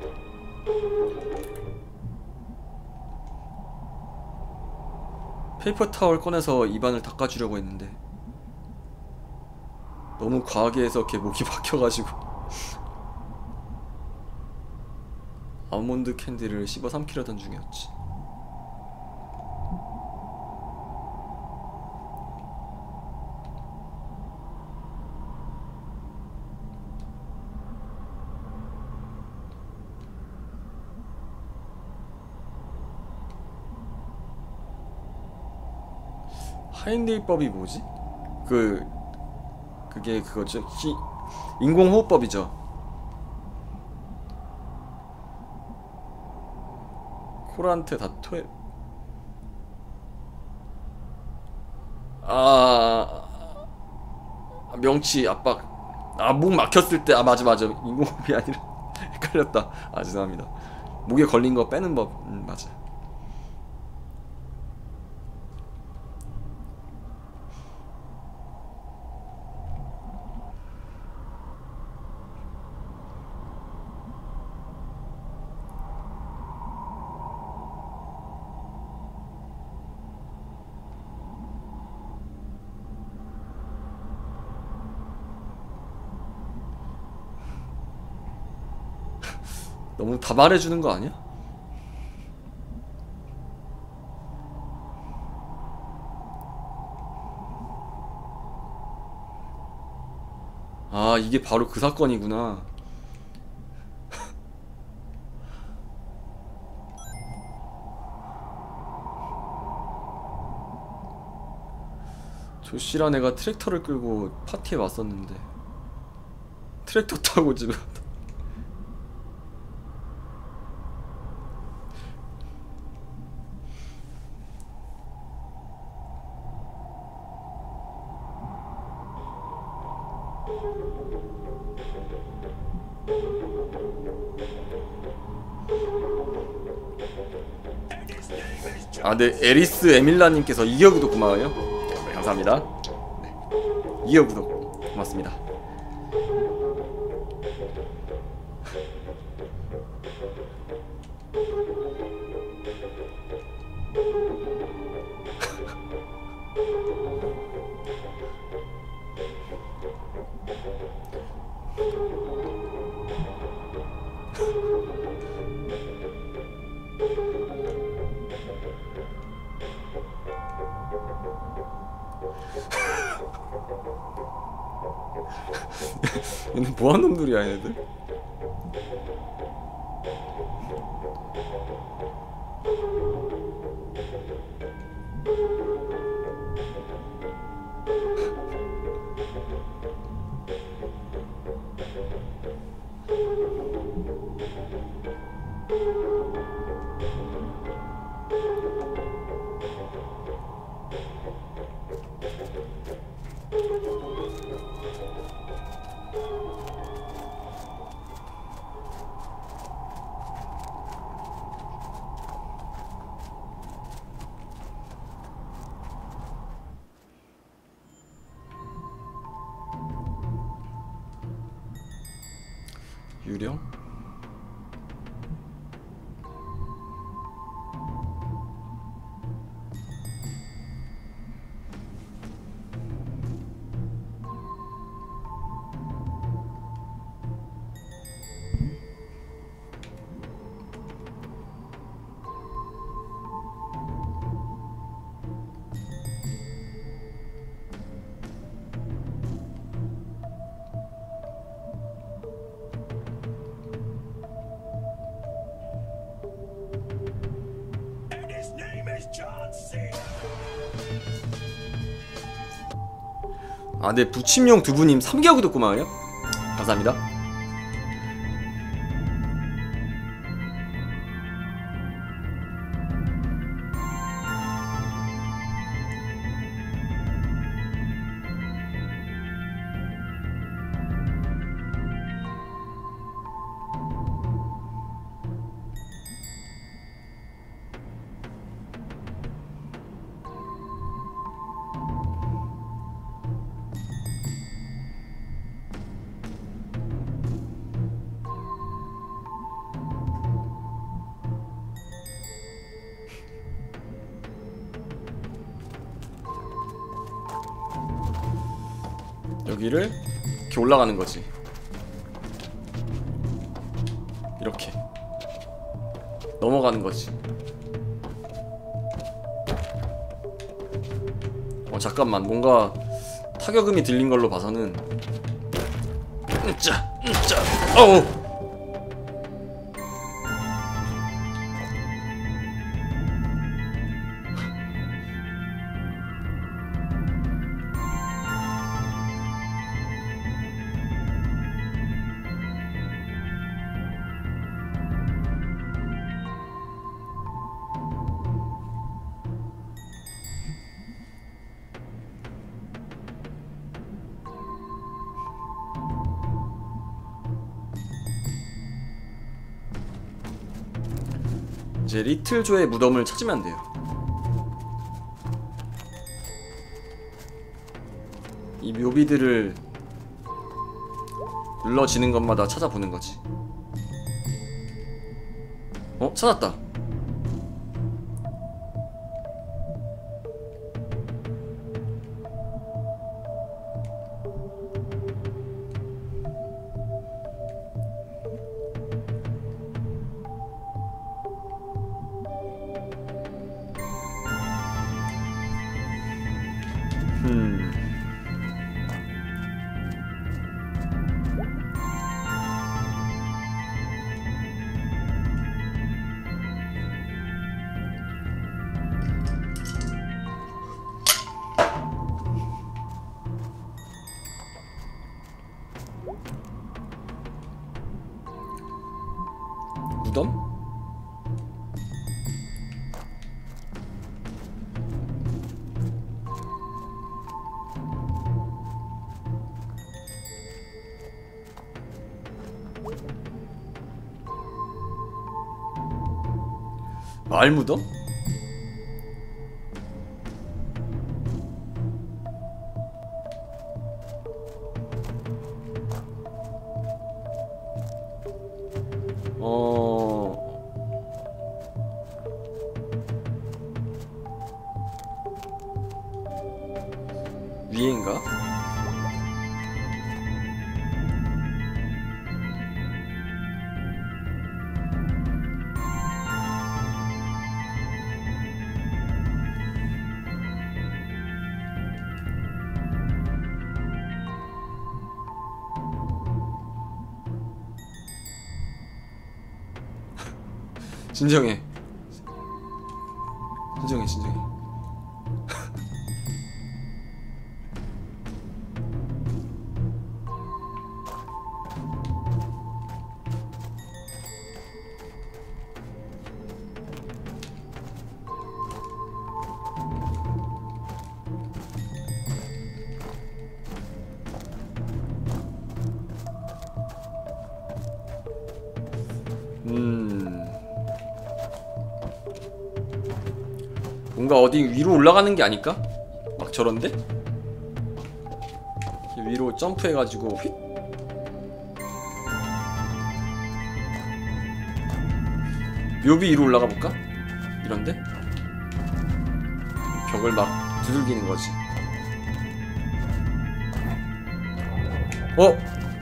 페이퍼 타월 꺼내서 입안을 닦아주려고 했는데 너무 과하게 해서 걔 목이 박혀가지고 아몬드 캔디를 씹어 삼키려던 중이었지. 하인리법이 뭐지? 그 그게 그거죠. 히, 인공호흡법이죠. 코란테 다토에 아 명치 압박 아 목 막혔을 때 아 맞아 맞아 인공호흡이 아니라 헷갈렸다. 아 죄송합니다. 목에 걸린 거 빼는 법 음, 맞아. 너무 다 말해주는 거 아니야? 아 이게 바로 그 사건이구나. 조씨란 애가 트랙터를 끌고 파티에 왔었는데 트랙터 타고 집에 갔다. 아, 네, 에리스 에밀라님께서 이억 구독 고마워요. 네, 감사합니다. 네, 이억 구독 고맙습니다. 얘는 뭐하는 놈들이야 얘네들? 유령? 아, 네, 부침용 두부님 삼 개월 구독 고마워요. 감사합니다. 여기를 이렇게 올라가는 거지. 이렇게 넘어가는 거지. 어 잠깐만, 뭔가 타격음이 들린 걸로 봐서는 으짜 으짜 어우. 이제 리틀조의 무덤을 찾으면 돼요. 이 묘비들을 눌러지는 것마다 찾아보는 거지. 어? 찾았다. 음. 무덤? 말무덤? 어... 위에인가? 진정해. 진정해, 진정해. 음... 뭔가 어디 위로 올라가는 게 아닐까? 막 저런데? 위로 점프해가지고 휙? 묘비 위로 올라가 볼까? 이런데? 벽을 막 두들기는 거지. 어?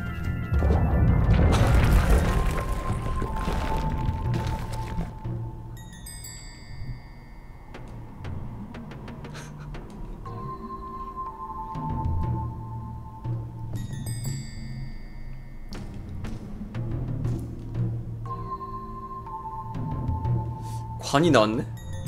관이 나왔네?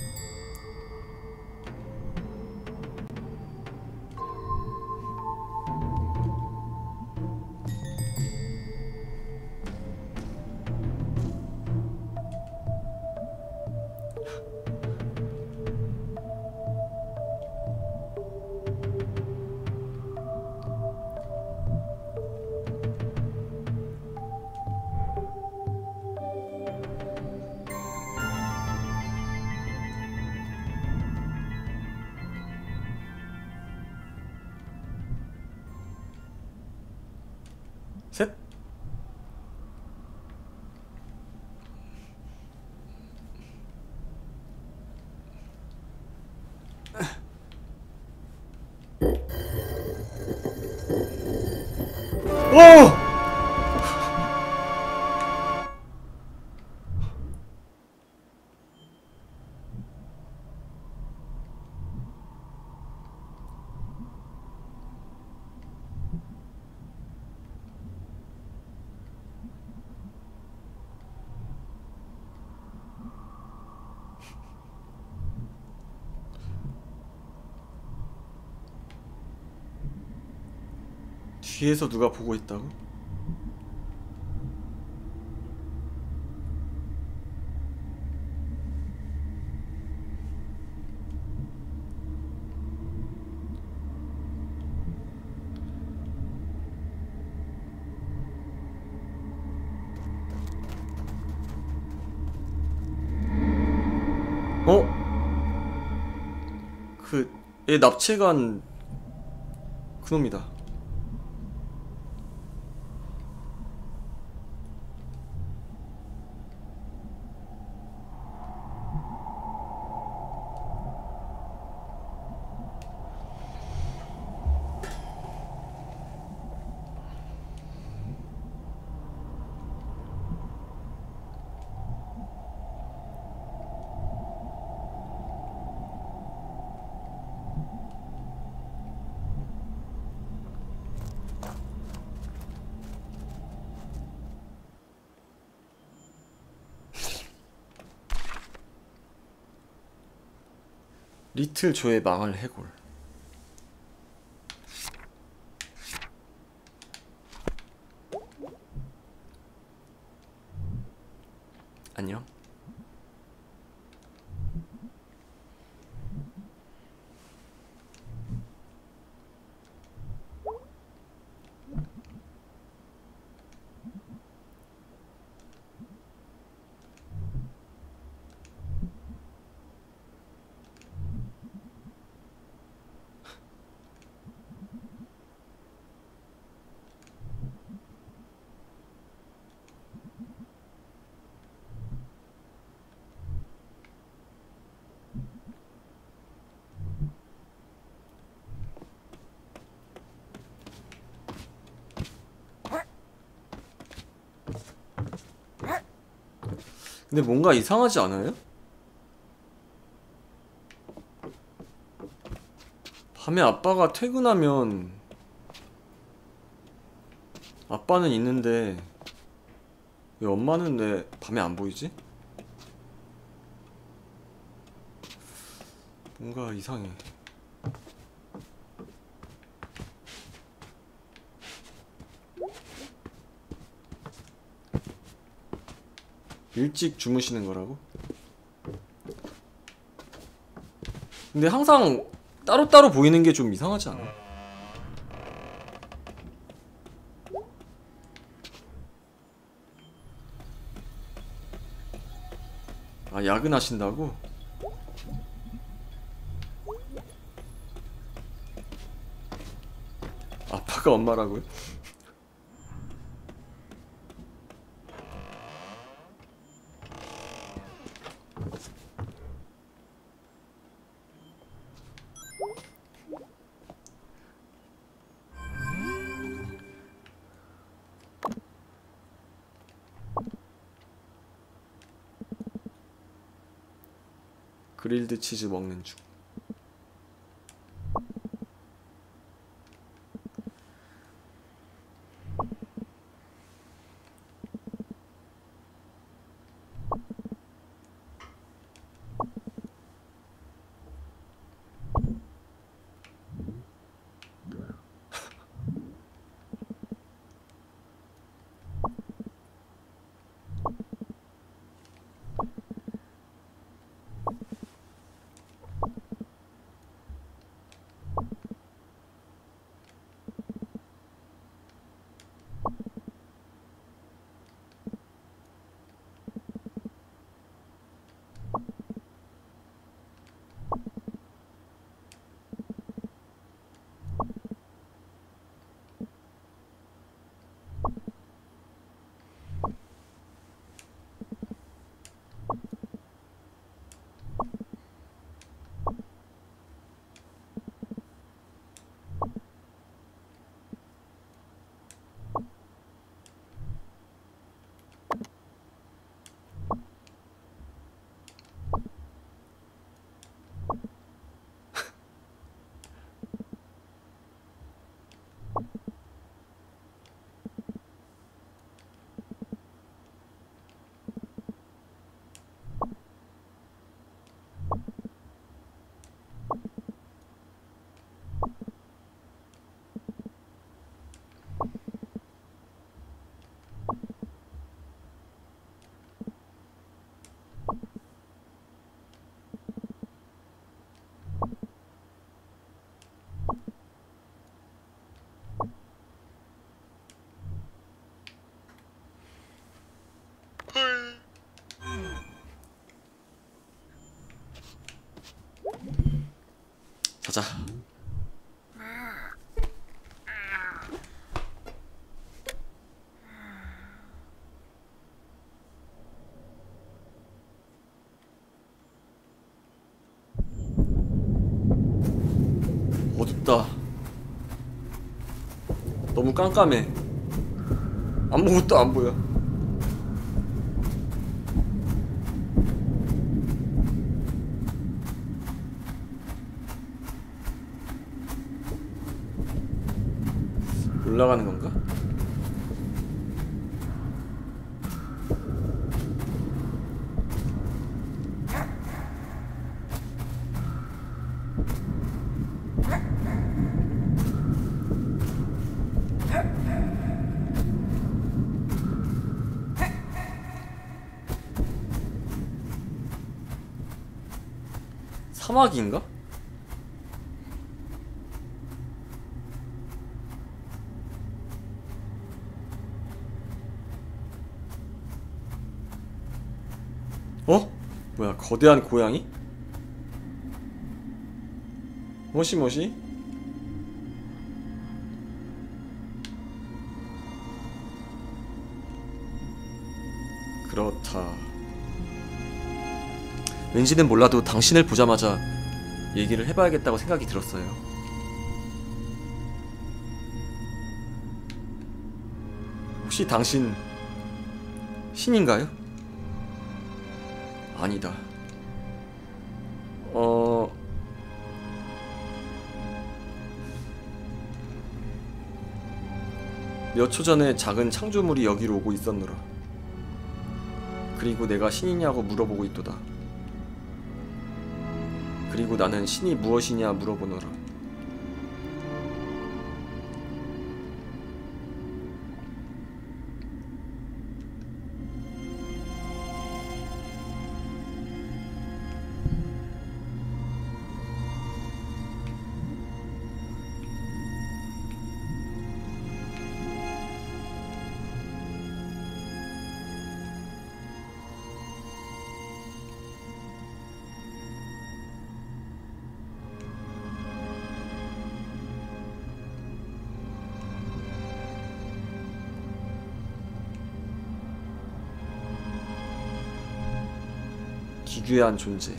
셋. 어! 뒤에서 누가 보고 있다고? 어? 그, 얘 납치간 그놈이다. 리틀 조의 망할 해골. 안녕. 근데 뭔가 이상하지 않아요? 밤에 아빠가 퇴근하면 아빠는 있는데 왜 엄마는 왜 밤에 안 보이지? 뭔가 이상해. 일찍 주무시는 거라고? 근데 항상 따로따로 보이는 게 좀 이상하지 않아? 아, 야근하신다고? 아빠가 엄마라고요? 그릴드 치즈 먹는 중. 자자. 어둡다. 너무 깜깜해. 아무것도 안 보여. 올라가는 건가? 사막인가? 어? 뭐야, 거대한 고양이? 뭐시뭐시? 그렇다. 왠지는 몰라도 당신을 보자마자 얘기를 해봐야겠다고 생각이 들었어요. 혹시 당신 신인가요? 아니다. 어... 몇 초 전에 작은 창조물이 여기로 오고 있었노라. 그리고 내가 신이냐고 물어보고 있도다. 그리고 나는 신이 무엇이냐 물어보노라. 기괴한 존재.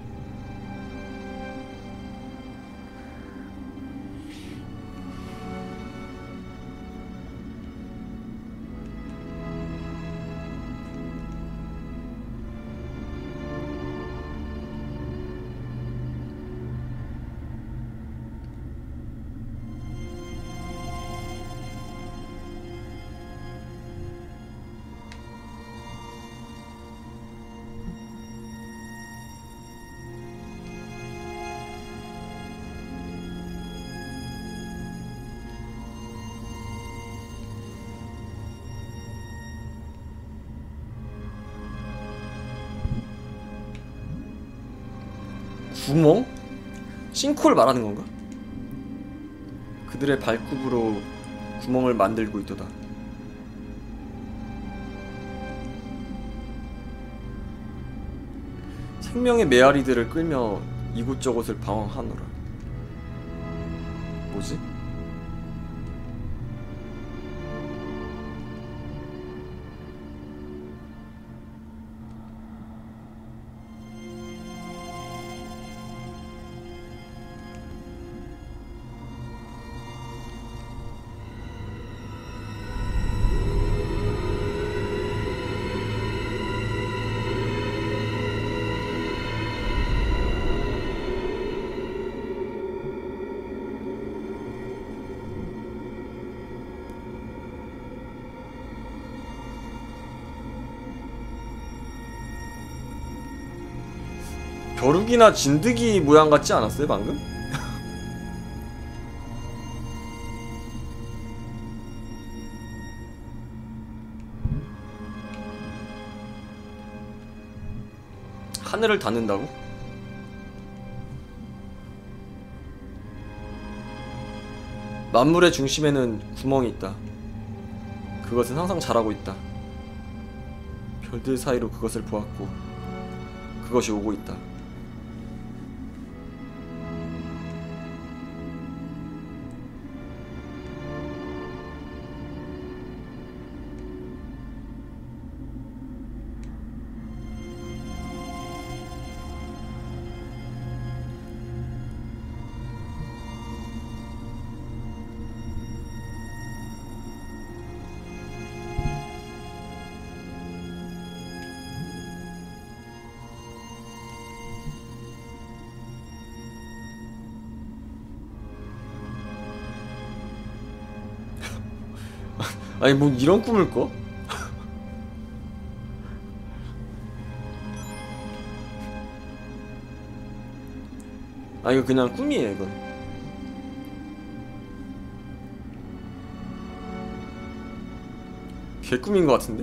구멍? 싱크홀 말하는 건가? 그들의 발굽으로 구멍을 만들고 있도다. 생명의 메아리들을 끌며 이곳저곳을 방황하노라. 뭐지? 벼룩이나 진드기 모양 같지 않았어요 방금? 하늘을 닿는다고? 만물의 중심에는 구멍이 있다. 그것은 항상 자라고 있다. 별들 사이로 그것을 보았고 그것이 오고 있다. 아니 뭐 이런 꿈을 꿔? 아 이거 그냥 꿈이에요 이건. 개꿈인 것 같은데?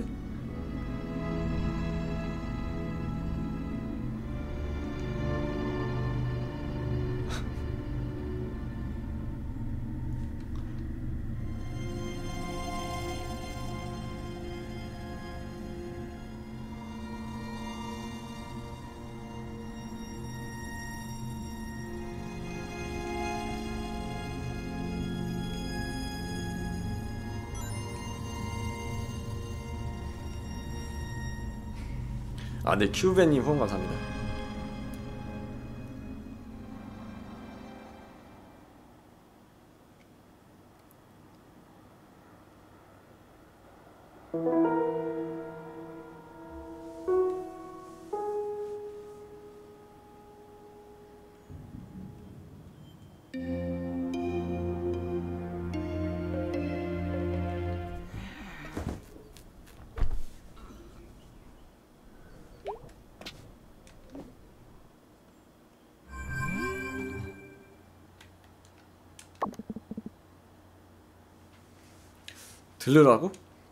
아, 네, 큐베님 후원 감사합니다. 들으라고?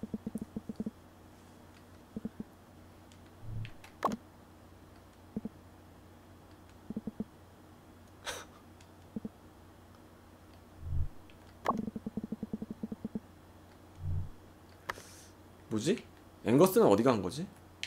뭐지? 앵거스는 어디 간 거지?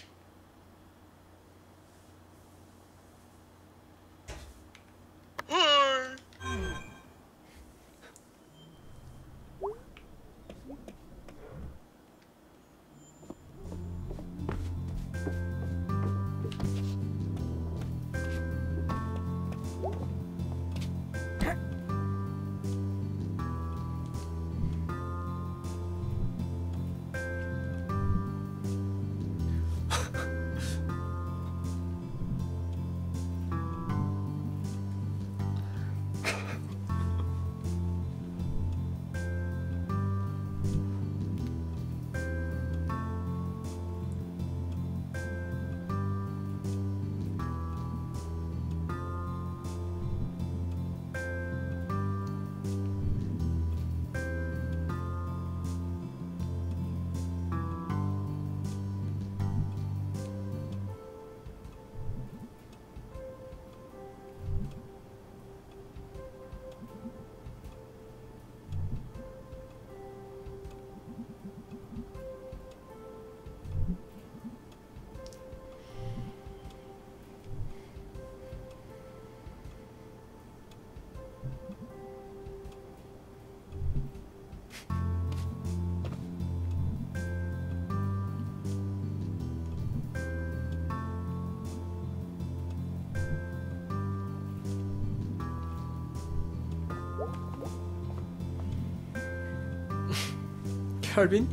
켈빈?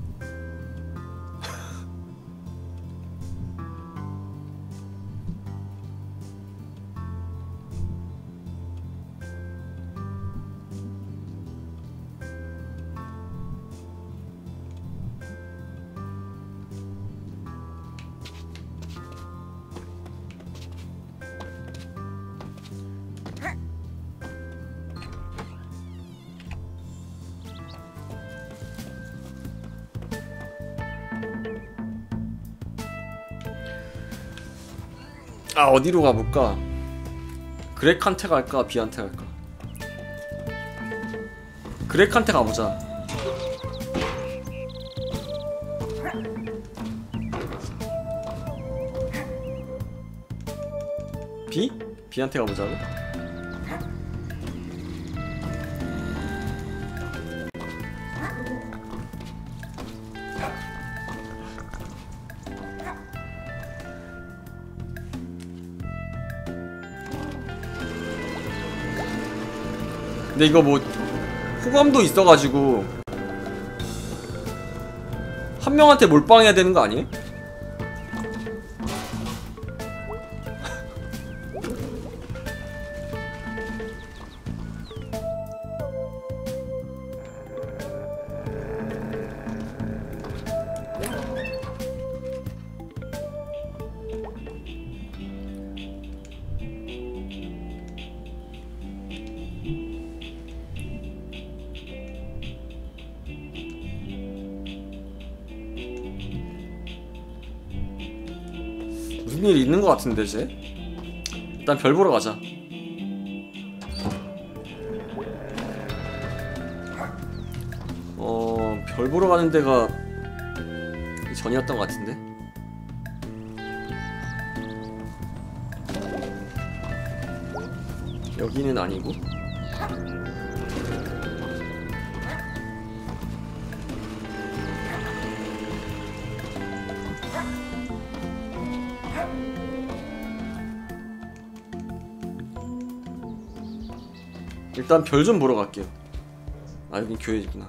아 어디로 가볼까? 그렉한테 갈까? 비한테 갈까? 그렉한테 가보자. 비? 비한테 가보자고? 근데 이거 뭐 호감도 있어가지고 한 명한테 몰빵해야 되는 거 아니에요? 무슨 일이 있는 것 같은데 쟤? 일단 별 보러 가자. 어... 별 보러 가는 데가 전이었던 것 같은데? 여기는 아니고. 일단 별 좀 보러 갈게요. 아, 여긴 교회구나.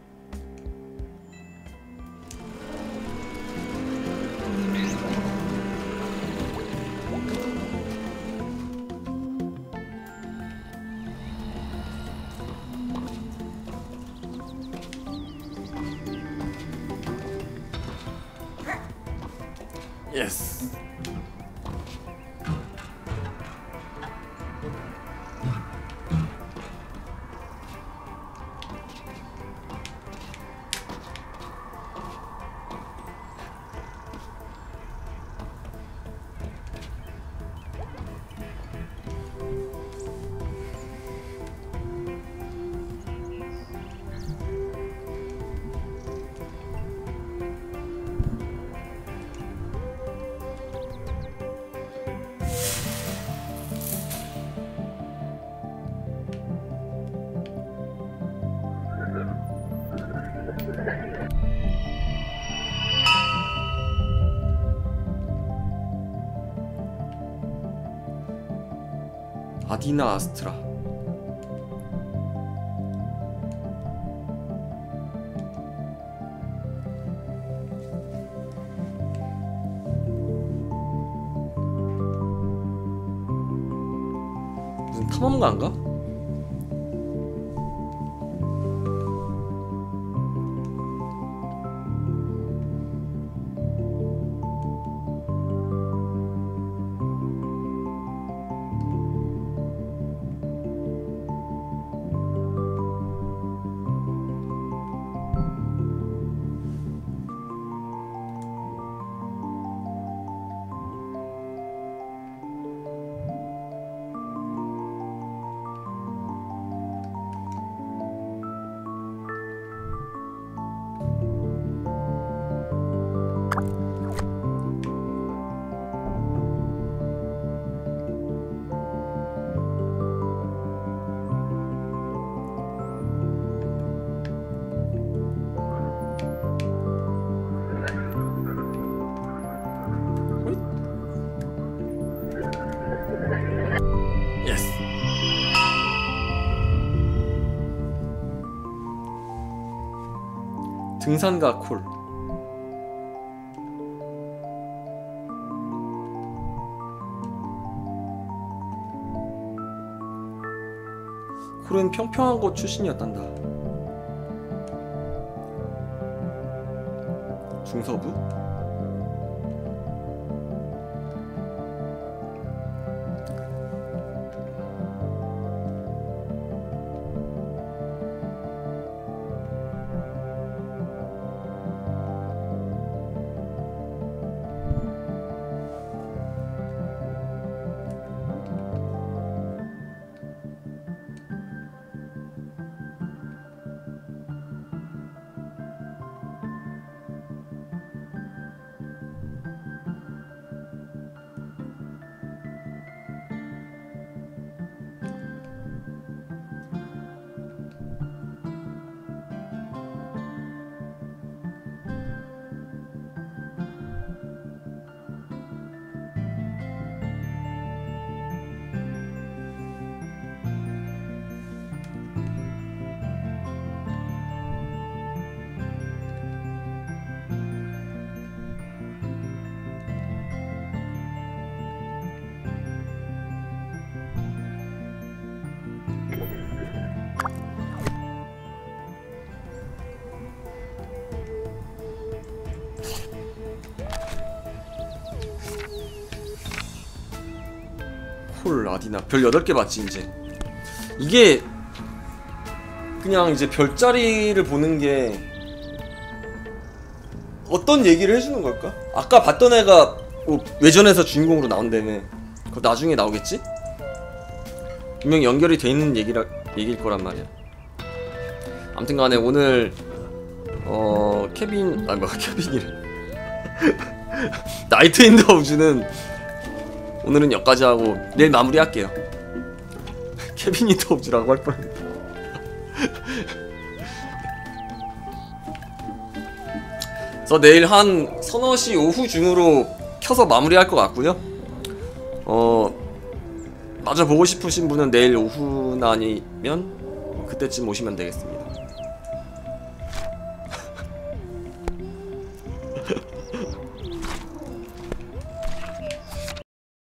예스. 아디나 아스트라. 무슨 탐험가인가? 등산가 콜. 콜은 평평한 곳 출신이었단다. 중서부? 콜, 아디나. 별 여덟 개 맞지 이제. 이게 그냥 이제 별자리를 보는 게 어떤 얘기를 해주는 걸까? 아까 봤던 애가 어, 외전에서 주인공으로 나온다며. 그거 나중에 나오겠지? 분명 연결이 돼 있는 얘기라, 얘기일 거란 말이야. 아무튼간에 오늘 어 케빈 아니 뭐 케빈이래. 나이트 인 더 우즈는 오늘은 여기까지 하고 내일 마무리할게요. 케빈 인 더 우즈라고 할 뻔했네. 그래서 내일 한 서너 시 오후 중으로 켜서 마무리할 것 같고요. 어 마저 보고 싶으신 분은 내일 오후나 아니면 그때쯤 오시면 되겠습니다.